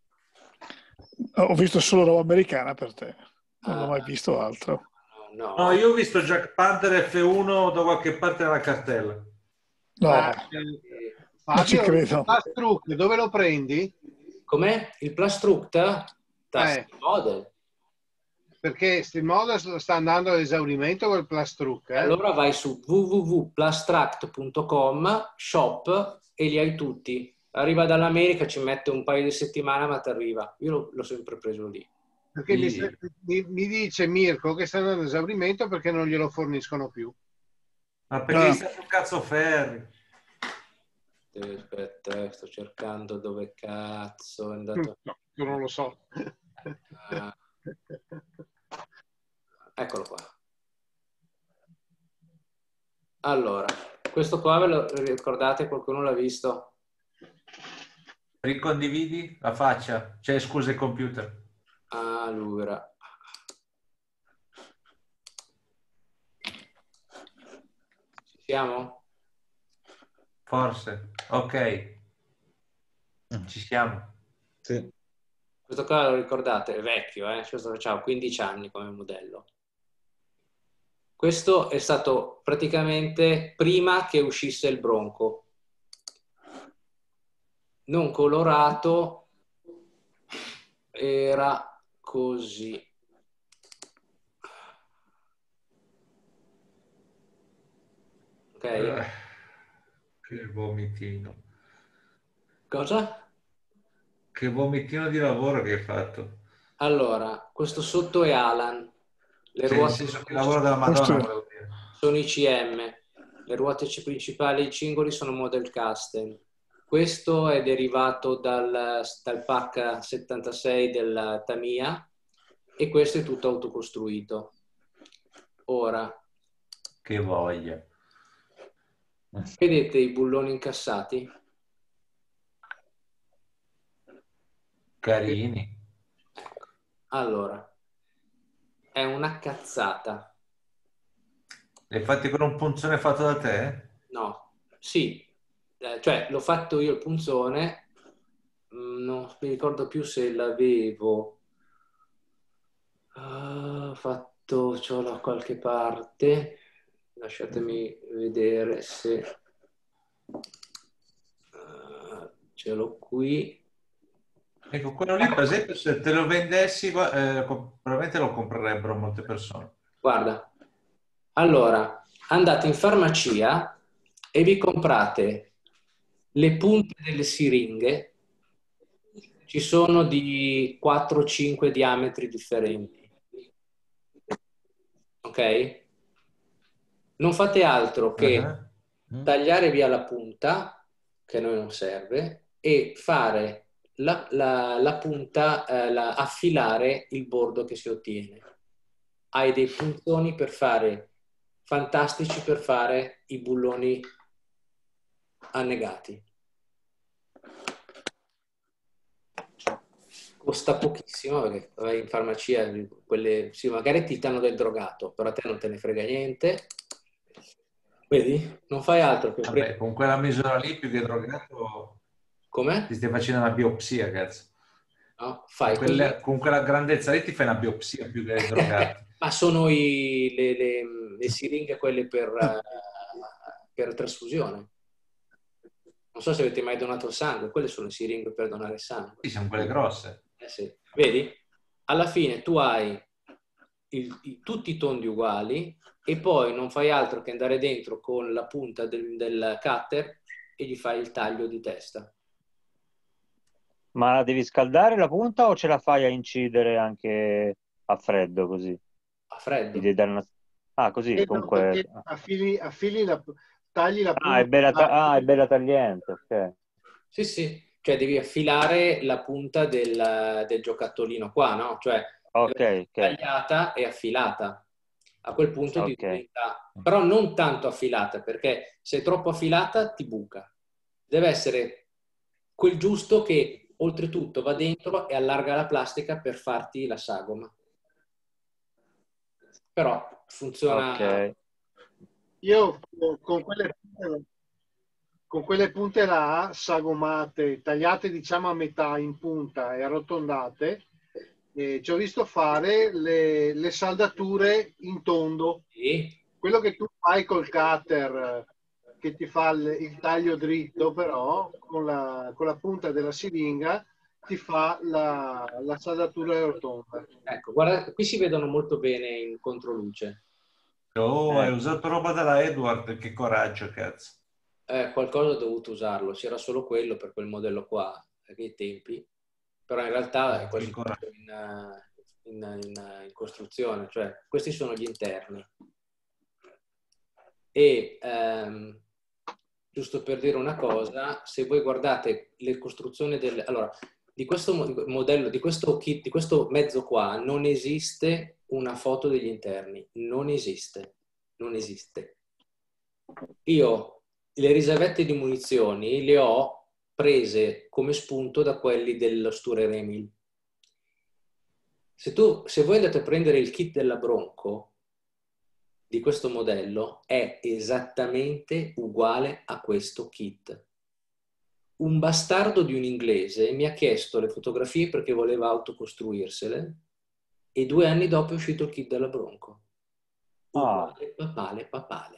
Speaker 3: ho visto solo roba americana per te, non
Speaker 1: Ah,
Speaker 3: ho mai visto altro.
Speaker 1: no,
Speaker 7: No, io ho visto Jack Panther F uno da qualche parte nella cartella.
Speaker 3: No,
Speaker 2: Ma,
Speaker 1: eh,
Speaker 3: non ci
Speaker 2: Fabio,
Speaker 3: credo.
Speaker 2: il Plastruc, dove lo prendi?
Speaker 1: com'è? Il Plastruct? Da
Speaker 2: Eh.
Speaker 1: Model.
Speaker 2: Perché SteamModel sta andando all'esaurimento col Plastruc. Eh?
Speaker 1: Allora vai su w w w punto plastract punto com, shop, e li hai tutti. Arriva dall'America, ci mette un paio di settimane, ma ti arriva. Io l'ho, l'ho sempre preso lì.
Speaker 2: Perché mi,
Speaker 7: Sì.
Speaker 2: mi, mi dice Mirko che sta andando all'esaurimento perché non glielo forniscono più.
Speaker 7: Ma perché
Speaker 3: Ah.
Speaker 7: gli sta sul cazzo Ferri?
Speaker 1: Eh, Aspetta, eh, sto cercando dove cazzo è andato.
Speaker 2: No, io non lo so.
Speaker 1: Ah, eccolo qua. Allora, questo qua ve lo ricordate? Qualcuno l'ha visto?
Speaker 7: Ricondividi la faccia, cioè scusa il computer.
Speaker 1: Allora, ci siamo?
Speaker 7: Forse, ok, ci siamo.
Speaker 6: Sì.
Speaker 1: Questo qua lo ricordate? È vecchio, eh? Questo faceva quindici anni come modello. Questo è stato praticamente prima che uscisse il Bronco. Non colorato, era così. Ok?
Speaker 7: Eh, che vomitino.
Speaker 1: Cosa?
Speaker 7: Che vomitino di lavoro che hai fatto.
Speaker 1: Allora, questo sotto è Alan. Le
Speaker 7: Cioè, nel
Speaker 1: ruote
Speaker 7: senso che lavoro della Madonna,
Speaker 3: Questo-
Speaker 7: volevo dire.
Speaker 1: sono i C M. Le ruote principali, i cingoli, sono Model Custom. Questo è derivato dal, dal pack settantasei del Tamiya e questo è tutto autocostruito. Ora,
Speaker 7: Che voglia.
Speaker 1: vedete i bulloni incassati?
Speaker 7: Carini.
Speaker 1: Ecco. Allora, è una cazzata.
Speaker 7: L'hai fatti con un punzone fatto da te?
Speaker 1: No, sì, eh, cioè l'ho fatto io il punzone, mm, non mi ricordo più se l'avevo ah, fatto, ce l'ho da qualche parte, lasciatemi vedere se ah, ce l'ho qui.
Speaker 7: Ecco, quello lì, per esempio, se te lo vendessi, eh, probabilmente lo comprerebbero molte persone.
Speaker 1: Guarda, Allora, andate in farmacia e vi comprate le punte delle siringhe, ci sono di quattro cinque diametri differenti, ok? Non fate altro che
Speaker 7: Uh-huh.
Speaker 1: tagliare via la punta, che a noi non serve, e fare la, la, la punta, eh, la, affilare il bordo che si ottiene. Hai dei punzoni per fare, fantastici per fare i bulloni annegati. Costa pochissimo perché vai in farmacia, quelle, sì, magari ti danno del drogato, però a te non te ne frega niente. Vedi? Non fai altro che
Speaker 7: Vabbè,
Speaker 1: prendere.
Speaker 7: con quella misura lì più che drogato
Speaker 1: Com'è?
Speaker 7: ti stai facendo una biopsia, cazzo.
Speaker 1: No?
Speaker 7: Con,
Speaker 1: Fai
Speaker 7: quelle-
Speaker 1: così.
Speaker 7: con quella grandezza lì ti fai una biopsia più che drogato.
Speaker 1: Ma sono i, le, le, le siringhe quelle per, eh, per trasfusione. Non so se avete mai donato sangue, quelle sono le siringhe per donare sangue.
Speaker 7: Sì, sono quelle grosse.
Speaker 1: Eh sì. Vedi? Alla fine tu hai il- i- tutti i tondi uguali e poi non fai altro che andare dentro con la punta del, del cutter e gli fai il taglio di testa.
Speaker 5: Ma la devi scaldare la punta o ce la fai a incidere anche a freddo così?
Speaker 1: A
Speaker 5: Gli
Speaker 1: freddo.
Speaker 5: devi dare una... Ah, così,
Speaker 2: E no,
Speaker 5: comunque...
Speaker 2: perché affili, affili la, tagli la
Speaker 5: Ah, è
Speaker 2: punta.
Speaker 5: bella, ta- ah, è bella tagliente, ok.
Speaker 1: Sì, sì. Cioè devi affilare la punta del, del giocattolino qua, no? Cioè deve
Speaker 5: Ok,
Speaker 1: essere
Speaker 5: ok,
Speaker 1: tagliata e affilata. A quel punto ti
Speaker 5: ok.
Speaker 1: diventa... Però non tanto affilata, perché se è troppo affilata ti buca. Deve essere quel giusto che oltretutto va dentro e allarga la plastica per farti la sagoma. Però funziona...
Speaker 5: Ok.
Speaker 2: Io con quelle, con quelle punte là, sagomate, tagliate diciamo a metà in punta e arrotondate, eh, ci ho visto fare le, le saldature in tondo.
Speaker 1: Sì.
Speaker 2: Quello che tu fai col cutter, che ti fa il, il taglio dritto, però con la, con la punta della siringa ti fa la, la saldatura rotonda.
Speaker 1: Ecco, guarda, qui si vedono molto bene in controluce.
Speaker 7: Oh, hai
Speaker 5: Eh.
Speaker 7: usato roba della Edward, che coraggio, cazzo.
Speaker 1: Eh, qualcosa ho dovuto usarlo, c'era solo quello per quel modello qua, a quei tempi, però in realtà è quasi
Speaker 7: Che coraggio.
Speaker 1: tutto in, in, in, in costruzione, cioè questi sono gli interni. E ehm, giusto per dire una cosa, se voi guardate le costruzioni del... Allora, di questo modello, di questo kit, di questo mezzo qua, non esiste una foto degli interni, non esiste, non esiste. Io le riservette di munizioni le ho prese come spunto da quelli dello Sturer Emil. Se, tu, se voi andate a prendere il kit della Bronco di questo modello, è esattamente uguale a questo kit. Un bastardo di un inglese mi ha chiesto le fotografie perché voleva autocostruirsele e due anni dopo è uscito il kit della Bronco. Uguale, ah. papale, papale.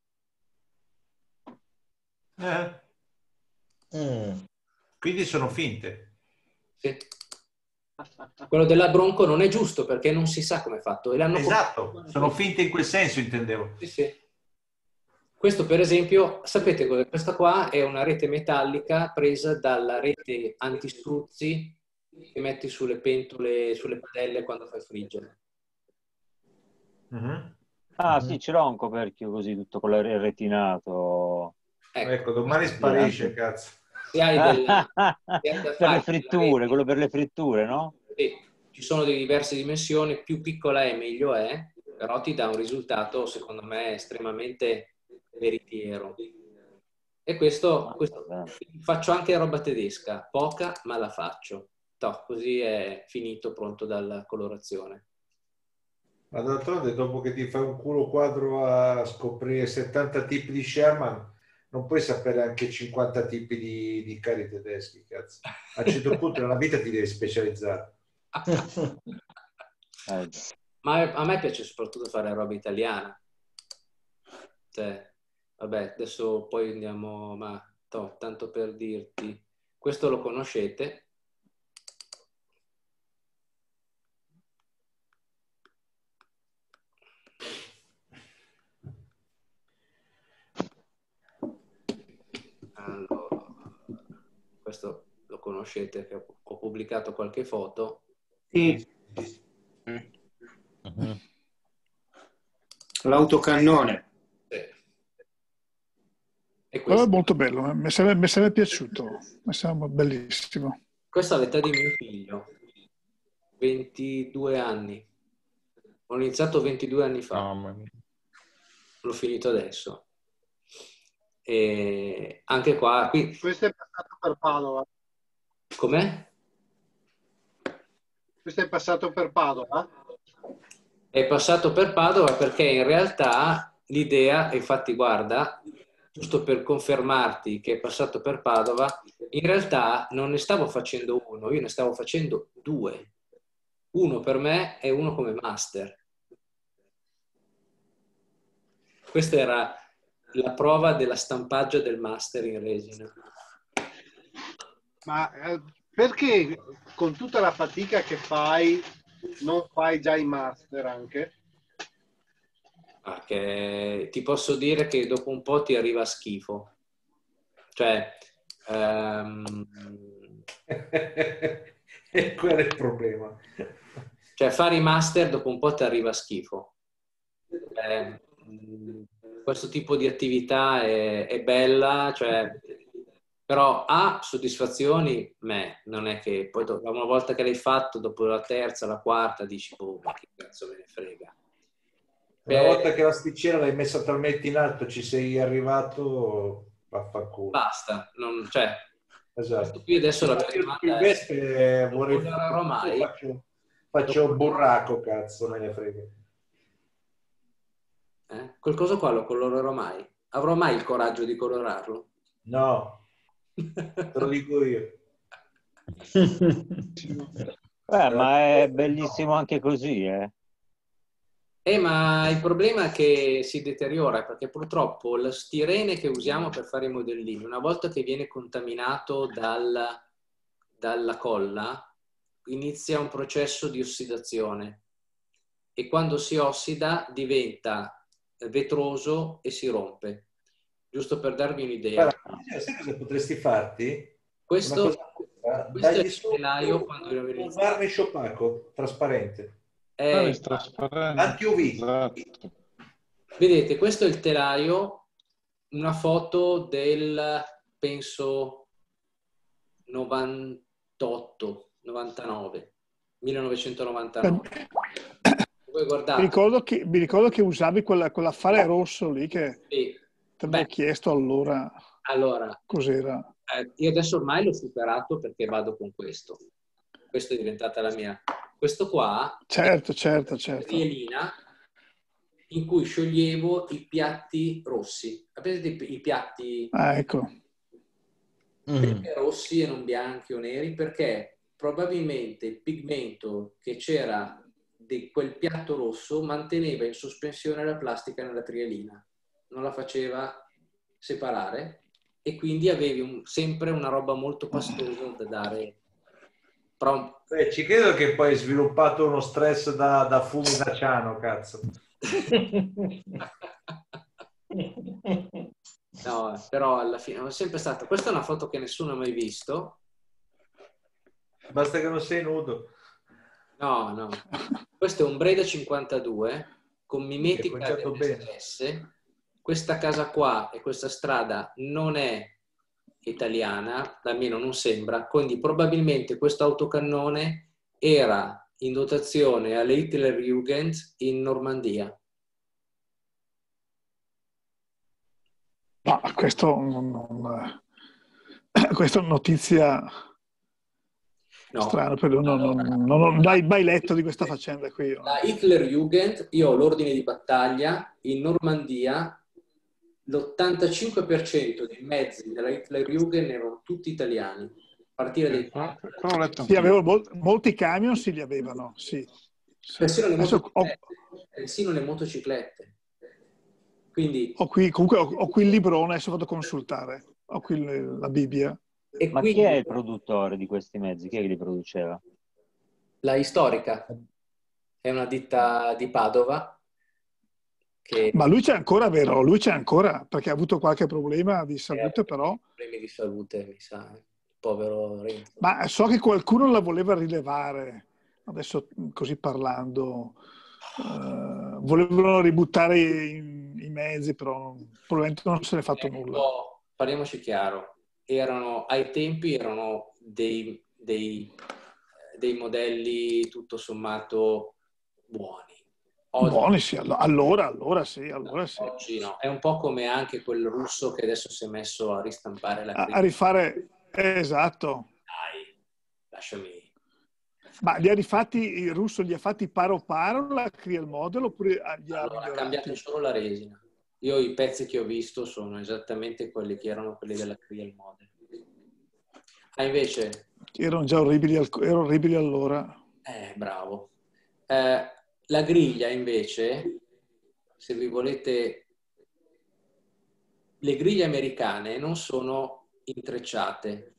Speaker 7: Eh. Mm. Quindi sono finte.
Speaker 1: Sì. Quello della Bronco non è giusto perché non si sa come è fatto. E l'hanno
Speaker 7: esatto,
Speaker 1: comprato.
Speaker 7: sono finte in quel senso, intendevo.
Speaker 1: Sì, sì. Questo per esempio, sapete cosa? Questa qua è una rete metallica presa dalla rete antistruzzi che metti sulle pentole, sulle padelle quando fai friggere.
Speaker 7: Mm-hmm.
Speaker 5: Ah,
Speaker 7: mm-hmm.
Speaker 5: Sì, ce l'ho un coperchio così, tutto con il retinato.
Speaker 7: Ecco, ecco domani sparisce, cazzo.
Speaker 1: Se hai della, se hai da
Speaker 5: per le
Speaker 1: fare
Speaker 5: fritture,
Speaker 1: rete,
Speaker 5: quello per le fritture, no?
Speaker 1: Sì, ci sono di diverse dimensioni, più piccola è meglio è, però ti dà un risultato secondo me estremamente veritiero. E questo, questo faccio anche roba tedesca, poca ma la faccio. Toh, così è finito, pronto dalla colorazione.
Speaker 7: Ma d'altronde dopo che ti fai un culo quadro a scoprire settanta tipi di Sherman, non puoi sapere anche cinquanta tipi di, di carri tedeschi, cazzo. A un certo punto nella vita ti devi specializzare.
Speaker 5: eh.
Speaker 1: Ma a me piace soprattutto fare roba italiana. Cioè, vabbè, adesso poi andiamo, ma toh, tanto per dirti, questo lo conoscete? questo lo conoscete, che ho, ho pubblicato qualche foto.
Speaker 8: Sì.
Speaker 6: Uh-huh.
Speaker 8: L'autocannone.
Speaker 1: Sì. E
Speaker 3: Quello è
Speaker 1: questo,
Speaker 3: molto bello, eh. mi, sarebbe, mi sarebbe piaciuto, mi sembra bellissimo.
Speaker 1: questo è l'età di mio figlio, ventidue anni. Ho iniziato ventidue anni fa,
Speaker 6: Mamma mia.
Speaker 1: l'ho finito adesso. E anche qua, qui,
Speaker 2: Questo è passato per Padova.
Speaker 1: com'è?
Speaker 2: Questo è passato per Padova.
Speaker 1: È passato per Padova perché in realtà l'idea, infatti guarda, giusto per confermarti che è passato per Padova, in realtà non ne stavo facendo uno, io ne stavo facendo due. Uno per me e uno come master. Questa era la prova della stampaggio del master in resina.
Speaker 2: Ma eh, perché con tutta la fatica che fai non fai già i master anche?
Speaker 1: Ah, che ti posso dire che dopo un po' ti arriva schifo. Cioè, ehm,
Speaker 7: E quello è il problema.
Speaker 1: cioè fare i master dopo un po' ti arriva schifo. Eh, questo tipo di attività è, è bella, cioè, però ha soddisfazioni, me, non è che poi do- una volta che l'hai fatto, dopo la terza, la quarta, dici, boh, ma che cazzo me ne frega.
Speaker 7: Una
Speaker 1: Eh,
Speaker 7: volta che la sticella l'hai messa talmente in alto, ci sei arrivato, vaffanculo.
Speaker 1: basta, non, cioè,
Speaker 7: Esatto.
Speaker 1: qui adesso la mia
Speaker 7: Io
Speaker 1: domanda
Speaker 7: il
Speaker 1: è,
Speaker 7: Vespe
Speaker 1: lo
Speaker 7: vorrei
Speaker 1: colorerò mai?
Speaker 7: faccio, faccio burraco, cazzo, me ne frega.
Speaker 1: Eh? Quel coso qua lo colorerò mai? Avrò mai il coraggio di colorarlo?
Speaker 7: No, te lo dico io.
Speaker 5: Eh, ma è bellissimo anche così, eh.
Speaker 1: Eh, ma il problema è che si deteriora, perché purtroppo lo stirene che usiamo per fare i modellini, una volta che viene contaminato dal, dalla colla, inizia un processo di ossidazione e quando si ossida diventa vetroso e si rompe. Giusto per darvi un'idea.
Speaker 7: Guarda, sai cosa potresti farti?
Speaker 1: Questo,
Speaker 7: Una cosa,
Speaker 1: questo è
Speaker 7: dagli
Speaker 1: il
Speaker 7: su
Speaker 1: telaio quando lo
Speaker 7: un
Speaker 1: iniziato.
Speaker 7: varnish opaco, trasparente.
Speaker 1: Eh,
Speaker 4: Ah, trasparente.
Speaker 7: Anti-U V.
Speaker 4: Esatto.
Speaker 1: vedete, questo è il telaio, una foto del, penso, novantotto, novantanove, millenovecentonovantanove. Voi
Speaker 3: Mi
Speaker 1: guardate,
Speaker 3: ricordo che, mi ricordo che usavi quella, quell'affare rosso lì che
Speaker 1: sì.
Speaker 3: ti avevo
Speaker 1: Beh,
Speaker 3: chiesto allora
Speaker 1: allora,
Speaker 3: cos'era.
Speaker 1: eh, io adesso ormai l'ho superato perché vado con questo. Questa è diventata la mia. Questo qua
Speaker 3: Certo, certo,
Speaker 1: è
Speaker 3: certo.
Speaker 1: una rielina in cui scioglievo i piatti rossi. Sapete i, i piatti
Speaker 3: Ah, ecco.
Speaker 1: perché rossi e non bianchi o neri? Perché probabilmente il pigmento che c'era di quel piatto rosso manteneva in sospensione la plastica nella trielina, non la faceva separare e quindi avevi un, sempre una roba molto pastosa da dare. Però,
Speaker 7: Beh, ci credo che poi hai sviluppato uno stress da, da fumi da ciano, cazzo.
Speaker 1: no, però alla fine è sempre stata. Questa è una foto che nessuno ha mai visto.
Speaker 7: Basta che non sei nudo.
Speaker 1: No, no. Questo è un Breda cinquantadue con mimetica
Speaker 7: cominciato bene.
Speaker 1: delle S. Questa casa qua e questa strada non è italiana, almeno non sembra, quindi probabilmente questo autocannone era in dotazione alle Hitlerjugend in Normandia.
Speaker 3: No, questo, non, non, questa è una notizia
Speaker 1: No.
Speaker 3: strana, però non,
Speaker 1: Allora,
Speaker 3: non, non ho mai, mai letto di questa faccenda qui.
Speaker 1: la Hitlerjugend, io ho l'ordine di battaglia, in Normandia l'ottantacinque per cento dei mezzi della Hitlerjugend erano tutti italiani, a partire dai
Speaker 4: Qua, qua ho letto
Speaker 3: Sì,
Speaker 4: anch'io.
Speaker 3: avevo mol- molti camion sì li avevano, sì. Sì.
Speaker 1: persino le
Speaker 3: Adesso ho,
Speaker 1: motociclette, persino le motociclette. Quindi,
Speaker 3: ho qui, comunque ho, ho qui il librone, adesso vado a consultare. Ho qui il- la Bibbia.
Speaker 1: e
Speaker 5: Ma
Speaker 1: quindi
Speaker 5: chi è il produttore di questi mezzi? Chi è che li produceva?
Speaker 1: la Istorica è una ditta di Padova che
Speaker 3: Ma lui c'è ancora, vero? Lui c'è ancora, perché ha avuto qualche problema di
Speaker 1: ha
Speaker 3: salute, però.
Speaker 1: problemi di salute, mi sa. povero Renzo.
Speaker 3: Ma so che qualcuno la voleva rilevare, adesso così parlando, eh, volevano ributtare i, i mezzi, però probabilmente non se ne è fatto nulla.
Speaker 1: Oh, parliamoci chiaro, erano, ai tempi erano dei, dei, dei modelli tutto sommato buoni. Oggi,
Speaker 3: Buoni sì, allora, allora sì, allora sì.
Speaker 1: Oggi no, è un po' come anche quel russo che adesso si è messo a ristampare la
Speaker 3: A,
Speaker 1: crisi.
Speaker 3: a rifare, eh, esatto.
Speaker 1: Dai, lasciami.
Speaker 3: Ma li ha rifatti, il russo li ha fatti paro paro la Creal Model oppure gli ha
Speaker 1: Allora, ha
Speaker 3: migliorati?
Speaker 1: cambiato solo la resina. Io i pezzi che ho visto sono esattamente quelli che erano quelli della Creal Model. Ah, invece...
Speaker 3: Erano già orribili, erano orribili allora.
Speaker 1: Eh, bravo. Eh, la griglia, invece, se vi volete... Le griglie americane non sono intrecciate.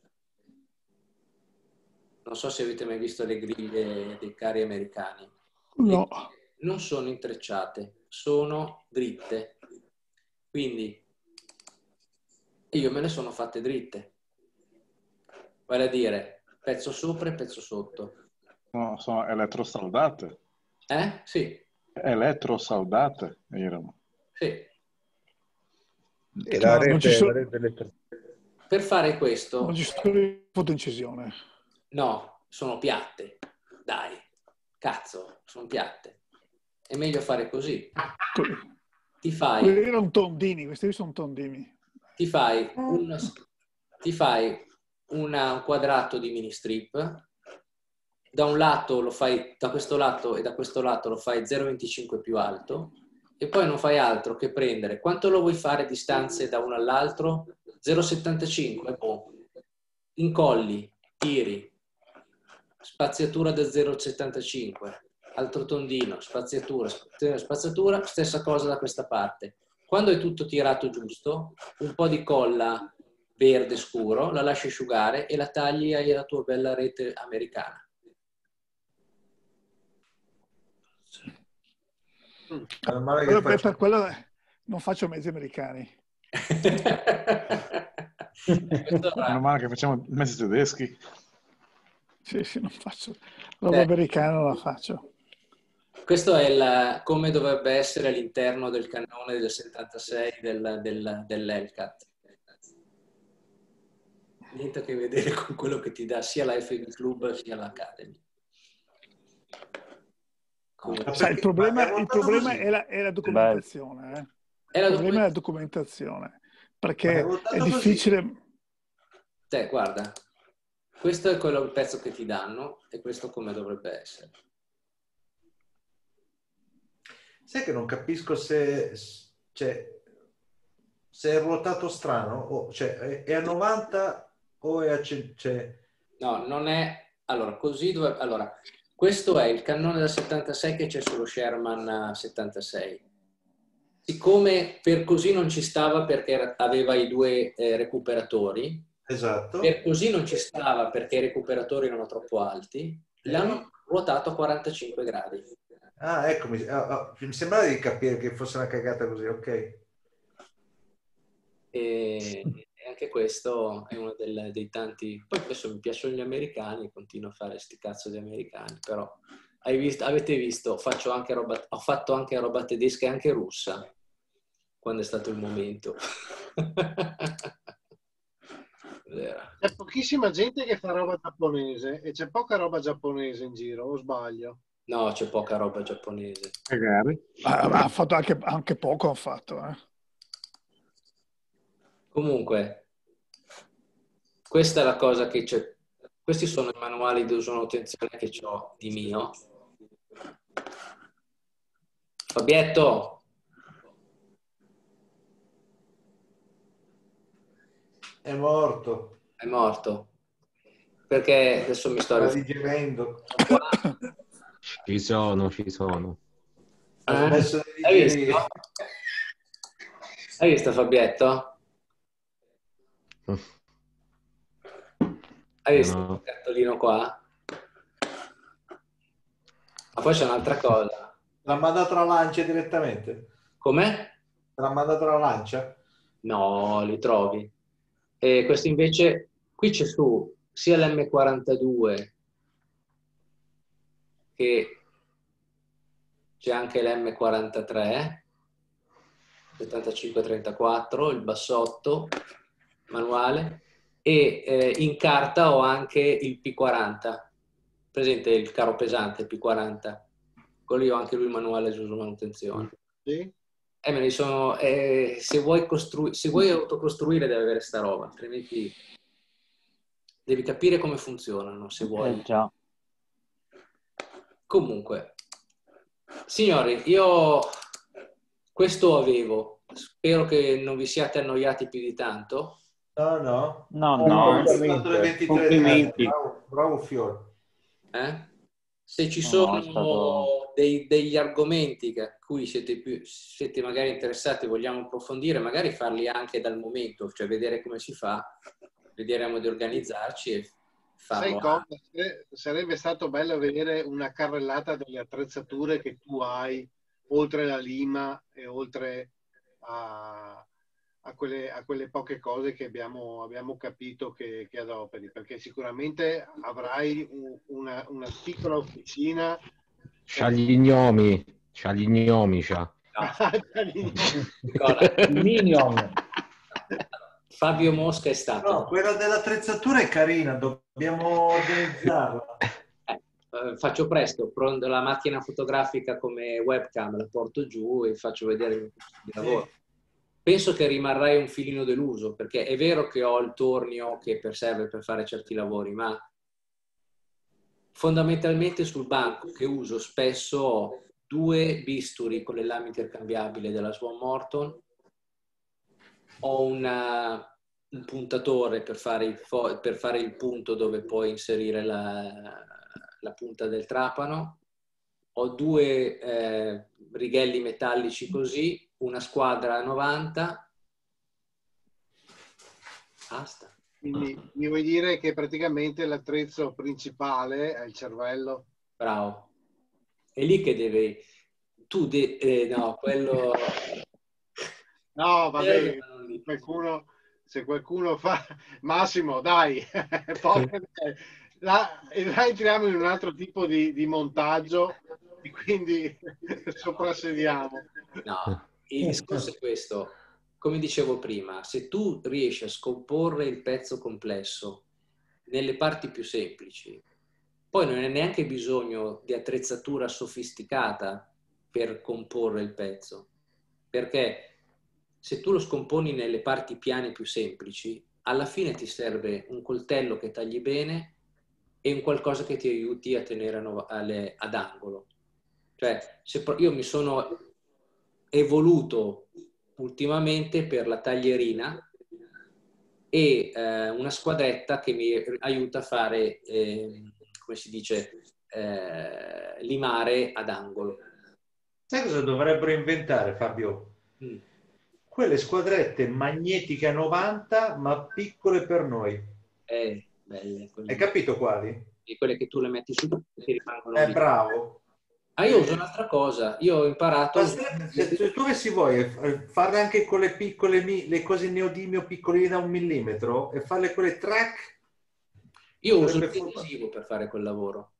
Speaker 1: Non so se avete mai visto le griglie dei carri americani.
Speaker 3: No.
Speaker 1: Non sono intrecciate, sono dritte. Quindi io me le sono fatte dritte. Vale a dire, pezzo sopra e pezzo sotto.
Speaker 4: No, sono elettrosaldate.
Speaker 1: Eh? Sì.
Speaker 4: Elettrosaldate erano.
Speaker 1: Sì.
Speaker 8: E la
Speaker 3: No, non ci
Speaker 8: rete,
Speaker 3: sono-
Speaker 8: la rete elettro-
Speaker 1: Per fare questo,
Speaker 3: Non ci sono i fotaincisione.
Speaker 1: no, sono piatte. Dai, cazzo, sono piatte. È meglio fare così. Ti fai...
Speaker 3: Quelli erano tondini, questi sono tondini.
Speaker 1: ti fai, un, ti fai una, un quadrato di mini strip, da un lato lo fai, da questo lato e da questo lato lo fai zero virgola venticinque più alto, e poi non fai altro che prendere, quanto lo vuoi fare distanze da uno all'altro? zero virgola settantacinque, boh. Incolli, tiri, spaziatura da zero virgola settantacinque, altro tondino, spaziatura, spaziatura, stessa cosa da questa parte. Quando è tutto tirato giusto, un po' di colla verde scuro, la lasci asciugare e la tagli alla tua bella rete americana.
Speaker 8: Meno male che
Speaker 3: Quello-
Speaker 8: faccio-
Speaker 3: per quello non faccio mezzi americani.
Speaker 1: Questo
Speaker 4: Meno
Speaker 1: era-
Speaker 4: male che facciamo mezzi tedeschi.
Speaker 3: Sì, sì, non faccio. Roba
Speaker 1: Eh.
Speaker 3: americana non la faccio.
Speaker 1: Questo è il, come dovrebbe essere all'interno del cannone del settantasei del, del, dell'Hellcat. Niente a che vedere con quello che ti dà sia la F B Club sia l'Academy. Comunque,
Speaker 3: Sai, il problema,
Speaker 8: Ma è
Speaker 3: il
Speaker 8: montato
Speaker 3: problema
Speaker 8: così?
Speaker 3: è, la, è la documentazione. eh.
Speaker 1: è la
Speaker 3: Il problema è la
Speaker 1: documentazione.
Speaker 3: documentazione.
Speaker 8: Ma
Speaker 3: Perché
Speaker 8: è montato
Speaker 3: è
Speaker 8: così?
Speaker 3: difficile...
Speaker 1: Te, guarda, questo è quello il pezzo che ti danno e questo come dovrebbe essere.
Speaker 7: Sai che non capisco se, cioè, se è ruotato strano, o, cioè, è, è a novanta o è a cento? Cioè...
Speaker 1: No, non è... Allora, così dove... Allora, questo è il cannone da settantasei che c'è sullo Sherman settantasei. Siccome per così non ci stava perché era- aveva i due eh, recuperatori,
Speaker 7: Esatto.
Speaker 1: per così non ci stava perché i recuperatori erano troppo alti, l'hanno ruotato a quarantacinque gradi.
Speaker 7: Ah, eccomi. Ah, ah, mi sembrava di capire che fosse una cagata così, ok.
Speaker 1: E, e anche questo è uno del- dei tanti... Poi adesso mi piacciono gli americani, continuo a fare sti cazzo di americani, però hai visto, avete visto, faccio anche roba, ho fatto anche roba tedesca e anche russa, quando è stato il momento. Vero.
Speaker 2: C'è pochissima gente che fa roba giapponese e c'è poca roba giapponese in giro, o sbaglio?
Speaker 1: No, c'è poca roba giapponese.
Speaker 4: Magari.
Speaker 3: Ha, ha fatto anche, anche poco, ha fatto. Eh.
Speaker 1: Comunque, questa è la cosa che c'è. Questi sono i manuali di uso e manutenzione che ho di mio. Fabietto,
Speaker 7: È morto.
Speaker 1: è morto. Perché adesso mi sto
Speaker 7: Sta
Speaker 1: rif-
Speaker 7: digerendo.
Speaker 6: Ci sono, ci sono.
Speaker 7: Ha
Speaker 1: Eh?
Speaker 7: smesso di
Speaker 1: Hai
Speaker 7: digerire.
Speaker 1: visto? Hai visto Fabietto? Hai visto
Speaker 6: No.
Speaker 1: il cartolino qua? Ma poi c'è un'altra cosa.
Speaker 7: L'ha mandato alla lancia direttamente?
Speaker 1: Com'è?
Speaker 7: L'ha mandato alla lancia?
Speaker 1: No, li trovi. E questo invece qui c'è su sia l'M quarantadue che c'è anche l'M quarantatré, settantacinque trentaquattro, il bassotto manuale, e eh, in carta ho anche il P quaranta, presente il carro pesante P quaranta, quello io ho anche lui il manuale su manutenzione.
Speaker 2: Sì?
Speaker 1: Eh, me ne sono, eh, se vuoi costruire, se vuoi autocostruire devi avere sta roba, altrimenti devi capire come funzionano, se vuoi.
Speaker 5: Eh, già.
Speaker 1: Comunque, signori, io questo avevo, spero che non vi siate annoiati più di tanto.
Speaker 7: No, no.
Speaker 5: No,
Speaker 7: no,
Speaker 5: no.
Speaker 7: sono stato le ventitré.
Speaker 8: Complimenti.
Speaker 7: Bravo, bravo Fior.
Speaker 1: Eh? Se ci
Speaker 5: No,
Speaker 1: sono
Speaker 5: è stato-
Speaker 1: dei, degli argomenti a cui siete, più, siete magari interessati, vogliamo approfondire, magari farli anche dal momento, cioè vedere come si fa, vedremo di organizzarci e
Speaker 2: Sai
Speaker 1: farlo.
Speaker 2: cosa? Se- Sarebbe stato bello vedere una carrellata delle attrezzature che tu hai, oltre la lima e oltre a, a, quelle, a quelle poche cose che abbiamo, abbiamo capito che, che adoperi, perché sicuramente avrai un- una, una piccola officina.
Speaker 6: C'ha gli gnomi, c'ha gli gnomi, c'ha.
Speaker 1: Nicola,
Speaker 8: Minion.
Speaker 1: Fabio Mosca è stato.
Speaker 7: No, quella dell'attrezzatura è carina, dobbiamo organizzarla.
Speaker 1: Eh, eh, faccio presto, prendo la macchina fotografica come webcam, la porto giù e faccio vedere il di lavoro.
Speaker 7: Sì.
Speaker 1: Penso che rimarrai un filino deluso, perché è vero che ho il tornio che per serve per fare certi lavori, ma fondamentalmente sul banco che uso spesso ho due bisturi con le lame intercambiabili della Swan Morton, ho una, un puntatore per fare, il fo- per fare il punto dove puoi inserire la, la punta del trapano, ho due eh, righelli metallici così, una squadra a novanta, basta.
Speaker 2: Quindi mi vuoi dire che praticamente l'attrezzo principale è il cervello?
Speaker 1: Bravo. È lì che devi... Tu de... eh, no, quello...
Speaker 2: No, vabbè,
Speaker 1: Eh, non lì.
Speaker 2: qualcuno, se qualcuno fa... Massimo, dai, porca- là, e là entriamo in un altro tipo di, di montaggio e quindi soprassediamo.
Speaker 1: No, il discorso è questo. Come dicevo prima, se tu riesci a scomporre il pezzo complesso nelle parti più semplici, poi non hai neanche bisogno di attrezzatura sofisticata per comporre il pezzo, perché se tu lo scomponi nelle parti piane più semplici, alla fine ti serve un coltello che tagli bene e un qualcosa che ti aiuti a tenere a no- alle- ad angolo. Cioè, se pro- io mi sono evoluto ultimamente per la taglierina e eh, una squadretta che mi aiuta a fare, eh, come si dice, eh, limare ad angolo.
Speaker 7: Sai cosa dovrebbero inventare, Fabio?
Speaker 1: Mm.
Speaker 7: Quelle squadrette magnetiche a novanta, ma piccole per noi.
Speaker 1: Eh, belle, quelle,
Speaker 7: Hai capito quali?
Speaker 1: quelle che tu le metti su e ti rimangono
Speaker 7: È
Speaker 1: lì.
Speaker 7: bravo.
Speaker 1: Ah, io uso un'altra cosa, io ho imparato...
Speaker 7: Basterebbe- se, se tu avessi voglia eh, farle anche con le piccole, mi- le cose neodimio piccoline da un millimetro e farle quelle track,
Speaker 1: Io uso il
Speaker 7: sarebbe fu-
Speaker 1: adesivo per fare quel lavoro.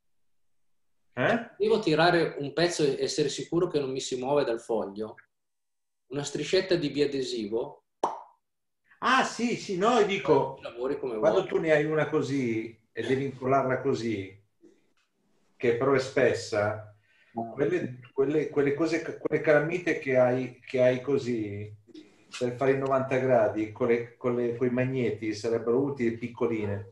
Speaker 7: eh?
Speaker 1: Devo tirare un pezzo e essere sicuro che non mi si muove dal foglio. Una striscetta di biadesivo.
Speaker 7: Ah sì, sì, no, io dico,
Speaker 1: Lavori come
Speaker 7: quando
Speaker 1: vuoi.
Speaker 7: tu ne hai una così e devi incollarla così, che però è spessa, quelle, quelle, quelle cose, quelle calamite che hai, che hai così per fare i novanta gradi con, le, con, le, con i magneti sarebbero utili piccoline.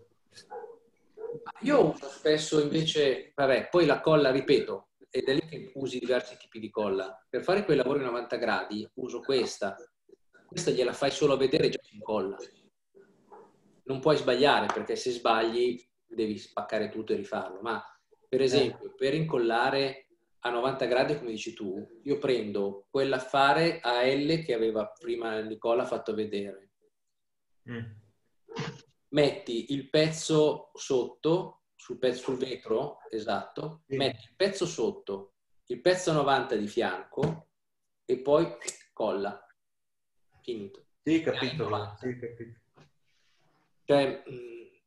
Speaker 1: Io uso spesso invece, vabbè, poi la colla, ripeto, ed è lì che usi diversi tipi di colla. Per fare quei lavori novanta gradi uso questa. Questa gliela fai solo a vedere e già si incolla. Non puoi sbagliare, perché se sbagli devi spaccare tutto e rifarlo. Ma per esempio, per incollare a novanta gradi, come dici tu, io prendo quell'affare a L che aveva prima Nicola fatto vedere.
Speaker 7: Mm.
Speaker 1: Metti il pezzo sotto, sul, pezzo, sul vetro, esatto,
Speaker 7: Sì.
Speaker 1: metti il pezzo sotto, il pezzo novanta di fianco e poi colla. Finito.
Speaker 7: Sì, capito. Sì, capito.
Speaker 1: Cioè,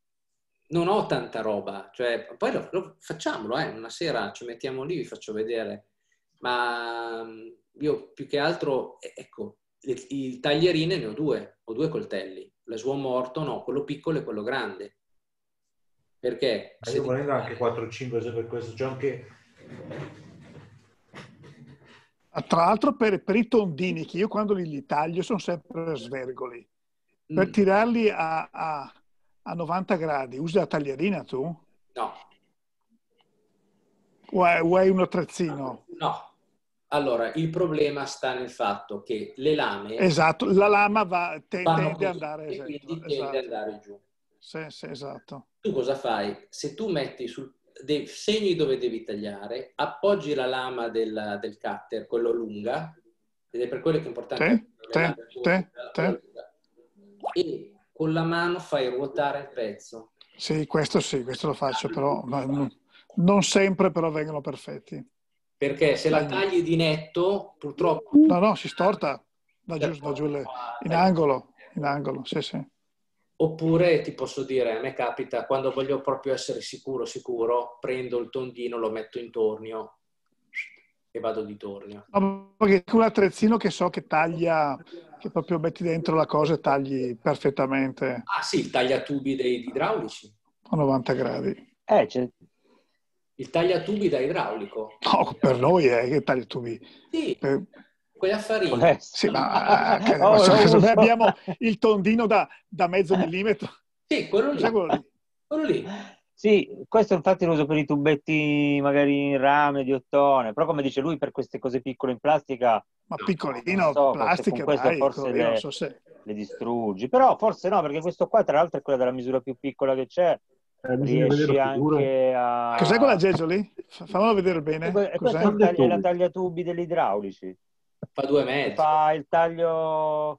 Speaker 1: non ho tanta roba, cioè, poi lo, lo facciamolo, eh, una sera ci mettiamo lì, vi faccio vedere, ma io più che altro, ecco, il, il taglierine ne ho due, ho due coltelli, la suo morto no, quello piccolo e quello grande, perché
Speaker 7: Ma
Speaker 1: se
Speaker 7: io
Speaker 1: di-
Speaker 7: volendo anche quattro cinque per questo, c'è anche...
Speaker 3: Ah, tra l'altro per, per i tondini, che io quando li, li taglio sono sempre svergoli, per
Speaker 1: Mm,
Speaker 3: tirarli a, a, a novanta gradi usi la taglierina tu?
Speaker 1: no,
Speaker 3: O hai, o hai un attrezzino?
Speaker 1: no. Allora, il problema sta nel fatto che le lame
Speaker 3: Esatto, la lama va, te-
Speaker 1: vanno
Speaker 3: tende ad
Speaker 1: così
Speaker 3: andare,
Speaker 1: e
Speaker 3: esatto,
Speaker 1: quindi tende ad
Speaker 3: esatto.
Speaker 1: andare giù.
Speaker 3: Sì, sì, esatto.
Speaker 1: Tu cosa fai? Se tu metti sul, dei segni dove devi tagliare, appoggi la lama del, del cutter, quello lunga, ed è per quello che è importante
Speaker 3: Te,
Speaker 1: avere le
Speaker 3: te,
Speaker 1: lame
Speaker 3: te,
Speaker 1: corte, quella
Speaker 3: te.
Speaker 1: lunga, e con la mano fai ruotare il pezzo.
Speaker 3: Sì, questo sì, questo lo faccio, però ma non, non sempre però vengono perfetti.
Speaker 1: Perché se la
Speaker 3: Dai.
Speaker 1: tagli di netto, purtroppo
Speaker 3: No, no, si storta, va giù, va giù le- in angolo, in angolo, sì, sì.
Speaker 1: Oppure ti posso dire, a me capita, quando voglio proprio essere sicuro, sicuro, prendo il tondino, lo metto in tornio e vado di tornio.
Speaker 3: No, perché è un attrezzino che so che taglia, che proprio metti dentro la cosa e tagli perfettamente
Speaker 1: Ah sì, il tagliatubi dei idraulici.
Speaker 3: a novanta gradi.
Speaker 5: Eh, c'è-
Speaker 1: Il tagliatubi da idraulico.
Speaker 3: No, per noi è che tagli tubi.
Speaker 1: Sì,
Speaker 3: Per-
Speaker 1: quegli
Speaker 5: può
Speaker 1: affarini.
Speaker 5: essere.
Speaker 3: Sì, ma che-
Speaker 5: Oh, lo
Speaker 3: secondo me
Speaker 5: uso.
Speaker 3: abbiamo il tondino da, da mezzo millimetro.
Speaker 1: Sì, quello lì.
Speaker 3: Cos'è quello lì?
Speaker 1: Quello lì.
Speaker 5: Sì, questo infatti lo uso per i tubetti magari in rame di ottone, però come dice lui per queste cose piccole in plastica,
Speaker 3: Ma
Speaker 5: non
Speaker 3: piccolino,
Speaker 5: so, se con
Speaker 3: plastica,
Speaker 5: questo
Speaker 3: dai, quello
Speaker 5: forse
Speaker 3: lì non
Speaker 5: le,
Speaker 3: so se...
Speaker 5: le distruggi, però forse no, perché questo qua tra l'altro è quella della misura più piccola che c'è,
Speaker 4: Eh, bisogna vedere
Speaker 5: riesci
Speaker 4: la figura.
Speaker 5: anche
Speaker 3: Cos'è quella
Speaker 5: a...
Speaker 3: Geggio lì? Fa- Fammelo vedere
Speaker 5: E
Speaker 3: bene.
Speaker 5: que- e questa è,
Speaker 3: Cos'è?
Speaker 5: il tagli- è la
Speaker 4: Tagliatubi.
Speaker 5: tagliatubi degli idraulici,
Speaker 1: Fa due
Speaker 5: ti
Speaker 1: mezzi.
Speaker 5: fa il taglio,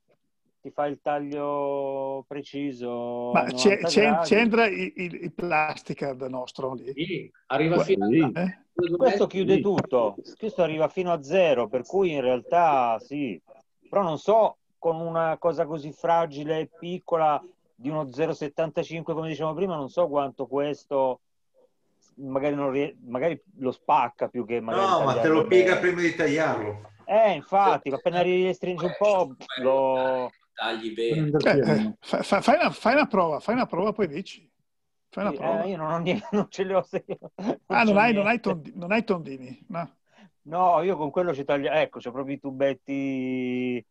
Speaker 5: ti fa il taglio preciso
Speaker 3: Ma
Speaker 5: a
Speaker 3: c'è-
Speaker 5: novanta
Speaker 3: c'è-
Speaker 5: gradi.
Speaker 3: c'entra il, il, il plastica del nostro lì?
Speaker 1: Sì, arriva
Speaker 3: Qua-
Speaker 1: fino a
Speaker 4: Sì.
Speaker 3: eh?
Speaker 1: due, due
Speaker 5: Questo
Speaker 1: mezzi.
Speaker 5: chiude tutto, questo arriva fino a zero, per cui in realtà sì, però non so con una cosa così fragile e piccola di uno zero virgola settantacinque come dicevamo prima, non so quanto questo magari, non rie- magari lo spacca più che magari
Speaker 7: No, ma te
Speaker 5: tagliarlo
Speaker 7: lo piega
Speaker 5: bene.
Speaker 7: prima di tagliarlo.
Speaker 5: Eh, infatti, appena restringe un po' lo...
Speaker 1: Tagli bene.
Speaker 4: Prendere
Speaker 3: Eh,
Speaker 4: pieno.
Speaker 3: eh, fa- fa- fai, una, fai una prova, fai una prova, poi dici. Fai una
Speaker 5: Sì,
Speaker 3: prova.
Speaker 5: eh, io non ho niente, non ce li ho, se- non
Speaker 3: Ah, non
Speaker 5: c'ho
Speaker 3: hai, non hai
Speaker 5: niente.
Speaker 3: tondi- non hai tondini, no?
Speaker 5: No, io con quello ci taglio, ecco, c'ho proprio i tubetti, eh,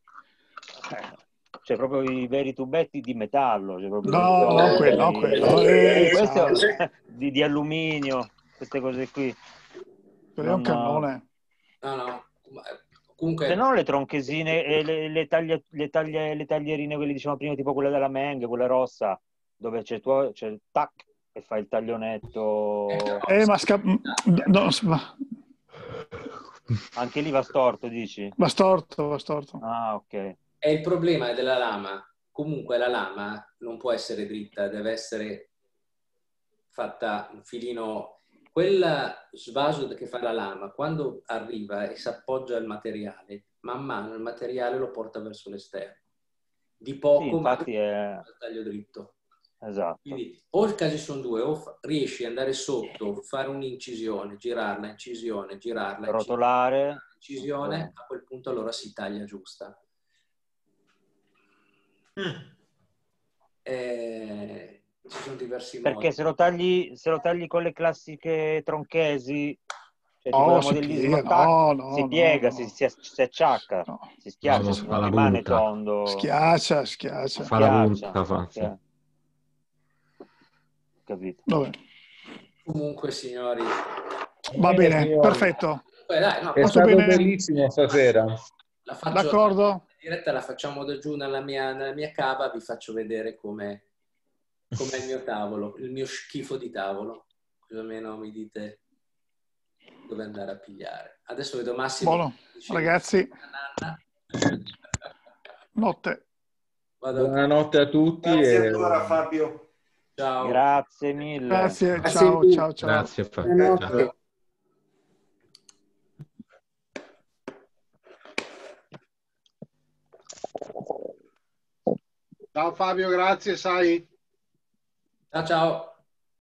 Speaker 5: cioè proprio i veri tubetti di metallo, cioè proprio
Speaker 3: No,
Speaker 5: di,
Speaker 3: non quello, no, quello. Eh,
Speaker 5: questo
Speaker 3: ciao.
Speaker 5: di, di alluminio, queste cose qui.
Speaker 3: Quello è un
Speaker 5: Non,
Speaker 3: cannone.
Speaker 1: No, no.
Speaker 5: se
Speaker 1: Comunque,
Speaker 5: no le tronchesine e le, le, taglie- le, taglie- le taglierine, quelle dicevamo prima, tipo quella della Meng, quella rossa, dove c'è, tuo, c'è il tac e fai il taglionetto.
Speaker 3: Eh, ma, sca- no, ma-
Speaker 5: Anche lì va storto, dici?
Speaker 3: va storto, va storto.
Speaker 5: Ah, ok.
Speaker 1: è il problema della lama. Comunque la lama non può essere dritta, deve essere fatta un filino. Quel svaso che fa la lama, quando arriva e si appoggia al materiale, man mano il materiale lo porta verso l'esterno. Di
Speaker 5: Sì,
Speaker 1: poco, ma
Speaker 5: infatti è...
Speaker 1: il taglio dritto.
Speaker 5: Esatto.
Speaker 1: Quindi o i casi sono due, o fa- riesci ad andare sotto, fare un'incisione, girarla, incisione, girarla, incisione,
Speaker 5: Rotolare.
Speaker 1: incisione,
Speaker 5: Ok.
Speaker 1: a quel punto allora si taglia giusta.
Speaker 7: Mm.
Speaker 1: Eh, ci sono diversi
Speaker 5: Perché
Speaker 1: modi.
Speaker 5: se lo tagli, se lo tagli con le classiche tronchesi, cioè tipo
Speaker 3: No,
Speaker 5: da
Speaker 3: si
Speaker 5: modellismo,
Speaker 3: piega,
Speaker 5: tac,
Speaker 3: no, no,
Speaker 5: si
Speaker 3: no,
Speaker 5: piega,
Speaker 3: no.
Speaker 5: si, si, si acciacca,
Speaker 3: No.
Speaker 5: si
Speaker 6: No,
Speaker 5: schiaccia,
Speaker 6: no,
Speaker 5: si-
Speaker 6: fa
Speaker 5: non
Speaker 6: la
Speaker 5: rimane
Speaker 6: punta.
Speaker 5: tondo.
Speaker 3: Schiaccia, schiaccia.
Speaker 6: Fa la
Speaker 5: Schiaccia,
Speaker 6: punta, fa,
Speaker 5: ok,
Speaker 6: sì.
Speaker 5: capito.
Speaker 3: Vabbè.
Speaker 1: Comunque, signori,
Speaker 3: Va
Speaker 4: Bene,
Speaker 3: bene,
Speaker 4: signori.
Speaker 3: perfetto.
Speaker 1: beh, dai, no,
Speaker 4: È
Speaker 3: Fatto
Speaker 4: stato
Speaker 3: bene.
Speaker 4: bellissimo stasera.
Speaker 1: la faccio,
Speaker 3: D'accordo?
Speaker 1: la diretta la facciamo da giù nella mia, nella mia cava, vi faccio vedere come com'è il mio tavolo, il mio schifo di tavolo, più o meno mi dite dove andare a pigliare. Adesso vedo Massimo.
Speaker 3: Buono, ragazzi,
Speaker 1: Nanna.
Speaker 3: notte.
Speaker 1: Vado anche.
Speaker 4: Buonanotte a tutti.
Speaker 7: Grazie
Speaker 4: e...
Speaker 7: ancora, Fabio.
Speaker 1: Ciao.
Speaker 5: Grazie mille.
Speaker 3: Grazie,
Speaker 2: Grazie
Speaker 3: ciao,
Speaker 2: mille.
Speaker 3: ciao, ciao.
Speaker 6: Grazie. Fa-
Speaker 2: Buonanotte.
Speaker 6: ciao.
Speaker 2: Ciao Fabio, grazie, sai.
Speaker 1: Ciao ciao.